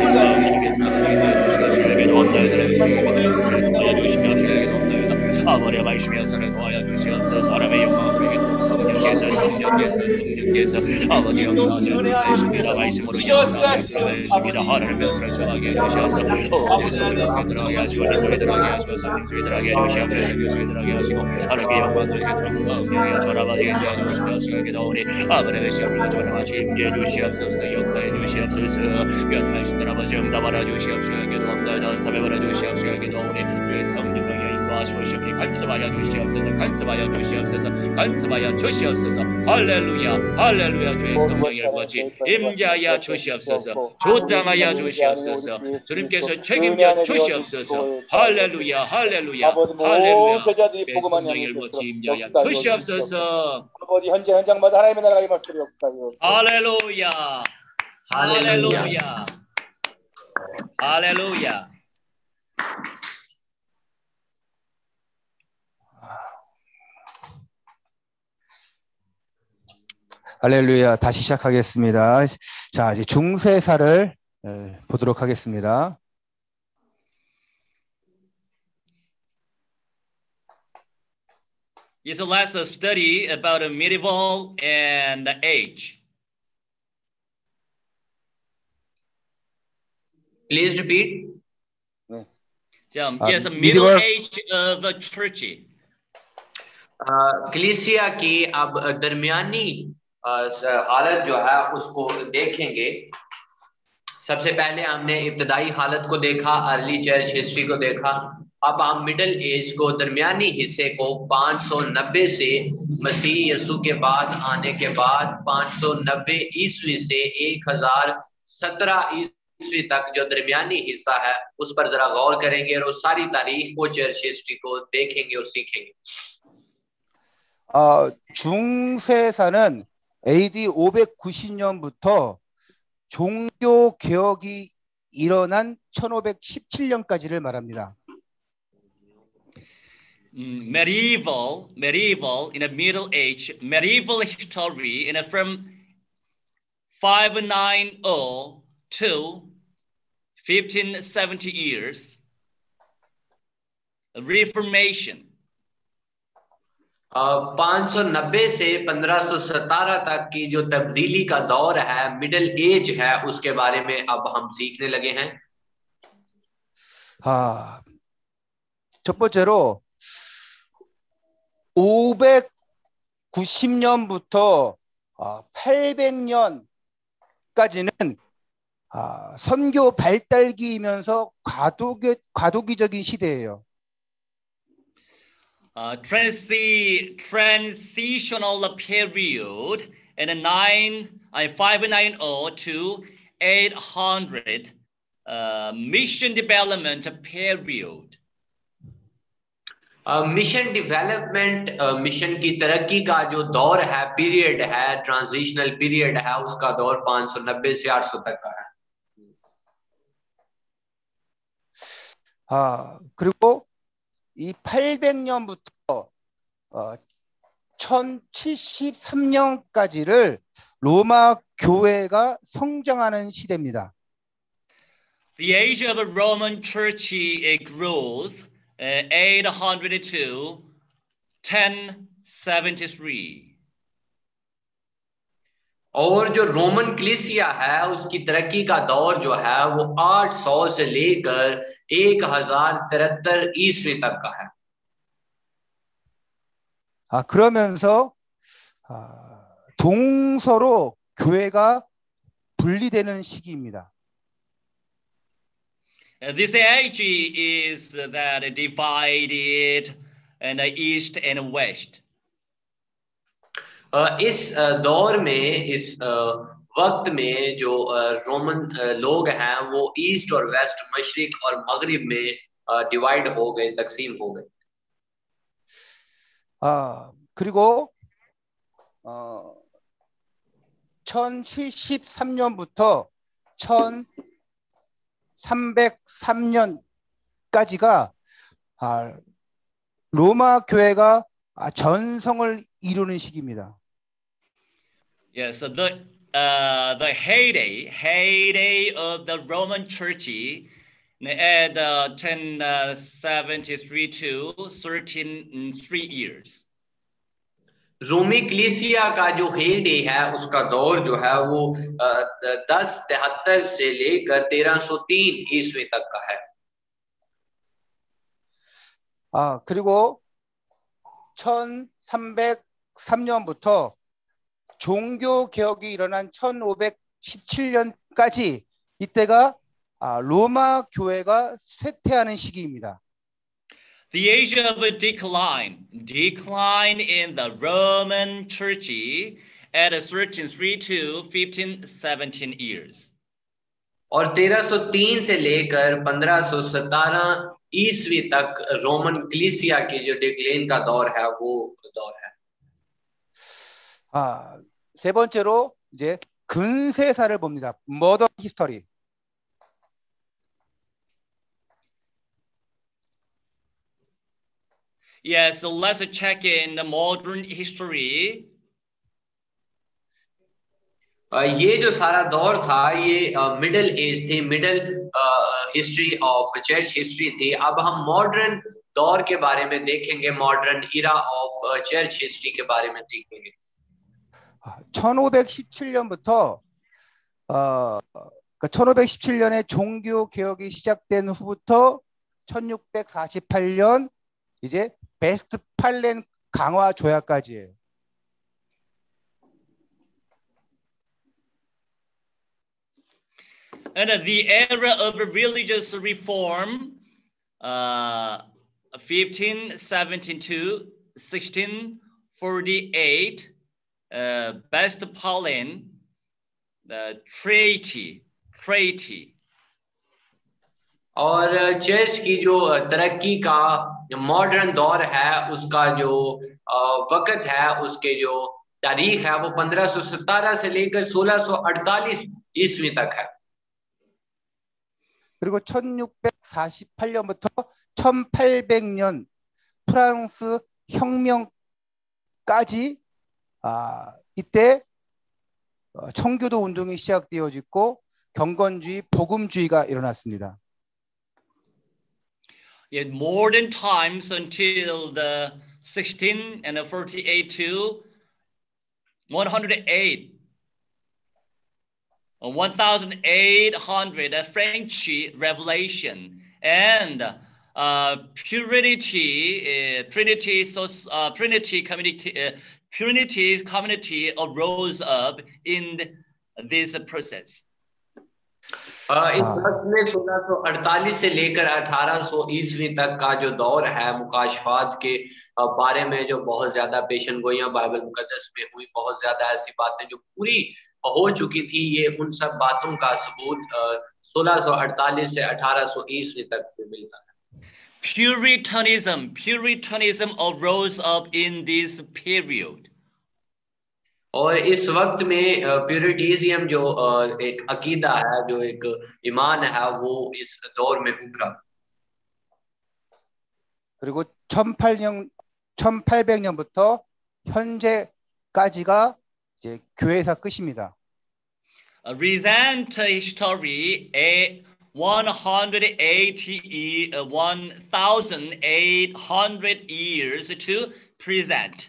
아버지의 말씀이 역사를 도하여 주시옵소서 사람의 영광을 우리에게 성령께서 성령께서 성령께서 아버지 역사하셨습니다 말씀으로 역사하셨습니다 하나님의 역사를 전하게 해주셔서 오 성령께 들어가게 하시고 성령께 들어가게 하시고 성령께 들어가게 하시옵소서 성령께 들어가게 하시고 하나님의 영광을 드리도록 성령의 전아버지에 인도해 주시옵소서 기도하오니 아버지의 시험을 전하마치 임재해 주시옵소서 역사해 주시옵소서 귀한 말씀들 아버지 응답하라 주시옵소서 기도합니다 전사배 받아 주시옵소서 기도하오니 주의 성령의 인도하시옵시니 간섭하여 주시옵소서 간섭하여 주시옵소서 간섭하여 주시옵소서 할렐루야 할렐루야 주의 성령의 아버지 임재하여 주시옵소서 조장하여 주시옵소서 주님께서 책임져 주시옵소서 할렐루야 할렐루야 할렐루야 주의 성령의 아버지 임재하여 주시옵소서 아버지 현재 현장마다 하나님의 나라가 임하시도록 역사하여 할렐루야 할렐루야 할렐루야 할렐루야. 다시 시작하겠습니다. 자, 이제 중세사를 에, 보도록 하겠습니다. It's a lesson study about a medieval and age. Please repeat. 네. Um, 아, yes, a middle medieval- age of a church. कलीसिया की अब दरमियानी हालत जो है उसको देखेंगे। सबसे पहले हमने इब्तदाई हालत को देखा, अर्ली चर्च हिस्ट्री को देखा। अब हम मिडिल एज को, दरमियानी हिस्से को पाँच सौ नब्बे से मसीह यसु के बाद आने के बाद पाँच सौ नब्बे ईस्वी से एक हजार सत्रह ईस्वी तक जो दरमियानी हिस्सा है उस पर जरा गौर करेंगे और उस सारी तारीख को, चर्च हिस्ट्री को देखेंगे और सीखेंगे। 어, 중세사는 에이디 오백구십 년부터 종교 개혁이 일어난 천오백십칠 년까지를 말합니다. Mm, medieval, medieval in a middle age, medieval history in a from five ninety to fifteen seventy years, Reformation. पाँच सौ नब्बे से पंद्रह सौ सतारह तक की जो तब्दीली का दौर है, मिडिल एज है, उसके बारे में अब हम सीखने लगे हैं। 아, 첫 번째로 오백구십 년부터 팔백 년까지는 아, 선교 발달기이면서 과도기, 과도기적인 시대예요. uh, transi transitional period in nine, uh, five ninety to eight hundred uh, mission development period. Mission development mission की तरक्की का जो दौर है, पीरियड है, ट्रांजिशनल पीरियड है, उसका दौर पाँच सौ नब्बे से आठ सौ तक का है. 아, 그리고 이 팔백 년부터 어, 천칠십삼 년까지를 로마 교회가 성장하는 시대입니다. The age of a Roman Church growth, uh, eight hundred to ten seventy-three. और जो रोमन कलीसिया है उसकी तरक्की का दौर जो है वो आठ सौ से लेकर एक हजार तिहत्तर ईस्वी तक का है. 아, 그러면서 아, 동서로 교회가 분리되는 시기입니다. Uh, this age is that divided in the east and west. uh, इस uh, दौर में इस uh, वक्त में जो uh, रोमन uh, लोग हैं वो ईस्ट और वेस्ट, मशरिक और मगरिब में डिवाइड uh, हो गए, तकसीम हो गए. 아, 그리고 어, 천칠십삼 년부터 천삼백삼 년까지가 아, 로마 교회가 아, 전성을 이루는 시기입니다. Yes, so the uh, the heyday heyday of the Roman Church at uh, ten seventy-three to thirteen three years. रोमी कलीसिया का जो हेडे है उसका दौर जो है वो दस तिहत्तर से लेकर तेरह सौ तीन ईस्वी तक का है. 아, 그리고 천삼백삼 년부터 종교 개혁이 일어난 천오백십칠 년까지 이때가 아, 로마 교회가 쇠퇴하는 시기입니다. The age of a decline, decline in the Roman Church at thirteen to fifteen seventeen years. और तेरह सौ तीन से लेकर पंद्रह सौ सतारह ईस्वी तक रोमन कलीसिया के जो डिक्लेन का दौर है वो दौर है. 아, 세 번째로 이제 근세사를 봅니다. 머더 히스토리. Yes, so let's check in the modern history. uh, ये जो सारा दौर था ये मिडिल एज थी, middle history of church history थी. अब हम मॉडर्न दौर के बारे में देखेंगे, modern era of church history के बारे में देखेंगे. 천오백십칠 년부터 어, 그러니까 천오백십칠 년에 종교 개혁이 시작된 후부터 천육백사십팔 년 이제 베스트팔렌 강화 조약까지예요. And uh, the era of religious reform, uh, fifteen seventy-two, sixteen forty-eight, uh, Westphalian uh, Treaty, Treaty. और चर्च की जो तरक्की का मॉडर्न दौर है उसका जो वक्त है, उसके जो तारीख है वो पंद्रह सौ सतारह से लेकर सोलह सौ अड़तालीस ईस्वी तक है. 그리고 천육백사십팔 년부터 천팔백 년 프랑스 혁명까지 아, 이때 청교도 운동이 시작되어지고 경건주의, 복음주의가 일어났습니다. In modern times until the sixteen and the forty-eight to one hundred eight, one thousand eight hundred French Revolution and uh, Purity, uh, Trinity, so, uh, Trinity community, uh, Purity community arose up in this process. अ, इस हाँ। वक्त में सोलह सौ अड़तालीस से लेकर अठारह सौ ईस्वी तक का जो दौर है मुकाशफात के अ, बारे में जो बहुत ज्यादा पेशन गोइयां बाइबल मुकद्दस में हुई, बहुत ज्यादा ऐसी बातें जो पूरी हो चुकी थी, ये उन सब बातों का सबूत सोलह सौ अड़तालीस से अठारह सौ ईस्वी तक में मिलता है। Puritanism, Puritanism arose up in this period. और इस वक्त में प्यूरिटिज्म जो अ, एक अकीदा है, जो एक ईमान है, वो इस दौर में उभरा। 그리고 천팔백 년 천팔백 년부터 현재까지가 이제 교회사 끝입니다. A recent history, a one hundred eighty, uh, one thousand eight hundred years to present.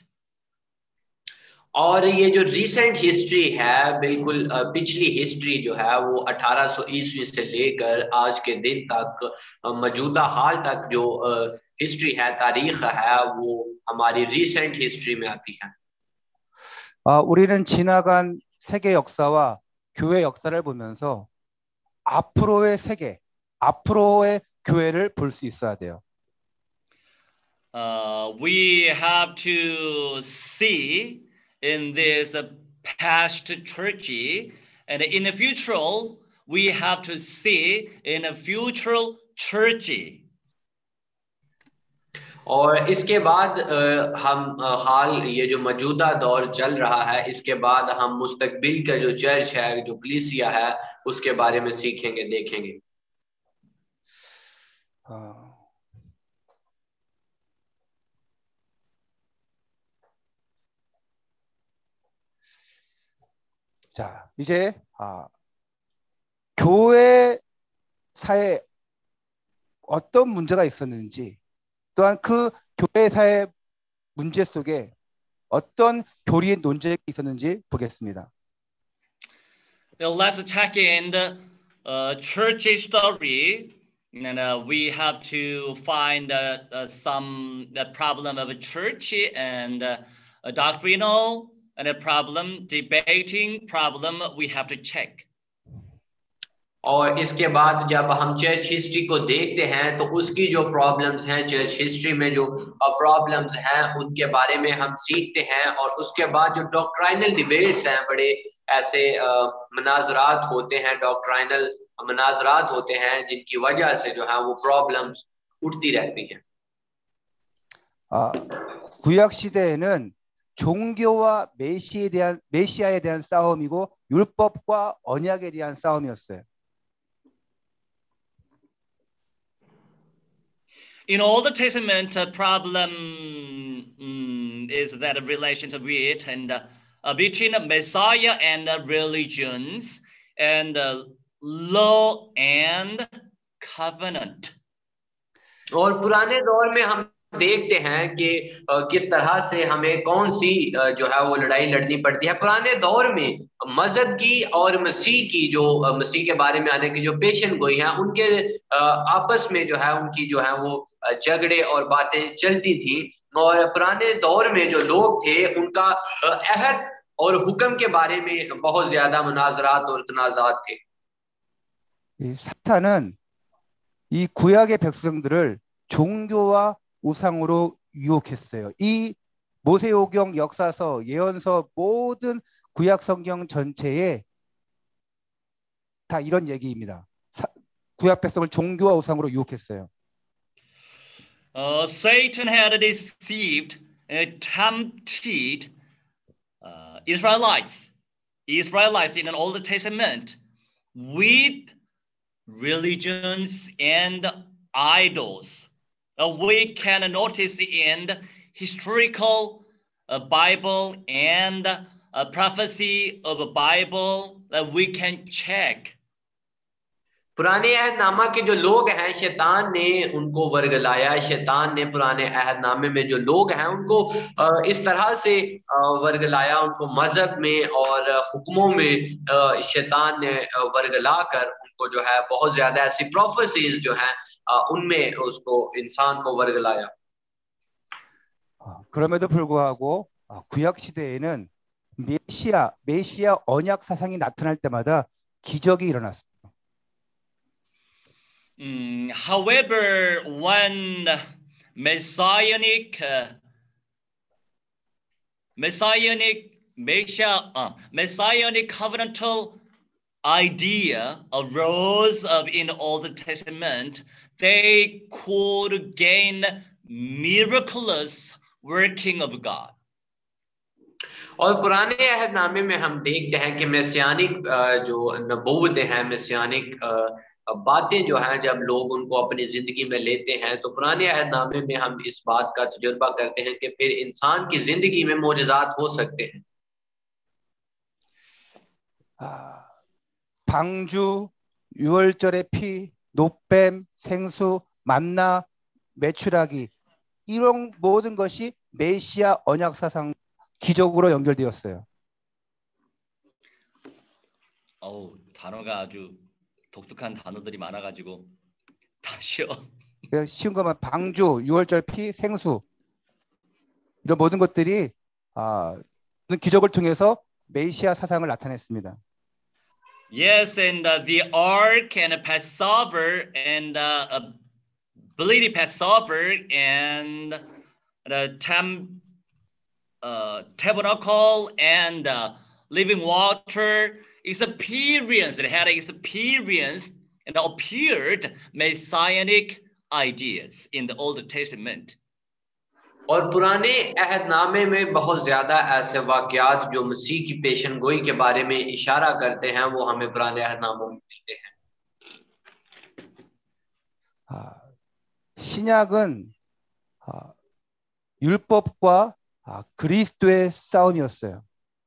और ये जो रिसेंट हिस्ट्री है, बिल्कुल अ, पिछली हिस्ट्री जो है वो अठारह सौ ईस्वी से लेकर आज के दिन तक, अ, मौजूदा हाल तक जो हिस्ट्री है, तारीख है, वो हमारी रिसेंट हिस्ट्री में आती है। 아, 우리는 지나간 세계 역사와 교회 역사를 보면서 앞으로의 세계, 앞으로의 교회를 볼 수 있어야 돼요. Uh, we have to see in this uh, past church, and in the future, we have to see in a future church. और इसके बाद अ, हम अ, हाल ये जो मौजूदा दौर चल रहा है, इसके बाद हम मुस्तकबिल का जो चर्च है, जो कलीसिया है, उसके बारे में सीखेंगे, देखेंगे। 아, 자, 이제 아, 교회 사에 어떤 문제가 있었는지, 또한 그 교회사의 문제 속에 어떤 교리의 논쟁이 있었는지 보겠습니다. Well, let's check in the uh, church story, and uh, we have to find uh, uh, some the problem of a church and uh, a doctrinal and a problem, debating problem. We have to check. और इसके बाद जब हम church history को देखते हैं, तो उसकी जो प्रॉब्लम्स हैं, चर्च हिस्ट्री में जो प्रॉब्लम्स हैं, उनके बारे में हम सीखते हैं। और उसके बाद जो डॉक्ट्राइनल डिबेट्स हैं, बड़े ऐसे मनाजरात होते हैं, डॉक्ट्राइनल मनाजरात होते हैं, जिनकी वजह से जो है वो प्रॉब्लम्स उठती रहती हैं। 아, 구약 시대에는 종교와 메시에 대한 메시아에 대한 싸움이고 율법과 언약에 대한 싸움이었어요. In Old Testament, uh, problem um, is that relationship with and uh, uh, between Messiah and uh, religions and uh, law and covenant. और पुराने दौर में हम देखते हैं कि किस तरह से हमें कौन सी जो है वो लड़ाई लड़नी पड़ती है। पुराने दौर में मजहब की और मसीह की जो मसीह के बारे में आने की जो पेशन गोई हैं, उनके आपस में जो है उनकी जो है वो झगड़े और बातें चलती थी। और पुराने दौर में जो लोग थे, उनका अहद और हुक्म के बारे में बहुत ज्यादा मुनाजरात और तनाजात थे। 이 사탄은 이 구약의 백성들을 종교와 우상으로 유혹했어요. 이 모세오경, 역사서, 예언서 모든 구약 성경 전체에 다 이런 얘기입니다. 사, 구약 백성을 종교와 우상으로 유혹했어요. Uh, Satan had deceived and tempted uh, Israelites, Israelites in the Old Testament with religions and idols. Uh, we can notice in historical uh, Bible and uh, prophecy of a Bible that uh, we can check. पुराने अहदनामा के जो लोग हैं, शैतान ने उनको वर्गलाया। शैतान ने पुराने अहदनामे में जो लोग हैं, उनको इस तरह से वर्गलाया, उनको मजहब में और हुक्मों में शैतान ने वर्गला कर उनको जो है बहुत ज्यादा ऐसी प्रोफेसीज जो हैं, उनमें उसको इंसान को वर्गलाया। 그럼에도 불구하고 구약 시대에는 메시아 메시아 언약 사상이 나타날 때마다 기적이 일어났어요. Mm, however, when messianic uh, messianic Messiah, uh, messianic covenantal idea arose of in Old Testament, they could gain miraculous working of God. और पुराने अहदनामे में हम देखते हैं कि मैसियानिक जो नबूवतें हैं, मैसियानिक बातें जो हैं, जब लोग उनको अपनी जिंदगी में लेते हैं तो पुराने अहदनामे में हम इस बात का तजुर्बा करते हैं कि फिर इंसान की जिंदगी में मोजज़ात हो सकते हैं. 아, 방주, 유월절의 피, 노뱀, 생수, 만나, 메추라기 이런 모든 것이 메시아 언약 사상 기적으로 연결되었어요. 어우, 단어가 아주 독특한 단어들이 많아가지고 다시요. 그래서 쉬운 것만 방주, 유월절 피, 생수 이런 모든 것들이 아, 기적을 통해서 메시아 사상을 나타냈습니다. Yes, and uh, the ark and Passover and uh, ability Passover and the tam, uh, tabernacle and uh, living water experience. It had experience and appeared messianic ideas in the Old Testament. और पुराने अहदनामे में बहुत ज्यादा ऐसे वाक़यात जो मसीह की पेशन गोई के बारे में इशारा करते हैं वो हमें पुराने अहदनामों में मिलते हैं. 아, 신약은 아, 율법과 아, 그리스도의 싸움이었어요.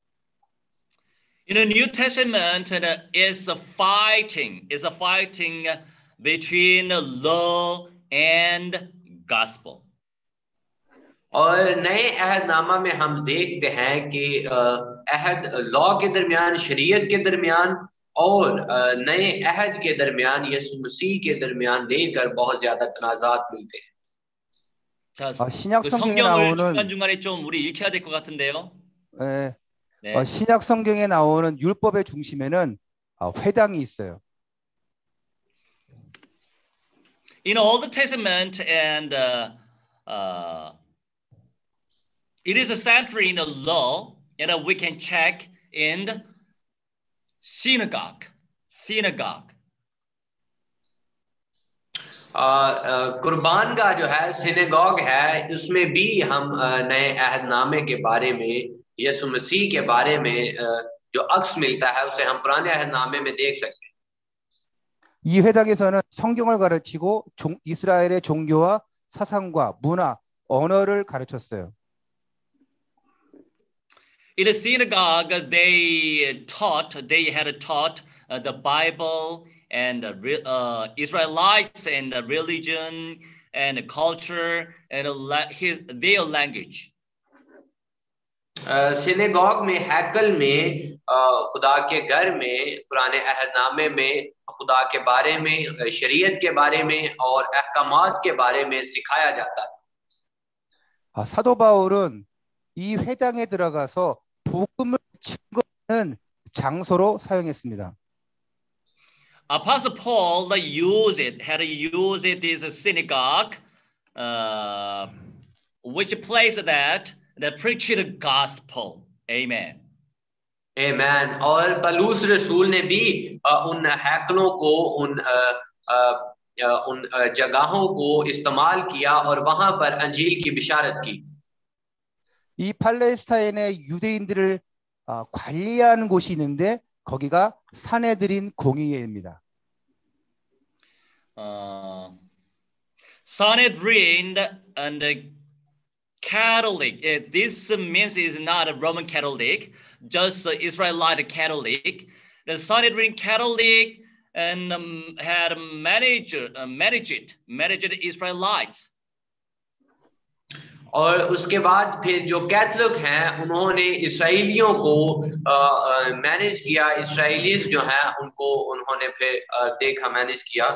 In the New Testament, uh, it's a fighting. It's a fighting between law and gospel. और नए अहदनामा में हम देखते हैं कि अहद लॉ के दरमियान, शरीयत के दरमियान और नए अहद के दरमियान, यीशु मसीह के दरमियान देखकर बहुत ज्यादा तनाज़ात मिलते हैं. 자, 아, 신약 그 성경에 성경을 나오는 중간중간에 좀 우리 읽혀야 될 것 같은데요. 에, 네. 어, 신약 성경에 나오는 율법의 중심에는 아, 회당이 있어요. In Old Testament and uh, uh, it is a center in the law, and uh, we can check in the synagogue. Synagogue. कुर्बान का जो है सिनेगॉग है, उसमें भी हम नए अहदनामे के बारे में, यीशु मसीह के बारे में जो अक्स मिलता है उसे हम पुराने अहदनामे में देख सकते हैं. 이 회당에서는 성경을 가르치고 종, 이스라엘의 종교와 사상과 문화, 언어를 가르쳤어요. In the synagogue, they taught, they had taught uh, the Bible and uh, uh, Israelites and uh, religion and culture and uh, his, their language. Synagogue में, हैकल में, खुदा के घर में, पुराने अहदनामे में खुदा के बारे में, शरीयत के बारे में और अहकामात के बारे में सिखाया जाता था. 아, 사도 바울은 이 회당에 들어가서 복음을 증거하는 장소로 사용했습니다. Apostle Paul used it, had used it as a synagogue, uh, which place that that preached the gospel. Amen. Amen. और पलूस रसूल ने भी उन हैकलों को, उन उन जगहों को इस्तेमाल किया और वहां पर अंजील की बिशारत की. 이 팔레스타인의 유대인들을 아, 관리하는 곳이 있는데 거기가 산헤드린 공의회입니다. Uh, Sanhedrin and the Catholic. Uh, this means is not a Roman Catholic, just uh, Israelite Catholic. The Sanhedrin Catholic and um, had managed uh, managed managed Israelites. और उसके बाद फिर जो कैथलिक हैं उन्होंने इसराइलियों को मैनेज किया. इसराइलीज जो हैं उनको उन्होंने फिर देखा, मैनेज किया.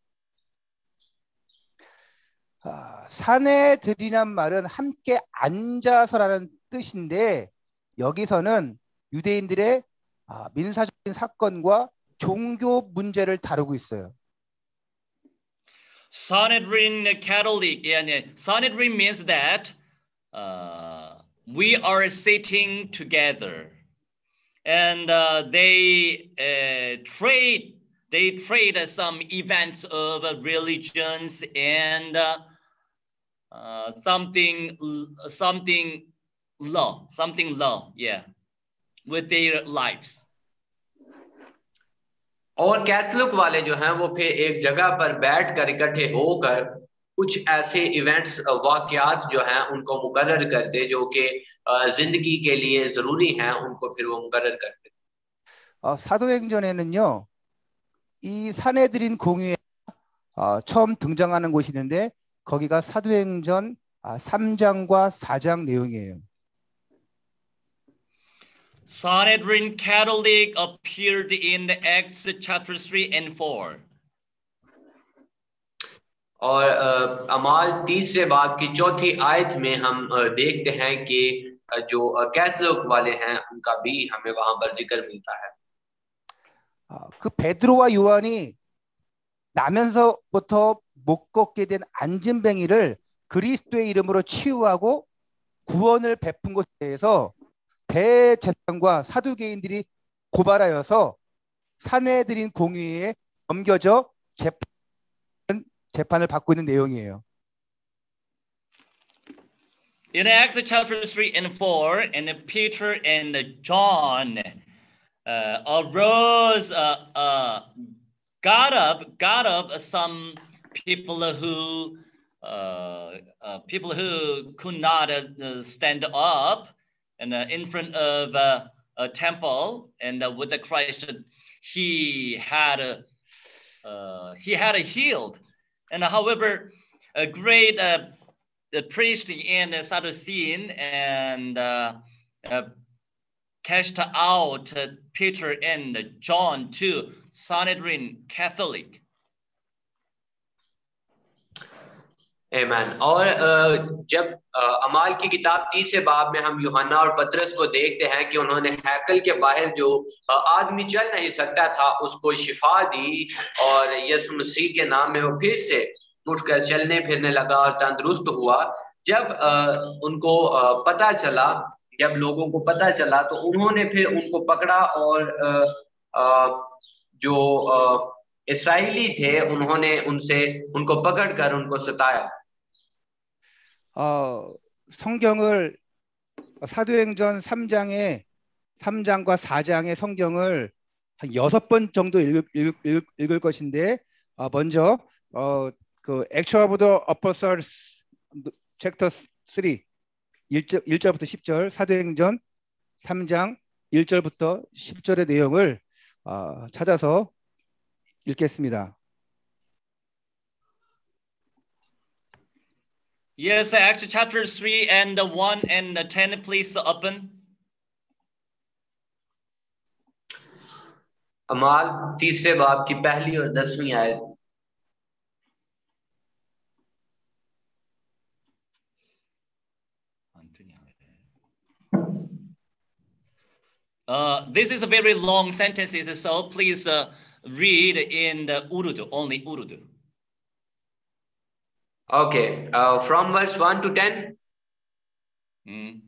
아, 산헤드린이란 말은 함께 앉아서라는 뜻인데 여기서는 유대인들의 아, 민사적인 사건과 종교 문제를 다루고 있어요. Sanhedrin Catholic, yeah, Sanhedrin means that uh, we are sitting together, and uh, they uh, trade they trade uh, some events of uh, religions and uh, uh, something something law, something law, yeah, with their lives. और Catholic वाले जो हैं वो फिर एक जगह पर बैठकर इकट्ठे होकर कुछ ऐसे इवेंट्स वाकयात जो हैं उनको मुकर्रर करते जो कि जिंदगी के लिए जरूरी हैं उनको फिर वो मुकर्रर करते. 어, 사도행전에는요 이 사내들인 공회에 어, 처음 등장하는 곳이 있는데 거기가 사도행전 아, 삼 장과 사 장 내용이에요. Sanhedrin Catholic appeared in Acts chapter three and four. और अमाल तीसरे बाब की चौथी आयत में हम देखते हैं कि जो कैथलिक वाले हैं उनका भी हमें वहां पर जिक्र मिलता है. 그 베드로와 요한이 나면서부터 못 걷게 된 안진뱅이를 그리스도의 이름으로 치유하고 구원을 베푼 것에 대해서 대제사장과 사두개인들이 고발하여서 사내들인 공의회에 넘겨져 재판, 재판을 받고 있는 내용이에요. In Acts chapter three and four, and Peter and John uh, arose, uh, uh, got up, got up some people who, uh, uh, people who could not uh, stand up. And uh, in front of uh, a temple, and uh, with the Christ, he had a, uh, he had a healed, and uh, however, a great uh, the priest in the Sadducean and uh, uh, cast out uh, Peter and John to Sanhedrin Catholic. Amen. और जब अमाल की किताब तीसरे बाब में हम यूहन्ना और पतरस को देखते हैं कि उन्होंने हैकल के बाहर जो आदमी चल नहीं सकता था उसको शिफा दी और यीशु मसीह के नाम में वो फिर से उठकर चलने फिरने लगा और तंदुरुस्त हुआ. जब उनको पता चला, जब लोगों को पता चला तो उन्होंने फिर उनको पकड़ा और जो इस्राएली थे उन्होंने उनसे उनको पकड़कर उनको सताया. 어, 성경을 사도행전 삼 장에 삼 장과 사 장의 성경을 한 여섯 번 정도 읽을, 읽을, 읽을 것인데 어, 먼저 어, 그 Acts of the Apostles chapter three 일 절, 일 절부터 십 절 사도행전 삼 장 일 절부터 십 절의 내용을 어, 찾아서 읽겠습니다. Yes, Acts chapter three and one and ten, please open. अमाल तीसरे बाब की पहली और दसवीं आयत. Uh, this is a very long sentence, so please uh, read in the Urdu, only Urdu. Okay, uh, from verse one to ten. Mm.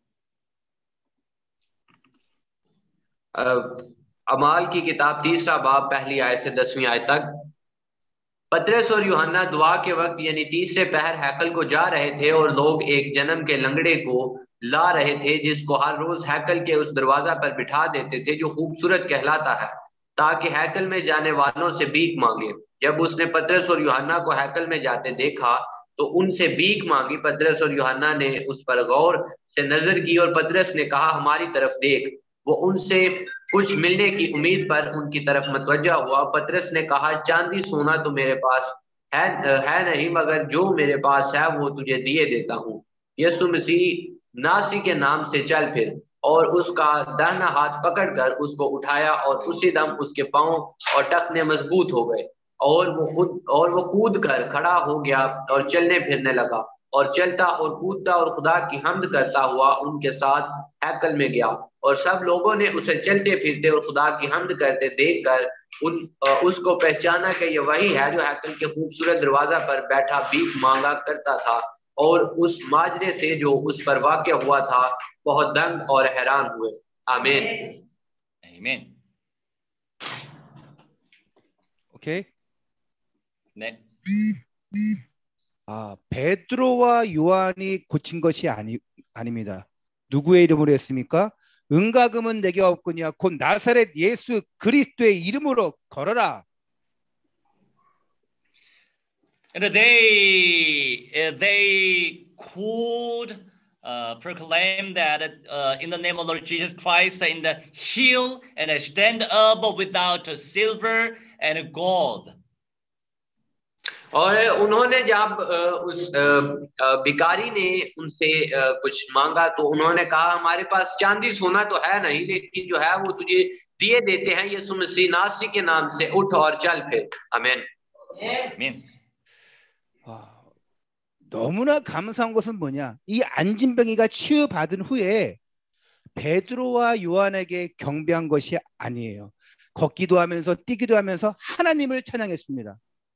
Uh, अमाल की किताब तीसरा बाब पहली आयत से दसवीं आयत तक. पतरस और यूहन्ना दुआ के वक्त यानी तीसरे पहर हैकल को जा रहे थे और लोग एक जन्म के लंगड़े को ला रहे थे जिसको हर रोज हैकल के उस दरवाजा पर बिठा देते थे जो खूबसूरत कहलाता है ताकि हैकल में जाने वालों से भीख मांगे. जब उसने पतरस और यूहन्ना को हैकल में जाते देखा तो उनसे भीख मांगी. पतरस और यूहन्ना ने उस पर गौर से नजर की और पतरस ने कहा हमारी तरफ देख. वो उनसे कुछ मिलने की उम्मीद पर उनकी तरफ मतवज्जा हुआ. पतरस ने कहा चांदी सोना तो मेरे पास है, है नहीं मगर जो मेरे पास है वो तुझे दिए देता हूँ. यीशु मसीह नासी के नाम से चल फिर और उसका दाहिना हाथ पकड़कर उसको उठाया और उसी दम उसके पांव और टखने मजबूत हो गए और वो खुद और वो कूद कर खड़ा हो गया और चलने फिरने लगा. और चलता और कूदता और खुदा की हम्द करता हुआ उनके साथ हैकल में गया, और सब लोगों ने उसे चलते फिरते और खुदा की हम्द करते देखकर उन उसको पहचाना कि ये वही है जो हैकल के खूबसूरत दरवाजा पर बैठा भीख मांगा करता था, और उस माजरे से जो उस पर वाक़या हुआ था बहुत दंग और हैरान हुए। आमीन। Amen. 오케이. 네. 아, 베드로와 요한이 고친 것이 아니 아닙니다. 누구의 이름으로 했습니까? 은가금은 내게 없거니와 곧 나사렛 예수 그리스도의 이름으로 걸어라. And they uh, they could uh, proclaim that uh, in the name of Lord Jesus Christ, and uh, heal and uh, stand up without uh, silver and gold. और उन्होंने जब उस भिखारी ने उनसे कुछ मांगा तो उन्होंने कहा हमारे पास चांदी सोना तो है नहीं, लेकिन जो है वो तुझे दिए देते हैं, यीशु मसीह नासरी के नाम से उठ और चल फिर। आमीन। 아멘. 아, 너무나 감사한 것은 뭐냐? 이 안진병이가 치유받은 후에 베드로와 요한에게 경배한 것이 아니에요. 걷기도 하면서 뛰기도 하면서 하나님을 찬양했습니다.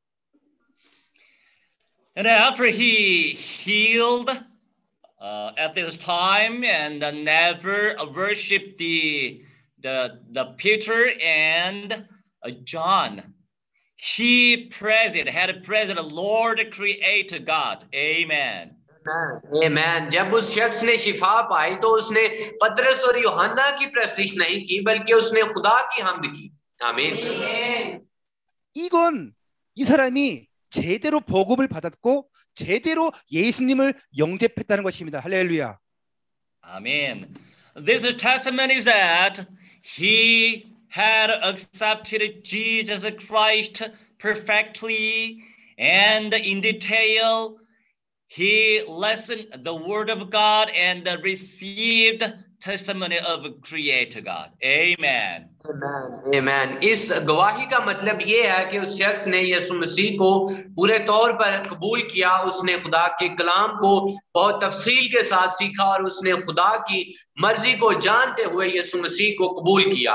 And after he healed uh, at this time and uh, never worshipped the the the Peter and uh, John, he present had present Lord Creator God. Amen. Amen. जब उस शख्स ने शिफा पाई तो उसने पतरस और यूहन्ना की प्रस्तुति नहीं की, बल्कि उसने खुदा की हम्द की। आमीन। 이건 이 사람이 제대로 복음을 받았고 제대로 예수님을 영접했다는 것입니다. 할렐루야. Amen. This testimony is that he had accepted Jesus Christ perfectly and in detail. He listened the word of God and received testimony of Creator God. Amen. Amen. Amen. इस गवाही का मतलब ये है कि उस शख्स ने यीशु मसीह को पूरे तौर पर कबूल किया, उसने खुदा के कलाम को बहुत तफसील के साथ सीखा और उसने खुदा की मर्जी को जानते हुए यीशु मसीह को कबूल किया।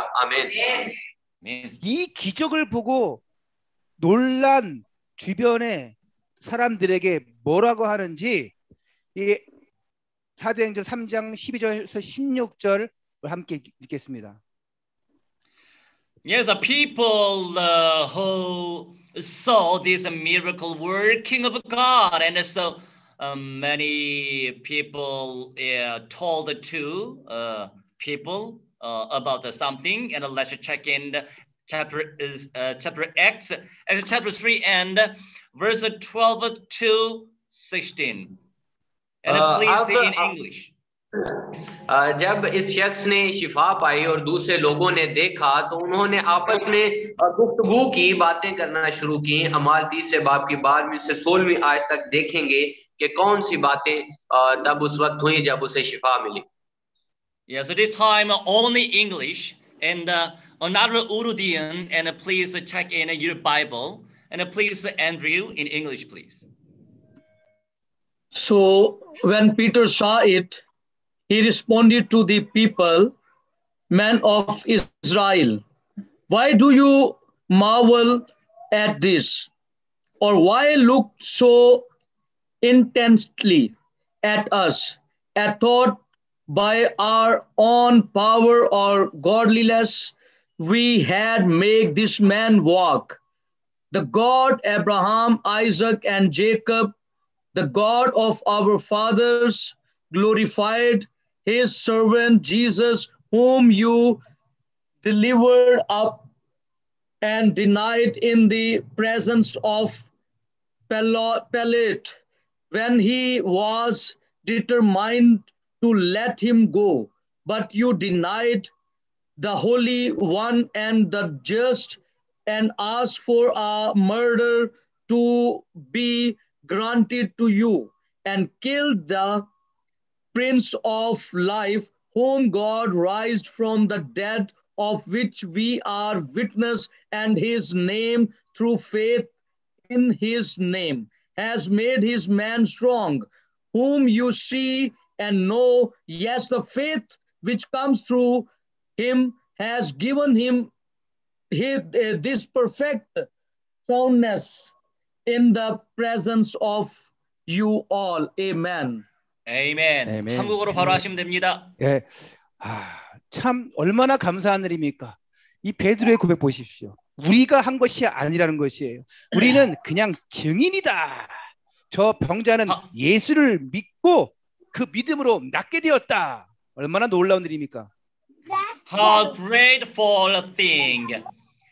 आमीन। 이 기적을 보고 놀란 주변의 사람들에게 뭐라고 하는지 이 사도행전 삼 장 십이 절에서 십육 절을 함께 읽겠습니다. Yes, the people uh, who saw this miracle working of God, and so um, many people uh, told to uh, people uh, about the something. And let's check in the chapter uh, chapter Acts, Acts chapter three and verse twelve to sixteen. And Uh, please अब- say in English. अ, जब इस शख्स ने शिफा पाई और दूसरे लोगों ने देखा तो उन्होंने आपस में अ, गुफ्तगू की, बातें करना शुरू की। अमाल तीसरे बाब की बारहवीं से सोलहवीं आयत तक देखेंगे कि कौन सी बातें अ, तब उस वक्त हुई जब उसे शिफा मिली। Yes, at this time only English and uh, another Urduian, and uh, please check in your Bible, and uh, please Andrew in English, please. So when Peter saw it, he responded to the people, men of Israel, why do you marvel at this? Or why look so intensely at us, and thought by our own power or godliness we had made this man walk? The God Abraham, Isaac, and Jacob, the God of our fathers, glorified his servant Jesus, whom you delivered up and denied in the presence of Pilate, when he was determined to let him go. But you denied the Holy One and the just, and asked for a murder to be granted to you, and killed the Prince of Life, whom God raised from the dead, of which we are witness, and his name, through faith in his name, has made his man strong, whom you see and know. Yes, the faith which comes through him has given him his, uh, this perfect soundness in the presence of you all. Amen. Amen. Amen. 한국어로 바로 하시면 됩니다. 예, 아, 참 얼마나 감사한 일입니까? 이 베드로의 고백 보십시오. 우리가 한 것이 아니라는 것이에요. 우리는 그냥 증인이다. 저 병자는 예수를 믿고 그 믿음으로 낫게 되었다. 얼마나 놀라운 일입니까? How grateful a thing.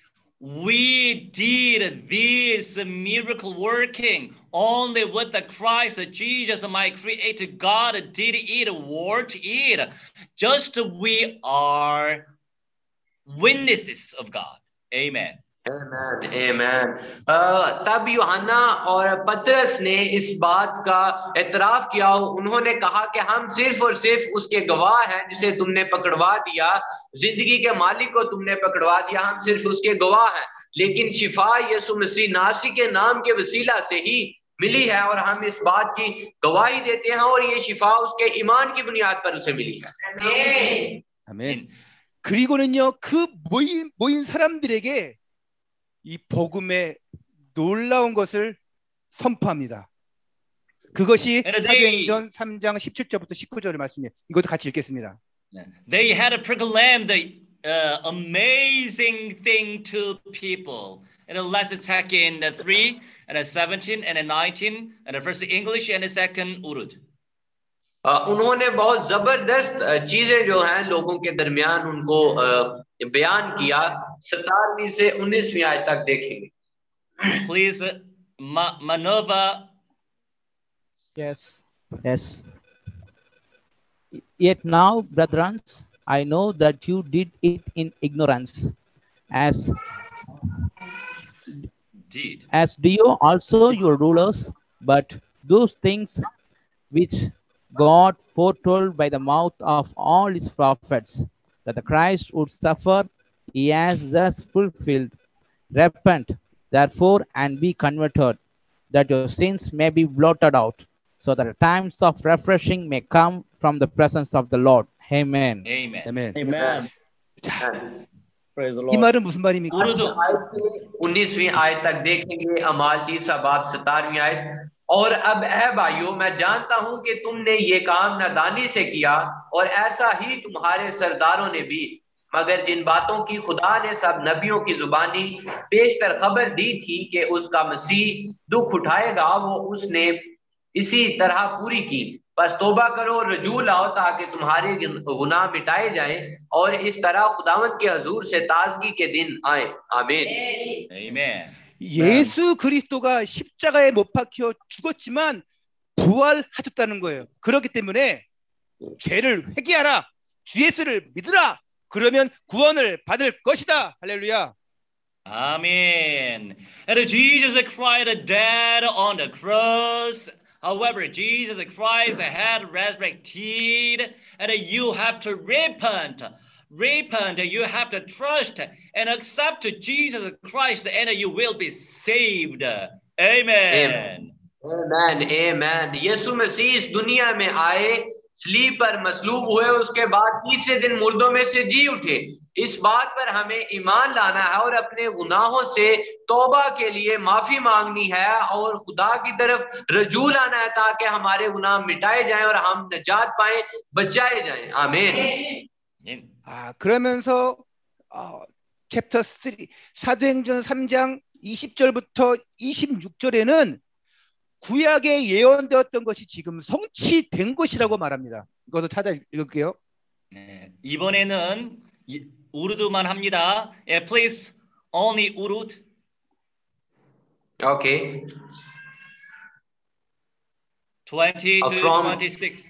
We did this miracle working only with the Christ Jesus, my creator God, did it, worked it. Just we are witnesses of God. Amen. Amen, amen. uh, तब यूहन्ना और पतरस ने इस बात का एतराफ किया। उन्होंने कहा कि हम सिर्फ और सिर्फ उसके गवाह हैं जिसे तुमने पकड़वा दिया, जिंदगी के मालिक को तुमने पकड़वा दिया, हम सिर्फ उसके गवाह हैं। लेकिन शिफा यीशु मसीह नासी के नाम के वसीला से ही मिली है और हम इस बात की गवाही देते हैं और ये शिफा उसके ईमान की बुनियाद पर उसे मिली है। 아멘. 그리고는요, 그 모인 모인 사람들에게 이 복음의 놀라운 것을 선포합니다. 그것이 사도행전 삼 장 십칠 절부터 십구 절의 말씀이에요. 이것도 같이 읽겠습니다. They had proclaimed the uh, amazing thing to people. And let's attack in the three and the seventeen and the nineteen and the first English and the second Urdu. Uh, उन्होंने बहुत जबरदस्त चीजें जो हैं लोगों के दरमियान उनको uh, बयान किया। सतारहवीं से उन्नीसवीं आयत तक देखेंगे। Please, Ma Manova. Yes. Yes. Yet now, brethren, I know that you did it in ignorance, as did as do you also your rulers. But those things which God foretold by the mouth of all his prophets, that the Christ would suffer, he has thus fulfilled. Repent, therefore, and be converted, that your sins may be blotted out, so that the times of refreshing may come from the presence of the Lord. Amen. Amen. Amen. Amen. Praise the Lord. 이 말은 무슨 말입니까? उन्नीसवीं आयत तक देखेंगे। अमाल तीसरा बाब सतारहवीं आयत। और अब ऐ भाइयों, मैं जानता हूं कि तुमने ये काम नादानी से किया और ऐसा ही तुम्हारे सरदारों ने भी, मगर जिन बातों की खुदा ने सब नबियों की जुबानी पेशतर खबर दी थी कि उसका मसीह दुख उठाएगा, वो उसने इसी तरह पूरी की। बस तौबा करो और रजू लाओ ताकि तुम्हारे गुनाह मिटाए जाएं और इस तरह खुदावंद के हजूर से ताजगी के दिन आए। आमीन। Amen. 예수 그리스도가 십자가에 못 박혀 죽었지만 부활하셨다는 거예요. 그렇기 때문에 죄를 회개하라, 주 예수를 믿으라. 그러면 구원을 받을 것이다. 할렐루야. Amen. And Jesus Christ died on the cross. However, Jesus Christ had resurrected, and you have to repent. Repent, you have to trust and accept Jesus Christ, and you will be saved. Amen. Amen. Amen. यीशु मसीह इस दुनिया में आए, सलीब पर मसलूब हुए, उसके बाद तीसरे दिन मुर्दों में से जी उठे। इस बात पर हमें ईमान लाना है और अपने गुनाहों से तौबा के लिए माफी मांगनी है और खुदा की तरफ रजू लाना है ताकि हमारे गुनाह मिटाए जाएं और हम नजात पाएं, बचाए जाएं। आमीन। 아, 그러면서 어, 챕터 삼, 사도행전 삼 장 이십 절부터 이십육 절에는 구약에 예언되었던 것이 지금 성취된 것이라고 말합니다. 이것도 찾아 읽을게요. 네, 이번에는 우르드만 합니다. Yeah, please, only 우르드. Okay. twenty to from... twenty-six.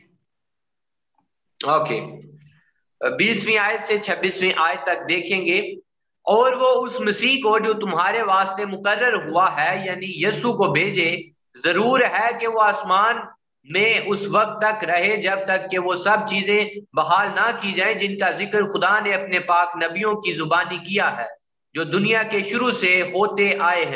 Okay. बीसवीं आयत से छब्बीसवीं आयत तक देखेंगे। और वो उस मसीह को जो तुम्हारे वास्ते मुकर्रर हुआ है, यानी यीशु को भेजे, जरूर है कि वो आसमान में उस वक्त तक रहे जब तक कि वो सब चीजें बहाल ना की जाएं जिनका जिक्र खुदा ने अपने पाक नबियों की जुबानी किया है, जो दुनिया के शुरू से होते आए हैं।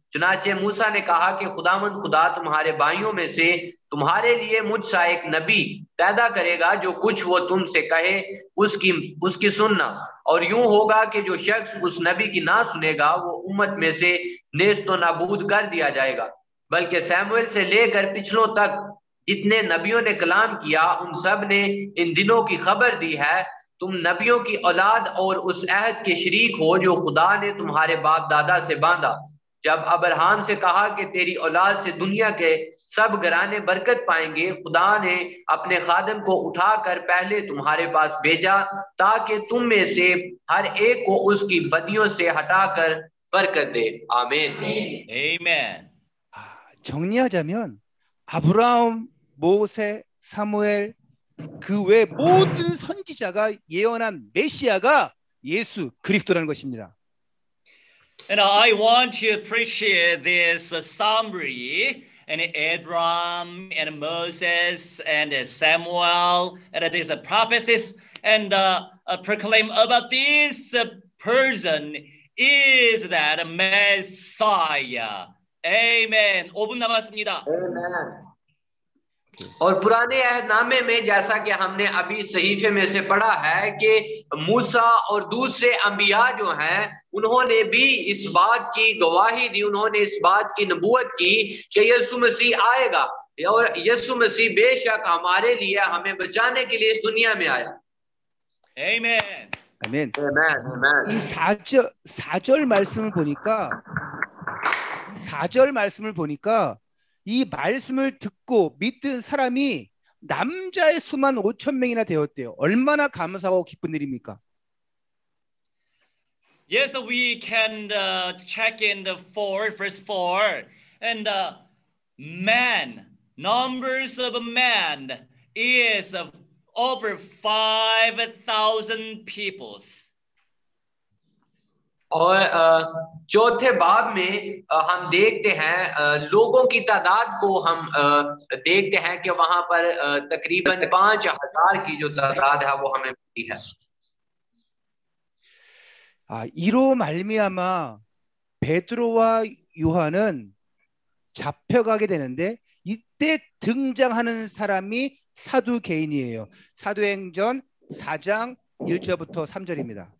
चुनाचे मूसा ने कहा कि खुदावंद खुदा तुम्हारे भाइयों में से तुम्हारे लिए मुझसा एक नबी पैदा करेगा, जो कुछ वो तुमसे कहे उसकी उसकी सुनना। और यूं होगा कि जो शख्स उस नबी की ना सुनेगा वो उम्मत में से नेस्तो नाबूद कर दिया जाएगा। बल्कि सैमुएल से लेकर पिछलों तक जितने नबियों ने कलाम किया, उन सब ने इन दिनों की खबर दी है। तुम नबियों की औलाद और उस अहद के शरीक हो जो खुदा ने तुम्हारे बाप दादा से बांधा, जब अब्राहम से कहा कि तेरी औलाद से दुनिया के सब घराने बरकत पाएंगे। खुदा ने अपने खादम को उठाकर पहले तुम्हारे पास भेजा, ताकि तुम में से हर एक को उसकी बदियों से हटाकर बरकत दे। आमीन। Amen. 정리하자면 아브라함, 모세, 사무엘 그 외 모든 선지자가 예언한 메시아가 예수 그리스도라는 것입니다. And I want to appreciate this uh, summary and Abraham and Moses and uh, Samuel and these uh, prophecies and uh, uh, proclaim about this uh, person is that Messiah. Amen. 오 분 남았습니다. Amen. और पुराने अहदनामे में जैसा कि हमने अभी सहीफे में से पढ़ा है कि मूसा और दूसरे अंबिया जो हैं उन्होंने भी इस बात की गवाही दी, उन्होंने इस बात की नबूवत की कि यीशु मसीह आएगा और यीशु मसीह बेशक हमारे लिए, हमें बचाने के लिए इस दुनिया में आया। Amen. 아멘. Amen. Amen. 이 사절 사절 말씀을 보니까 사절 말씀을 보니까 이 말씀을 듣고 믿은 사람이 남자의 수만 오천 명이나 되었대요. 얼마나 감사하고 기쁜 일입니까? Yes, we can uh, check in the four, verse four. And uh, man, numbers of man is uh, over five thousand peoples. और चौथे बाब में हम देखते हैं लोगों की तादाद को हम देखते हैं कि वहां पर तकरीबन पांच हजार की जो तादाद है वो हमें मिलती है। 아, 이로 말미암아 베드로와 요한은 잡혀가게 되는데 이때 등장하는 사람이 사두개인이에요. 사도행전 사 장 일 절부터 삼 절입니다.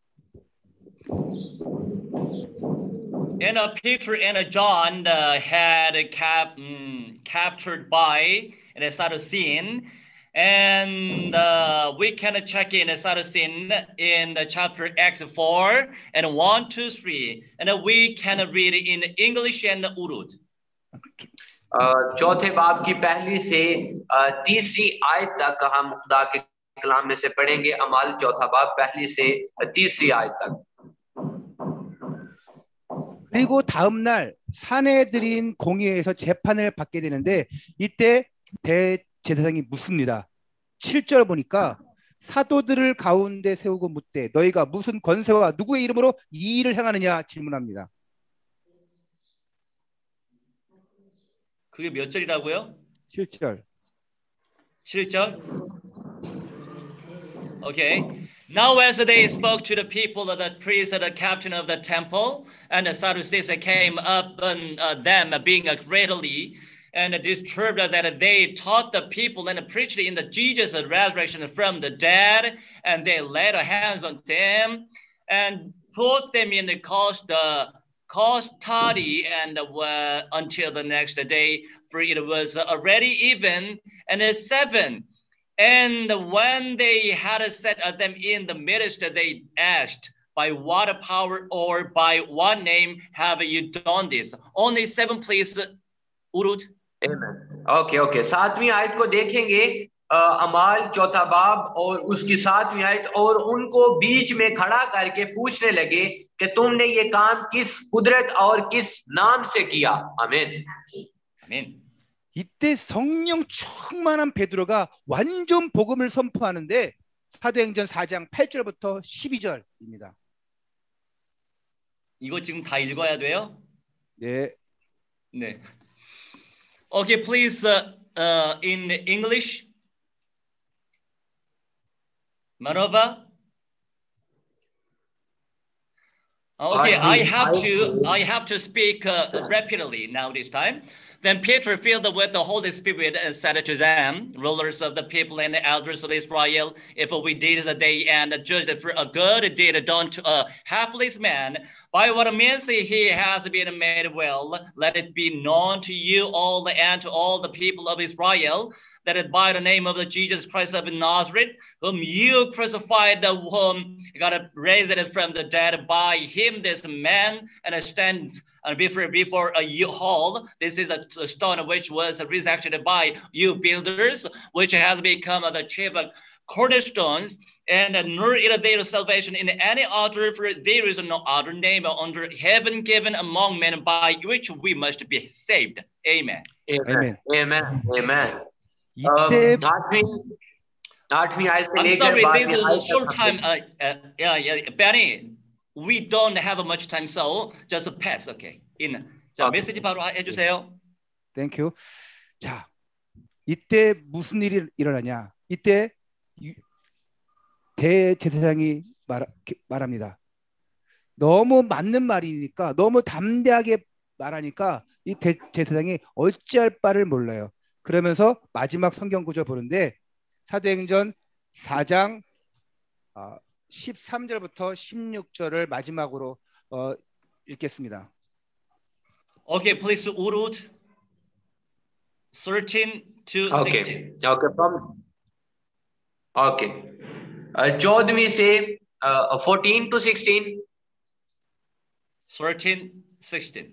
And uh, Peter and uh, John uh, had cap, um, captured by and a Sadducean, and uh, we can check in a Sadducean in the chapter Acts four and one, two, three, and uh, we can read in English and Urdu. चौथे बाब की पहली से तीसरी आयत तक हम खुदा के कलाम में से पढ़ेंगे। अमाल चौथा बाब पहली से तीसरी आयत तक। 그리고 다음 날 사내들인 공의회에서 재판을 받게 되는데 이때 대제사장이 묻습니다. 칠 절 보니까 사도들을 가운데 세우고 묻되 너희가 무슨 권세와 누구의 이름으로 이 일을 행하느냐 질문합니다. 그게 몇 절이라고요? 칠 절. 칠 절? Okay. Now as they spoke to the people, the priests and the captain of the temple, and the Sadducees came up on uh, them, being greatly and disturbed that they taught the people and preached in the Jesus the resurrection from the dead, and they laid hands on them and put them in the cost, uh, custody and uh, until the next day, for it was already even and seven. And when they had set them in the midst, they asked, by what power or by what name have you done this? Only seven, please, Urut. Amen. Okay, okay. सातवीं आयत को देखेंगे, अमाल चौथा बाब और उसकी सातवीं आयत, और उनको बीच में खड़ा करके पूछने लगे कि तुमने ये काम किस कुदरत और किस नाम से किया? आमीन। आमीन। 이때 성령 충만한 베드로가 완전 복음을 선포하는데 사도행전 사 장 팔 절부터 십이 절입니다. 이거 지금 다 읽어야 돼요? 네. 네. Okay, please uh, uh, in English. Manova. Okay, I have to I have to speak uh, rapidly now this time. Then Peter, filled with the Holy Spirit, and said to them, rulers of the people and the elders of Israel, if we did the day and judged for a good deed done to a hapless man, by what means he has been made well, let it be known to you all and to all the people of Israel, that by the name of the Jesus Christ of Nazareth, whom you crucified, whom God raised from the dead, by him this man and stands before before a you hall. This is a stone which was rejected by you builders, which has become the chief cornerstones, and nor is there salvation in any other, for there is no other name under heaven given among men by which we must be saved. Amen. Amen. Amen. Amen. 이때 um, आठवीं आठवीं आयत से I'm लेकर sorry, बारहवीं this is आयत a तक short हम time. Uh, uh, yeah, yeah, Benny, we don't have much time, so just pass. Okay. In 자, Okay. 메시지 바로 해주세요. Thank you. 자, 이때 무슨 일이 일어나냐? 이때 유- 대제사장이 말, 말합니다. 너무 맞는 말이니까, 너무 담대하게 말하니까 이 대제사장이 어찌할 바를 몰라요. 그러면서 마지막 성경 구절 보는데 사도행전 사 장 어, 십삼 절부터 십육 절을 마지막으로 어, 읽겠습니다. Okay, please Urut thirteen to Okay. sixteen. Okay. From okay. चौदहवीं से fourteen to sixteen. thirteen, sixteen.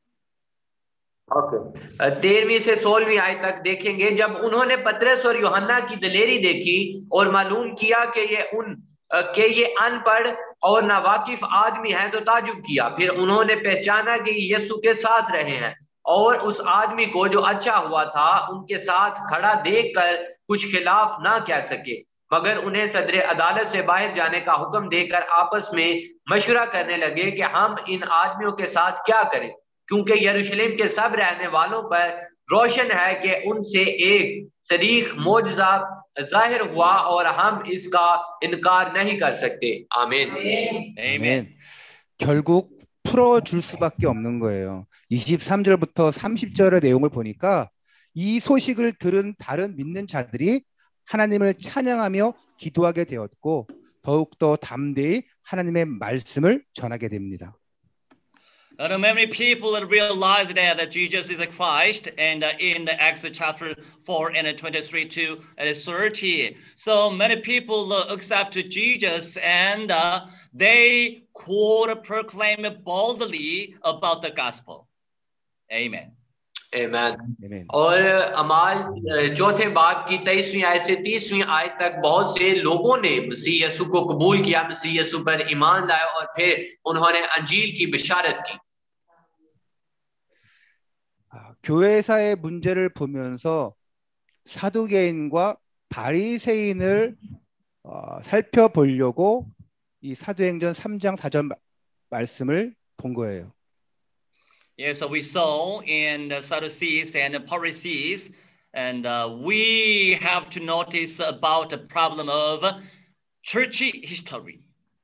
Okay तेरहवीं से सोलहवीं आयत तक देखेंगे। जब उन्होंने पतरस और यूहन्ना की दलेरी देखी और मालूम किया कि ये उन कि ये अनपढ़ और नावाकिफ आदमी हैं तो ताजुब किया। फिर उन्होंने पहचाना कि यीशु के साथ रहे हैं और उस आदमी को जो अच्छा हुआ था उनके साथ खड़ा देखकर कुछ खिलाफ ना कह सके, मगर उन्हें सदर अदालत से बाहर जाने का हुक्म देकर आपस में मशवरा करने लगे कि हम इन आदमियों के साथ क्या करें, क्योंकि यरूशलेम के सब रहने वालों पर रोशन है कि उनसे एक सरीख मौजज़ा जाहिर हुआ और हम इसका इनकार नहीं कर सकते। आमीन। Amen. 결국 풀어줄 수밖에 없는 거예요. 이십삼 절부터 삼십 절의 내용을 보니까 이 소식을 들은 다른 믿는 자들이 하나님을 찬양하며 기도하게 되었고 더욱더 담대히 하나님의 말씀을 전하게 됩니다. Uh, many people realize that uh, Jesus is a Christ, and uh, in the Acts chapter four and uh, twenty-three to uh, thirty. So many people uh, accept Jesus, and uh, they quote proclaim boldly about the gospel. Amen. Amen. Amen. और अमाल चौथे बाब की तेईसवीं आयत से तीसवीं आयत तक बहुत से लोगों ने मसीह यीशु को कबूल किया, मसीह यीशु पर ईमान लाया और फिर उन्होंने अंजील की बिशारत की। 아, 교회사의 문제를 보면서 사두개인과 바리새인을 어, 살펴보려고 이 사도행전 삼 장 사 절 말씀을 본 거예요. Yes, so we saw in the Sadducees and the Pharisees, and uh, we have to notice about the problem of church history.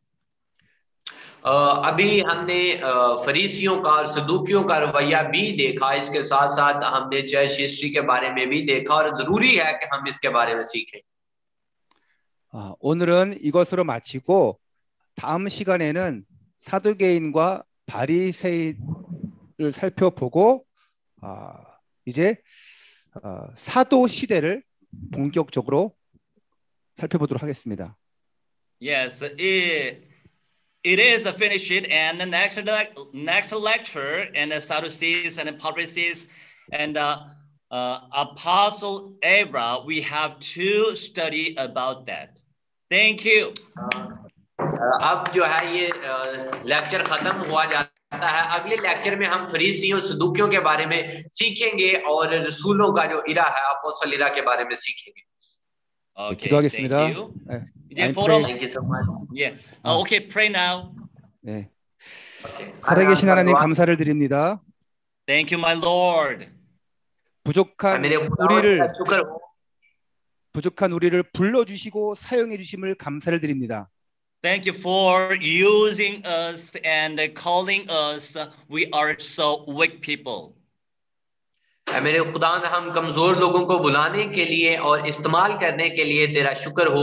अभी हमने फरीसियों का और सदूकियों का रवैया भी देखा, इसके साथ साथ हमने चर्च हिस्ट्री के बारे में भी देखा और जरूरी है कि हम इसके बारे में सीखें। 아, 오늘은 이것으로 마치고 다음 시간에는 사두개인과 바리새인을 살펴보고 아, 이제 어, 사도 시대를 본격적으로 살펴보도록 하겠습니다. Yes, it, it is finished, and the next next lecture and the Sadducees and the Pharisees and uh, uh, Apostle era, we have to study about that. Thank you. अब जो है ये लेक्चर खत्म हुआ जाता है। अगले लेक्चर में हम फरीसियों सदूकियों के बारे में सीखेंगे और रसूलों का जो इरा है अपोस्तल इरा के बारे में सीखेंगे। Okay, 기도하겠습니다. thank you. 네, 이제 I'm forum. Thank you so much. Yeah. Uh, okay, pray now. 네. Okay. 살아계신 하나님 감사를 드립니다. Thank you, my Lord. 부족한 मेरे खुदा 우리를 का शुक्र हो 부족한 우리를 불러주시고 사용해 주심을 감사를 드립니다. Thank you for using us and calling us. We are so weak people. ऐ मेरे खुदा ने हम कमजोर लोगों को बुलाने के लिए और इस्तेमाल करने के लिए तेरा शुक्र हो.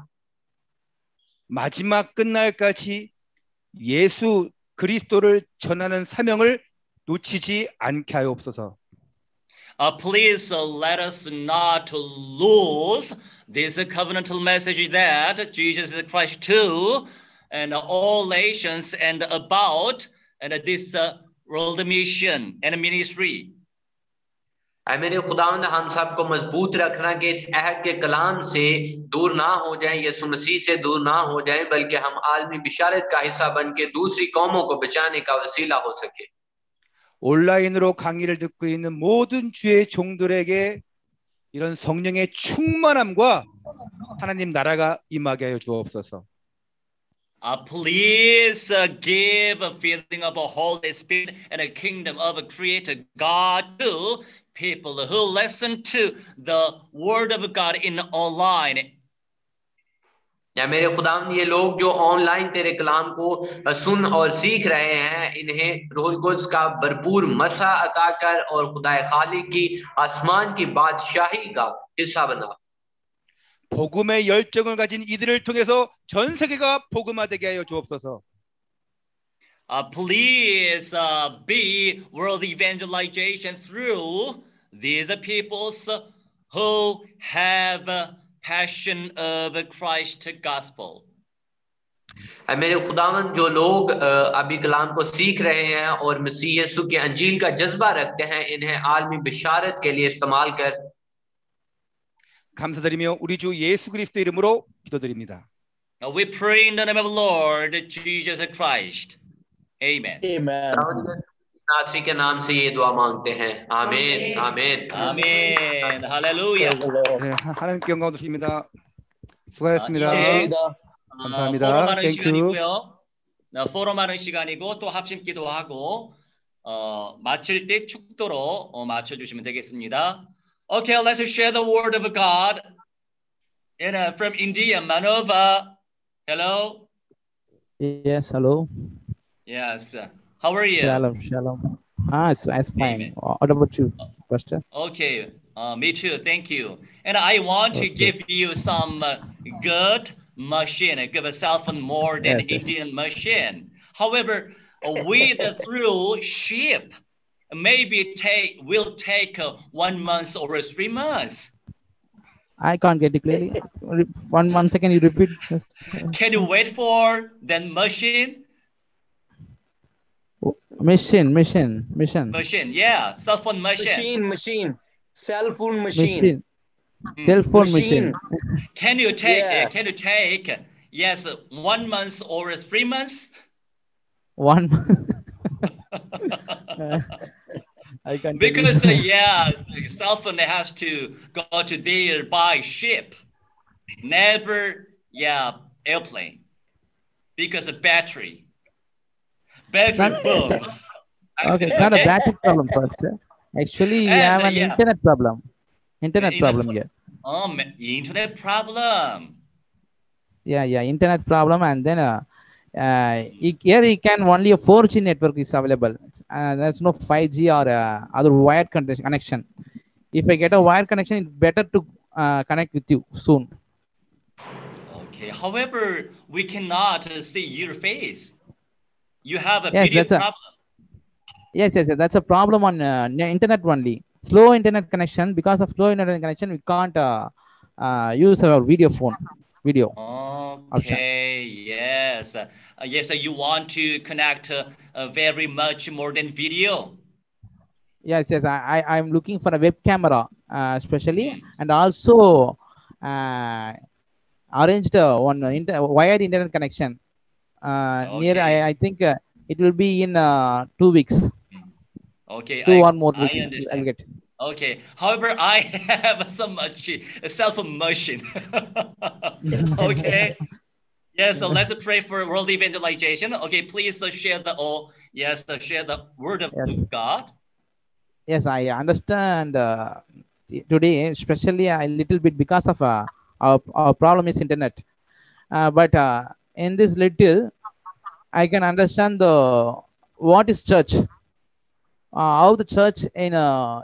마지막 끝날까지 예수 그리스도를 전하는 사명을 놓치지 않게 하옵소서. Uh, please uh, let us not lose this covenantal message that Jesus is Christ too, and all nations and about and this uh, world mission and ministry. ऐ मेरे खुदावंद हम सबको मजबूत रखना कि इस अहद के कलाम से दूर ना हो जाएं, यीशु मसीह से दूर ना हो जाएं, बल्कि हम आलमी बिशारत का हिस्सा बन के दूसरी कौमों को बचाने का वसीला हो सके. 온라인으로 강의를 듣고 있는 모든 주의 종들에게 이런 성령의 충만함과 하나님 나라가 임하게 하여 주옵소서. Uh, please uh, give a feeling of a Holy Spirit and a kingdom of a Creator God to people who listen to the Word of God in online. या मेरे खुदावंद ये लोग जो ऑनलाइन तेरे कलाम को सुन और सीख रहे हैं, इन्हें रूहुल कुद्स का भरपूर मसा अता कर और खुदाए खालिक की आसमान की बादशाही का हिस्सा बना. 복음의 열정을 가진 이들을 통해서 전 세계가 복음화되게 하여 주옵소서. Uh, please uh, be world evangelization through these peoples who have uh, passion of Christ gospel. मेरे खुदावंद जो लोग अभी कलाम को सीख रहे हैं और मसीह यीशु के अंजील का जज्बा रखते हैं, इन्हें आलमी बिशारत के लिए इस्तेमाल कर. 감사드리며 우리 주 예수 그리스도 이름으로 기도드립니다. We pray in the name of the Lord Jesus Christ. Amen. Amen. नासी के नाम से ये दुआ मांगते हैं. आमीन. आमीन. 아멘. 할렐루야. 네, 하나님께 영광 드립니다. 수고하셨습니다. 이제 감사합니다. 포럼하는 땡큐. 시간이고요. 어, 포럼하는 시간이고 또 합심기도 하고 어, 마칠 때 축도로 어, 맞춰주시면 되겠습니다. Okay, let's share the word of God. In, uh, from India, Manova. Hello. Yes, hello. Yes. How are you? Shalom, shalom. Ah, it's, it's fine. What about you, Pastor? Okay, uh, me too. Thank you. And I want to Okay. give you some uh, good machine. Give a cell phone more than Yes, yes. Indian machine. However, uh, with uh, through ship, maybe take will take uh, one month or three months. I can't get it clearly. One, one second, you repeat. Can you wait for the machine? Machine, machine, machine. Machine, yeah, cell phone machine. Machine, machine. Cell phone machine. Machine. Cell phone machine. Can you take? Yeah. Uh, can you take? uh, Yes, uh, one month or three months. One. I can't. Because uh, yeah, cell phone has to go to there by ship, never yeah airplane, because of battery. Battery It's boom. not- Okay, it's not a battery problem first. Actually, you And, have uh, an yeah. internet problem. Internet In- problem here. Oh, ma- internet problem. Yeah, yeah, internet problem, and then uh, uh, it- here you can only a four G network is available. It's, Uh, there's no five G or uh, other wired con- connection. If I get a wired connection, it's better to uh, connect with you soon. Okay. However, we cannot uh, see your face. You have a Yes, video that's a- problem. Yes, yes, yes. That's a problem on uh, ne- internet only. Slow internet connection. Because of slow internet connection, we can't uh, uh, use our video phone. Video. Okay. Yes. Uh, yes. Uh, you want to connect uh, uh, very much more than video. Yes, yes. I, I I'm looking for a web camera, uh, especially, and also uh, arranged uh, one inter- wired internet connection. Uh, Near, I, I think uh, it will be in uh, two weeks. Okay. Two I, or more I weeks. understand. I'll get. Okay. However, I have some machine, a cell phone machine. Okay. Yes. So let's pray for world evangelization. Okay. Please uh, share the oh yes, uh, share the word of Yes. God. Yes, I understand. Uh, today, especially a little bit because of uh, our, our problem is internet. Uh, but uh, in this little, I can understand the what is church, uh, how the church in uh,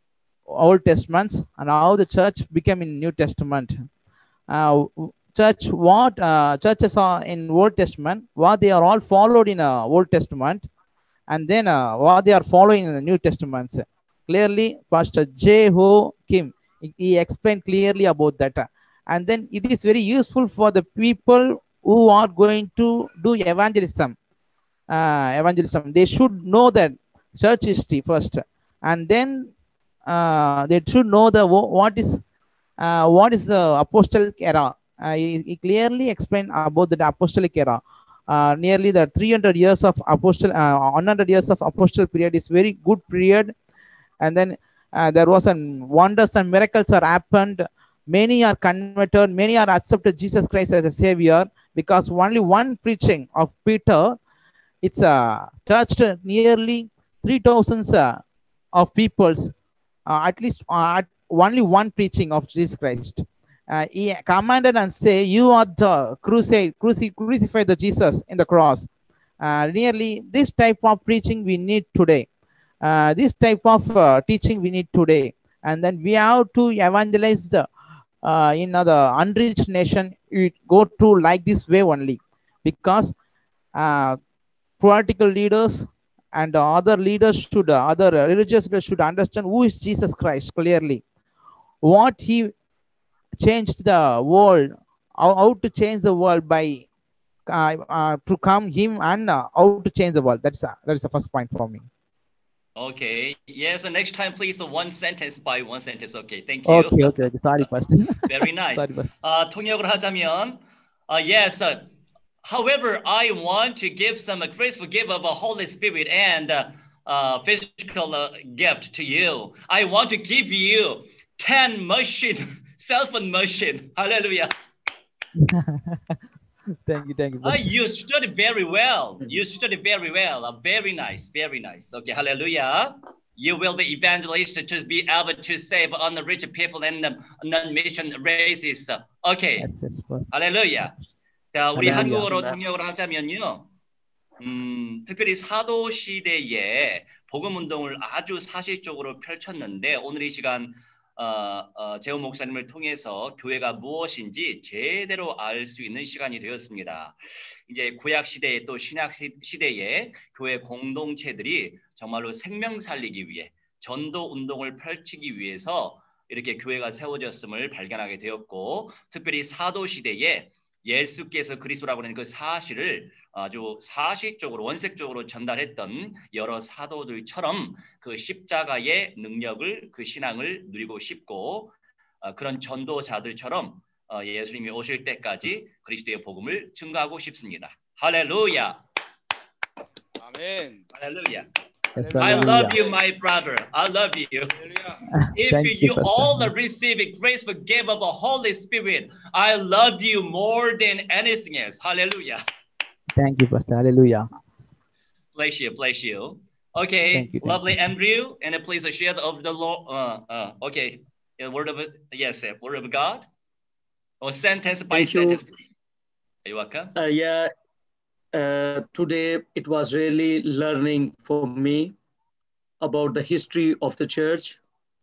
Old Testaments and how the church became in New Testament. Uh, church, what uh, churches are in Old Testament, what they are all followed in uh, Old Testament, and then uh, what they are following in the New Testament. Clearly, Pastor J. Ho Kim, he, he explained clearly about that. And then it is very useful for the people who are going to do evangelism. Uh, evangelism, they should know that church history first, and then uh, they should know the what is uh, what is the apostolic era. Uh, he, he clearly explained about the apostolic era. Uh, nearly the three hundred years of apostle, uh, one hundred years of apostle period is very good period. And then uh, there was an wonders and miracles are happened. Many are converted. Many are accepted Jesus Christ as a savior, because only one preaching of Peter, it's uh, touched nearly three thousand uh, of peoples. Uh, at least uh, at only one preaching of Jesus Christ. Uh, he commanded and say, you are the crusade, cruci crucify the Jesus in the cross. Uh, nearly this type of preaching we need today. Uh, this type of uh, teaching we need today. And then we have to evangelize the uh, in the unreached nation. We go through like this way only, because uh, political leaders and other leaders should, uh, other religious leaders should understand who is Jesus Christ clearly, what he changed the world, how, how to change the world by uh, uh, to come him, and uh, how to change the world. That's uh, that's the first point for me. Okay. Yes. So next time, please, uh, one sentence by one sentence. Okay. Thank you. Okay. Okay. okay. Sorry, first. Very nice. Sorry, first. Uh, 통역을 하자면, uh, yes. Uh, however, I want to give some uh, graceful gift of a Holy Spirit and uh, uh, physical uh, gift to you. I want to give you ten machine, cell phone machine. Hallelujah. Thank you, thank you. Uh, you studied very well. You studied very well. Uh, very nice, very nice. Okay, hallelujah. You will be evangelist to be able to save unreached people and um, non-mission races. Okay, Yes, yes, first. 할렐루야. 자, 우리 할렐루야. 한국어로 통역을 하자면요. 음, 특별히 사도 시대에 복음 운동을 아주 사실적으로 펼쳤는데, 오늘 이 시간 어, 어, 재호 목사님을 통해서 교회가 무엇인지 제대로 알 수 있는 시간이 되었습니다. 이제 구약 시대에 또 신약 시대에 교회 공동체들이 정말로 생명 살리기 위해 전도 운동을 펼치기 위해서 이렇게 교회가 세워졌음을 발견하게 되었고, 특별히 사도 시대에 예수께서 그리스도라고 하는 그 사실을 아주 사실적으로 원색적으로 전달했던 여러 사도들처럼 그 십자가의 능력을, 그 신앙을 누리고 싶고, 어, 그런 전도자들처럼 어, 예수님이 오실 때까지 그리스도의 복음을 증거하고 싶습니다. 할렐루야. 아멘. 할렐루야. Yes, I hallelujah. love you, my brother. I love you. If Thank you you, Pastor. all receive a graceful gift of the Holy Spirit, I love you more than anything else. Hallelujah. Thank you, Pastor. Hallelujah. Bless you, bless you. Okay, Thank you, thank lovely you. Andrew, and please share the of the Lord. Uh, uh, okay, the word of yes, uh, word of God, or sentence by Thank you. sentence. Please. Are you welcome? Uh, yeah, uh, today it was really learning for me about the history of the church.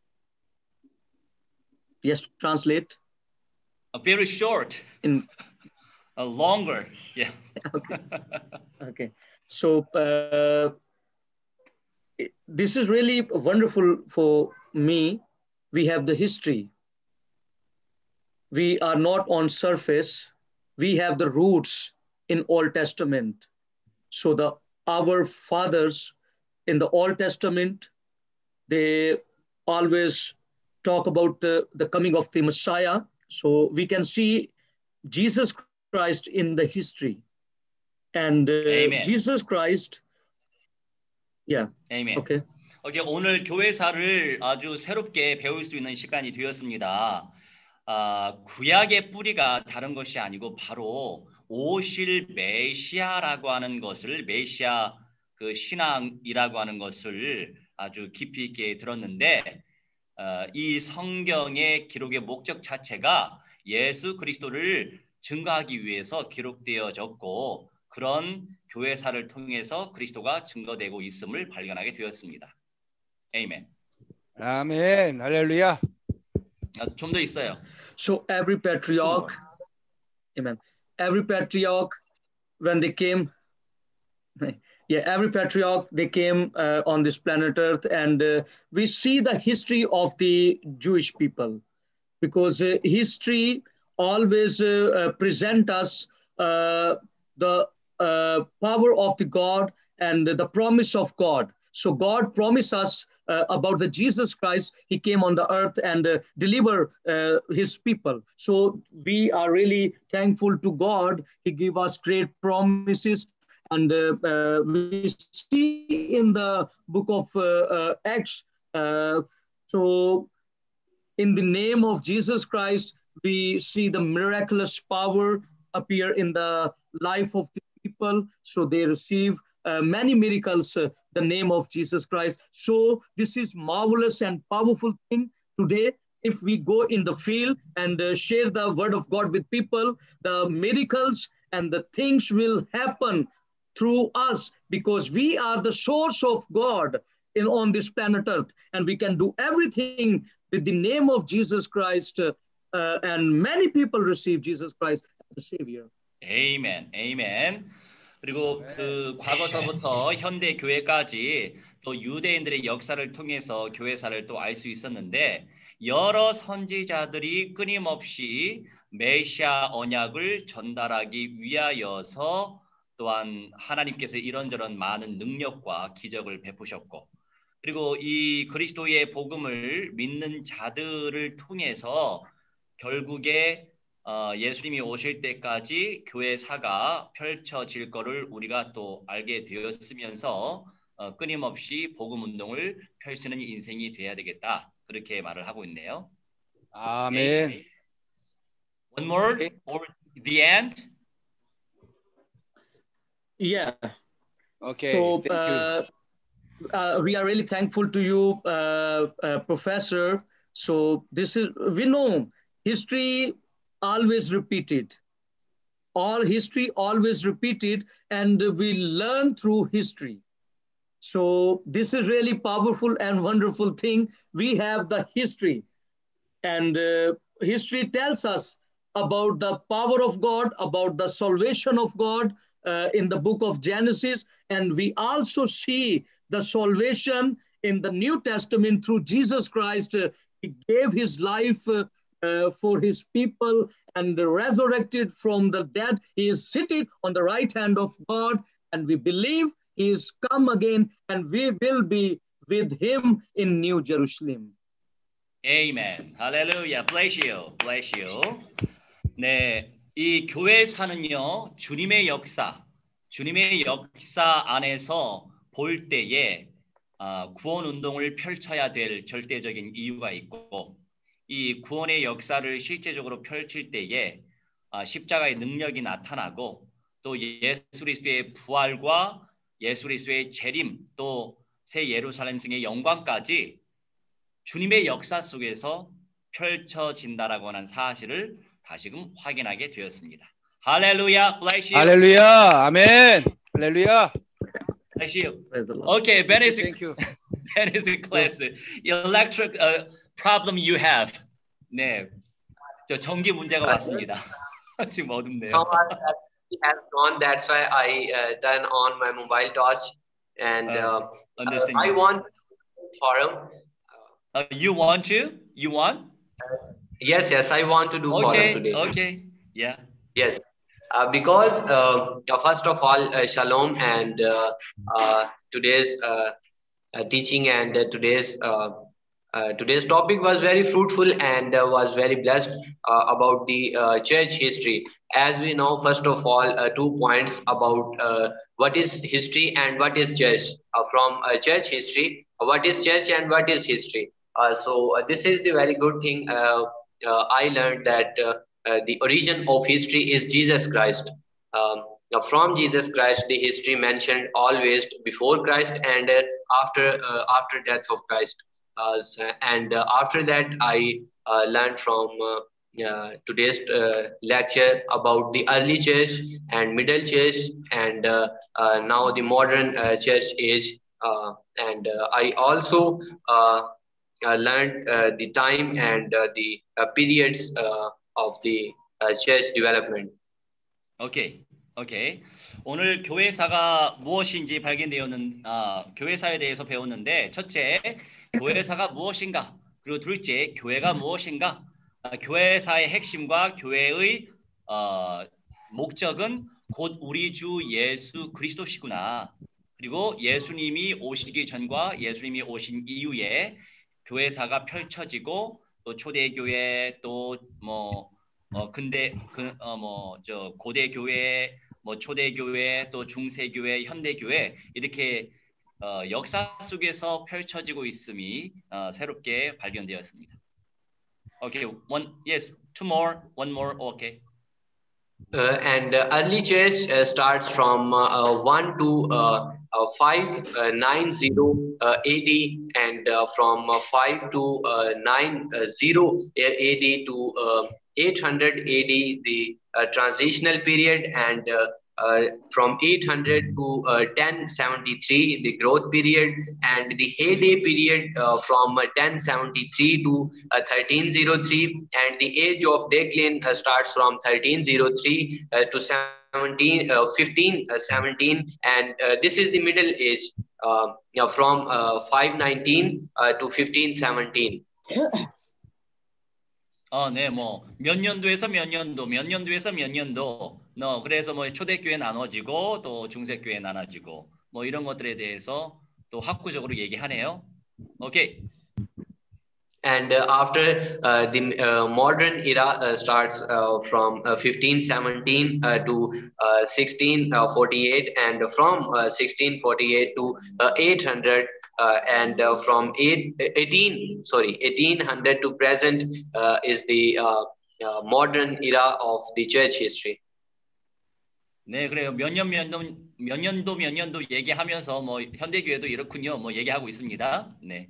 Yes, translate. A very short, In a longer. Yeah. okay. Okay. So uh, it- this is really wonderful for me. We have the history. We are not on surface. We have the roots in Old Testament. So the our fathers in the Old Testament, they always talk about the, the coming of the Messiah. So we can see Jesus Christ in the history. And uh, Amen. Jesus Christ, yeah, Amen. okay. 오케이, 오늘 교회사를 아주 새롭게 배울 수 있는 시간이 되었습니다. 아, 구약의 뿌리가 다른 것이 아니고 바로 오실 메시아라고 하는 것을, 메시아 그 신앙이라고 하는 것을 아주 깊이 있게 들었는데, 어, 이 성경의 기록의 목적 자체가 예수 그리스도를 증거하기 위해서 기록되어졌고 그런 교회사를 통해서 그리스도가 증거되고 있음을 발견하게 되었습니다. 아멘. 아멘. 할렐루야. 좀 더 있어요. So every patriarch, amen. Every patriarch, when they came, yeah, every patriarch they came uh, on this planet Earth, and uh, we see the history of the Jewish people, because uh, history always uh, uh, present us uh, the uh, power of the God and the promise of God. So God promised us uh, about the Jesus Christ. He came on the earth and uh, deliver uh, his people. So we are really thankful to God. He gave us great promises. And uh, uh, we see in the book of uh, uh, Acts, uh, so in the name of Jesus Christ, we see the miraculous power appear in the life of the people. So they receive uh, many miracles, uh, the name of Jesus Christ. So this is marvelous and powerful thing today. If we go in the field and uh, share the word of God with people, the miracles and the things will happen through us, because we are the source of God in on this planet Earth, and we can do everything with the name of Jesus Christ, uh, uh, and many people receive Jesus Christ as a Savior. Amen, Amen. 그리고 그 과거서부터 현대 교회까지 또 유대인들의 역사를 통해서 교회사를 또 알 수 있었는데 여러 선지자들이 끊임없이 메시아 언약을 전달하기 위하여서 또한 하나님께서 이런저런 많은 능력과 기적을 베푸셨고 그리고 이 그리스도의 복음을 믿는 자들을 통해서 결국에 어, 예수님이 오실 때까지 교회사가 펼쳐질 것을 우리가 또 알게 되었으면서 어, 끊임없이 복음 운동을 펼치는 인생이 돼야 되겠다. 그렇게 말을 하고 있네요. 아멘. One more or the end? Yeah. Okay. So Thank uh, you. uh, we are really thankful to you, uh, uh, Professor. So this is, we know history always repeated. All history always repeated, and we learn through history. So this is really powerful and wonderful thing. We have the history, and uh, history tells us about the power of God, about the salvation of God uh, in the book of Genesis. And we also see the salvation in the New Testament through Jesus Christ. Uh, he gave his life uh, uh, for his people and resurrected from the dead. He is seated on the right hand of God, and we believe he is come again, and we will be with him in New Jerusalem. Amen. Hallelujah. Bless you. Bless you. 네, 이 교회사는요, 주님의 역사, 주님의 역사 안에서 볼 때에 어, 구원 운동을 펼쳐야 될 절대적인 이유가 있고, 이 구원의 역사를 실제적으로 펼칠 때에 어, 십자가의 능력이 나타나고, 또 예수 그리스도의 부활과 예수 그리스도의 재림, 또 새 예루살렘 성의 영광까지 주님의 역사 속에서 펼쳐진다라고 하는 사실을 다시금 확인하게 되었습니다. 할렐루야, bless you. 할렐루야, 아멘. 할렐루야. Bless you. Okay, basic, basic class. Electric uh, problem you have. 네, 저 전기 문제가 왔습니다. 지금 어둡네요. We have gone. That's why I uh, turn on my mobile torch, and uh, uh, uh, I want forum. Uh, you want to? You want? Uh, yes, yes, I want to do okay, forum today. Okay, yeah. Yes, uh, because uh, first of all, uh, shalom, and uh, uh, today's uh, uh, teaching and uh, today's uh, uh, today's topic was very fruitful and uh, was very blessed uh, about the uh, church history. As we know, first of all, uh, two points about uh, what is history and what is church. Uh, from uh, church history, what is church and what is history. Uh, so uh, this is the very good thing. Uh, uh, I learned that uh, uh, the origin of history is Jesus Christ. Um, from Jesus Christ, the history mentioned always before Christ and uh, after uh, after death of Christ. Uh, and uh, after that, I uh, learned from uh, uh, today's uh, lecture about the early church and middle church and uh, uh, now the modern uh, church age. Uh, and uh, I also uh, uh, learned uh, the time and uh, the uh, periods uh, of the uh, church development. 오케이, 오케이. 오늘 교회사가 무엇인지 발견되었는 아, 교회사에 대해서 배웠는데 첫째, 교회사가 무엇인가? 그리고 둘째, 교회가 무엇인가? 아, 교회사의 핵심과 교회의 어, 목적은 곧 우리 주 예수 그리스도시구나. 그리고 예수님이 오시기 전과 예수님이 오신 이후에 교회사가 펼쳐지고 또 초대교회 또 뭐 어 근대 그어뭐저 고대교회 뭐 초대교회 또 중세교회 현대교회 이렇게 어 역사 속에서 펼쳐지고 있음이 어 새롭게 발견되었습니다. Okay, one yes, two more, one more, okay. Uh, and uh, early church uh, starts from uh, one to uh, uh, five ninety uh, A D and uh, from uh, five to uh, nine zero A D to uh, eight hundred A D the uh, transitional period, and uh, uh, from eight hundred to uh, ten seventy-three the growth period, and the heyday period uh, from uh, ten seventy-three to uh, thirteen oh three, and the age of decline uh, starts from thirteen oh three uh, to seventeen, uh, fifteen seventeen, and uh, this is the middle age uh, from uh, five nineteen uh, to fifteen seventeen. 어, 네, 뭐 몇 년도에서 몇 년도, 몇 년도에서 몇 년도, 너 그래서 뭐 초대교회 나눠지고 또 중세교회 나눠지고 뭐 이런 것들에 대해서 또 학구적으로 얘기하네요. 오케이. And uh, after uh, the uh, modern era uh, starts uh, from uh, fifteen seventeen uh, to uh, sixteen forty-eight, and from uh, sixteen forty-eight to uh, eight hundred. Uh, and uh, from eight, eighteen sorry eighteen hundred to present uh, is the uh, uh, modern era of the church history. 네, 그래요. 몇 년 몇 년 몇 년도 몇 년도 얘기하면서 뭐 현대교회도 이렇군요. 뭐 얘기하고 있습니다. 네.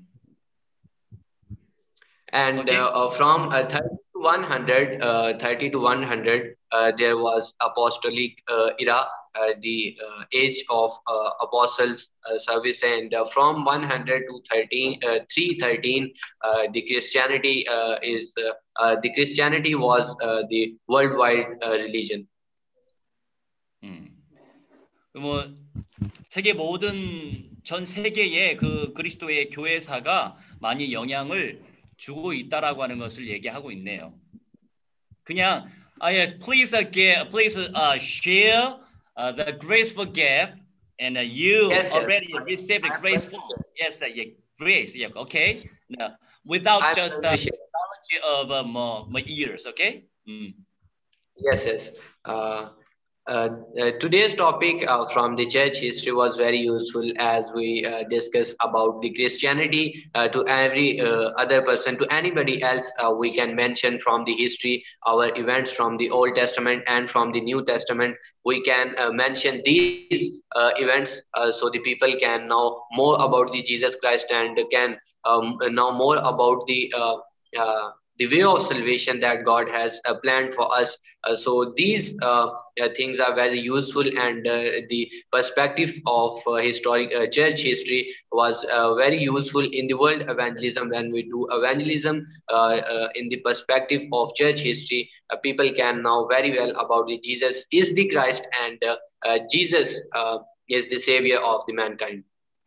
And okay. uh, uh, from uh, thirty to one hundred, uh, thirty to one hundred, uh, there was apostolic uh, era, uh, the uh, age of uh, apostles uh, service, and uh, from one hundred to thirteen, uh, three thirteen, uh, the Christianity uh, is uh, uh, the Christianity was uh, the worldwide uh, religion. 음, 뭐 세계 모든 전 세계에 그 그리스도의 교회사가 많이 영향을 주고 있다라고 하는 것을 얘기하고 있네요. 그냥 uh, yes, please uh, give, please uh, share uh, the graceful gift, and uh, you yes, already yes. received the graceful yes, uh, yeah, grace, yeah, okay. No, without I'm just the uh, knowledge of uh, more, more years, okay. Mm. Yes, yes. Uh, Uh, uh, today's topic uh, from the church history was very useful as we uh, discuss about the Christianity uh, to every uh, other person, to anybody else. Uh, we can mention from the history our events from the Old Testament and from the New Testament. We can uh, mention these uh, events uh, so the people can know more about the Jesus Christ and can um, know more about the uh, uh, the way of salvation that God has uh, planned for us. Uh, so these uh, uh, things are very useful, and uh, the perspective of uh, historic uh, church history was uh, very useful in the world evangelism. When we do evangelism uh, uh, in the perspective of church history, uh, people can know very well about the Jesus is the Christ, and uh, uh, Jesus uh, is the savior of the mankind.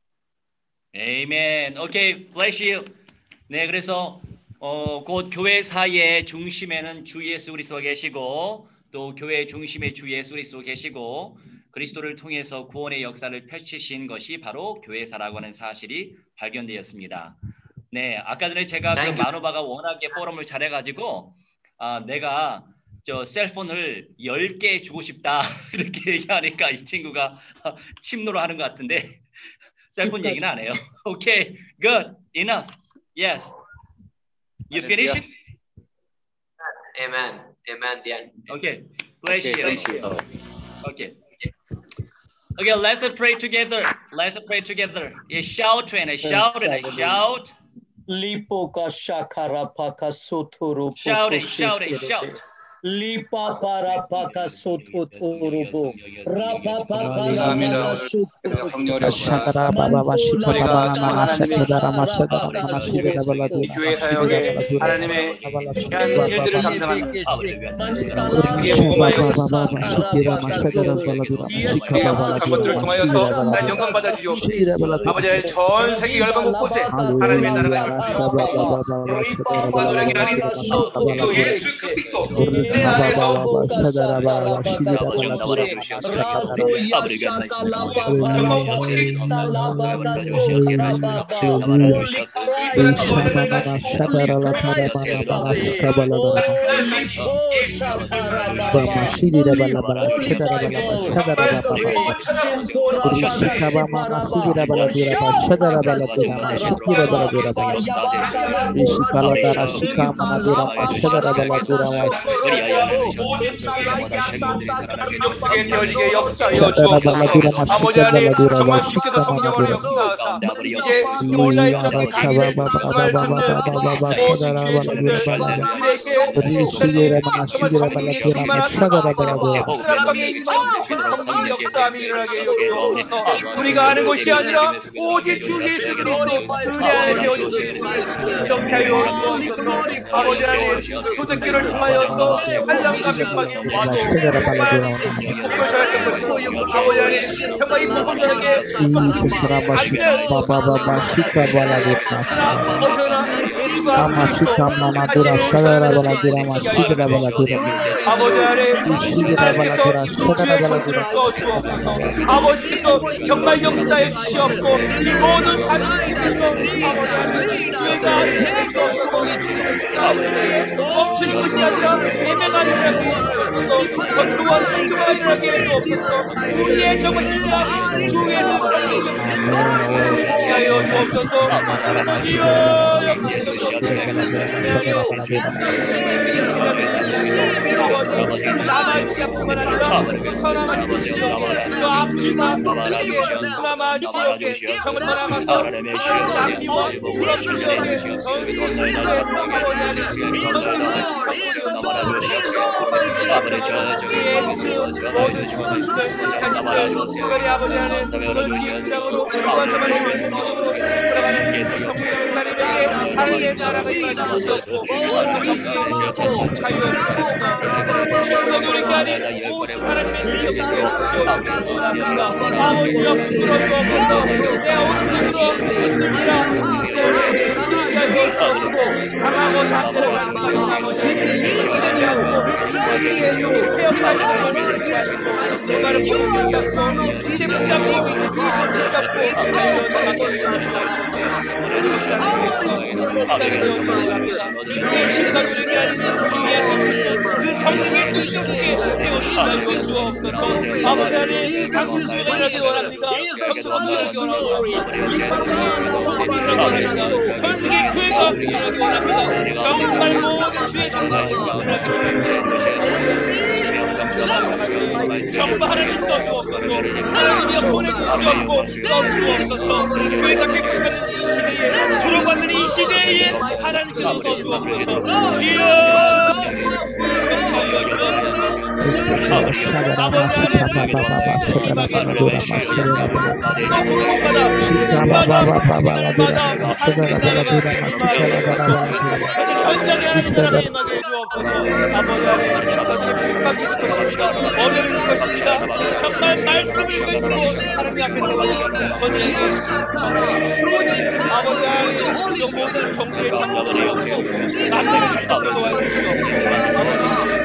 Amen. Okay, bless you. 네, 그래서 어, 곧 교회사의 중심에는 주 예수 그리스도가 계시고 또 교회 중심에 주 예수 그리스도 계시고 그리스도를 통해서 구원의 역사를 펼치신 것이 바로 교회사라고 하는 사실이 발견되었습니다. 네, 아까 전에 제가 그 마누바가 워낙에 포럼을 잘해가지고 아, 내가 저 셀폰을 열 개 주고 싶다 이렇게 얘기하니까 이 친구가 침노를 하는 것 같은데 셀폰 얘기는 안 해요. Okay, good, enough, yes. You finish it? Amen. Amen. The end. Okay. Bless okay, you. Thank you. Okay. Okay, let's pray together. Let's pray together. A shout and a shout and a shout. Lipo kashakara paka sotoro. Shout it, shout it, shout. Lipa para paka sotoro. Rapa papa paka sotoro. Shakara Baba Bashika Baba Mama Shakara Mashakara Mashira Bala 이 교회 사역에 하나님의 귀한 일들을 감당하는 것들을 통하여서 하나님 영광 받아 주시옵소서. 아버지 전 세계 열방 곳곳에 하나님의 나라가 노력이 아닌 그 예수 그리스도 내 안에서 역사에 되어지게 역사여 주옵소서. 아버지 하나님 정말 지켜서 성경을 역사하사 이제 온라인으로 강의를 정말 역사함이 일어나게 여주옵소서. 우리가 아는 것이 아니라 오직 주 예수 그리스도 은혜 안에 되어주시고 이렇게 하여 주옵소서. 아버지 하나님 초대교를 통하여서 한량과 핍박이 와도 정말 복음을 전했던 것처럼 아버지 하나님 정말 이 복음들에게 아버지 하나님 아버지께서 정말 역사해 주시옵고 이 모든 사람들께서 아버지 하나님 교회가 이렇게 주옵고 시대에 멈추는 것이 아니라 예배가 일어나게 해주옵소서. 전도와 선교가 일어나게 해주옵소서. 우리의 정말 신뢰하기 주에서 하여 주옵소서. 주여 역사하옵소서. 아버지 남아주시뿐만 아니라 사랑하시는 그 아프리카 그나마 지역에 정말 사랑하서 남미와 유럽 지역에 전 세계에 아버지 하나님 특별히 아버지 하나님 오늘 기술장으로 정말 주민으로 들어가는 정부의 하나님에게 하나님의 나라가 임하시옵소서. 신경이 아닌 오직 하나님의 능력이 되어주옵소서. 아버지여 부끄러워주옵소서. 내 온뜻으로 믿음이라 강하고 상대를 강하신 아버지 신뢰하지 않고 이시기에 태역까지 성령을 하시고 누가를 보여주셨소. 진대 붙잡고 이도 붙잡고 하여 나가셨습니다. 우리의 신사들에게 아닌 주의 그 성령의 신격에 되어주시옵소서. 아버지 하나님 당신 수행하기 원합니다. 성령하기 원합니다. 전 세계 교회가 일어나기 원합니다. 정말 모든 교회 정말 일어나기 원합니다. 정말 하나님 떠주옵소서. 하나님이여 보내주시옵고 떠주옵소서. 교회가 깨끗하는 이 시대에 들어가는 이 시대에 하나님께서 떠주옵소서. 어려울 것입니다. 정말 말씀을 읽어주고 하나님 앞에 나가서 저들에게 아버지 하나님 모든 정부의 장관을 해주시고 나를 주시고 도와주시고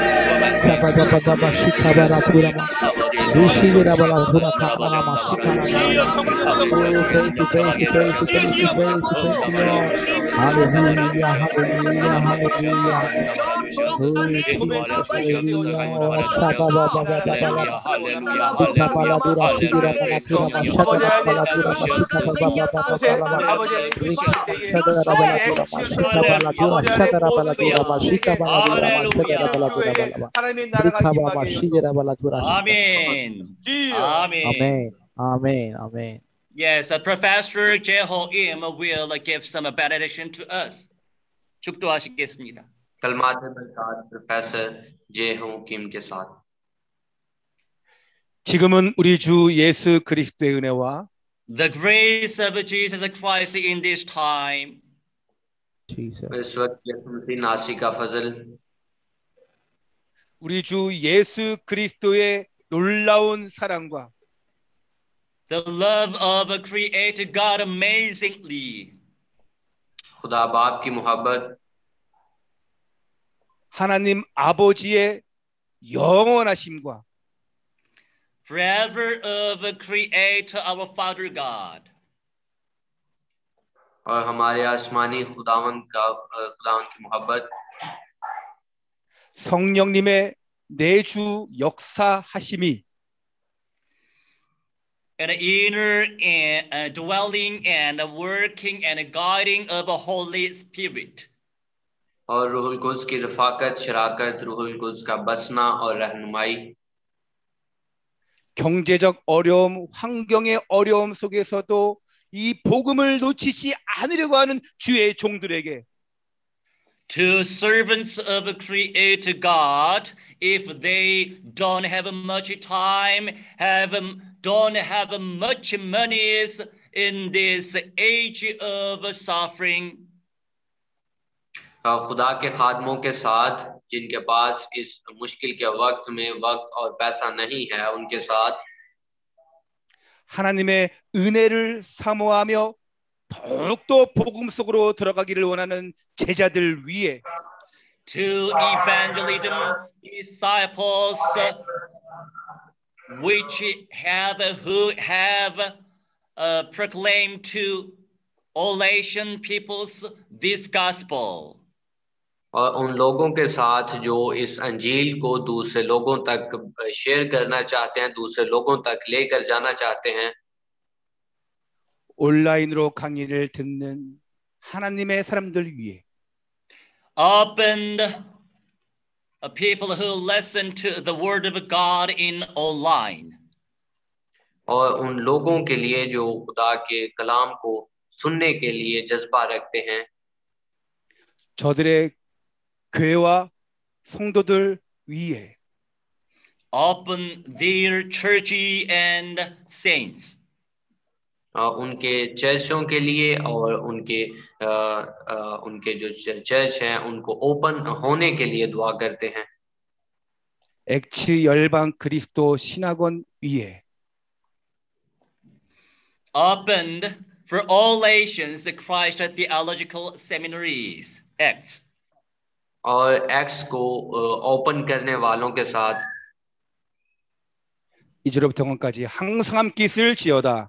하나님의 나라가 임하게 아멘. 아멘. 아멘. 아멘. Yes, uh, Professor Jeho Im will uh, give some benediction to us. 축도하시겠습니다. कलमात बरकत professor जेहो किम के साथ. 지금은 우리 주 예수 그리스도의 은혜와 The grace of Jesus Christ in this time. Jesus. इस वक्त यीशु मसीह नासी का फजल, 우리 주 예수 그리스도의 놀라운 사랑과 The love of a creator God amazingly. खुदा बाप की मोहब्बत, 하나님 아버지의 영원하심과 Forever of a creator our Father God. और हमारे आसमानी खुदावंद का खुदावंद की मोहब्बत, 성령님의 내주 역사하심이 An inner and uh, dwelling and working and guiding of a Holy Spirit. और रूहुल कुद्स की रफाकत, शराकत, रूहुल कुद्स का बसना और रहनुमाई. 경제적 어려움, 환경의 어려움 속에서도 이 복음을 놓치지 않으려고 하는 주의 종들에게 To servants of a creator God, if they don't have much time, have don't have much money in this age of suffering, खुदा के खादमों के साथ जिनके पास इस मुश्किल के वक्त में वक्त और पैसा नहीं है, उनके साथ 하나님의 은혜를 사모하며 더욱더 복음 속으로 들어가기를 원하는 제자들 위에 to evangelism disciples which have who have uh, proclaimed to all Asian peoples this gospel. और उन लोगों के साथ जो इस अंजील को दूसरे लोगों तक शेयर करना चाहते हैं, दूसरे लोगों तक लेकर जाना चाहते हैं. 온라인으로 강의를 듣는 하나님의 사람들 위해 Opened uh, people who listen to the word of God in online. और उन लोगों के लिए जो खुदा के कलाम को सुनने के लिए जज्बा रखते हैं. 저들의 교회와 성도들 위에 Open their church and saints. उनके चर्चों के लिए और उनके आ, आ, उनके जो चर्च हैं उनको ओपन होने के लिए दुआ करते हैं. 엑츠 열방 그리스도 신학원 위에 Opened for all nations the Christ theological seminaries. Acts. और एक्स को ओपन करने वालों के साथ 이제로부터 영원까지 항상 함께 있을지어다.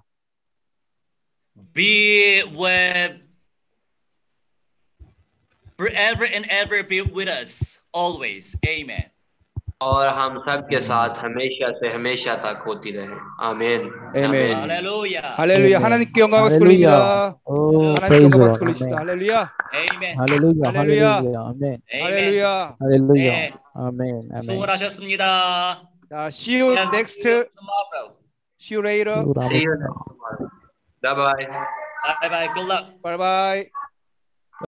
Be with forever and ever be with us always. Amen. और हम सब के साथ हमेशा से हमेशा तक होती रहे. आमीन. 아멘. Hallelujah. 할렐루야. 하나님께 영광을 돌립니다. 하나님께 영광을 돌립니다. 할렐루야. Amen. 할렐루야. 할렐루야. 아멘. 할렐루야. 할렐루야. 네. 아멘. 아멘. 수고하셨습니다. 자, see you Yes, next. see you tomorrow. See you later. See you next tomorrow. Bye bye. Bye bye. Good luck. Bye bye.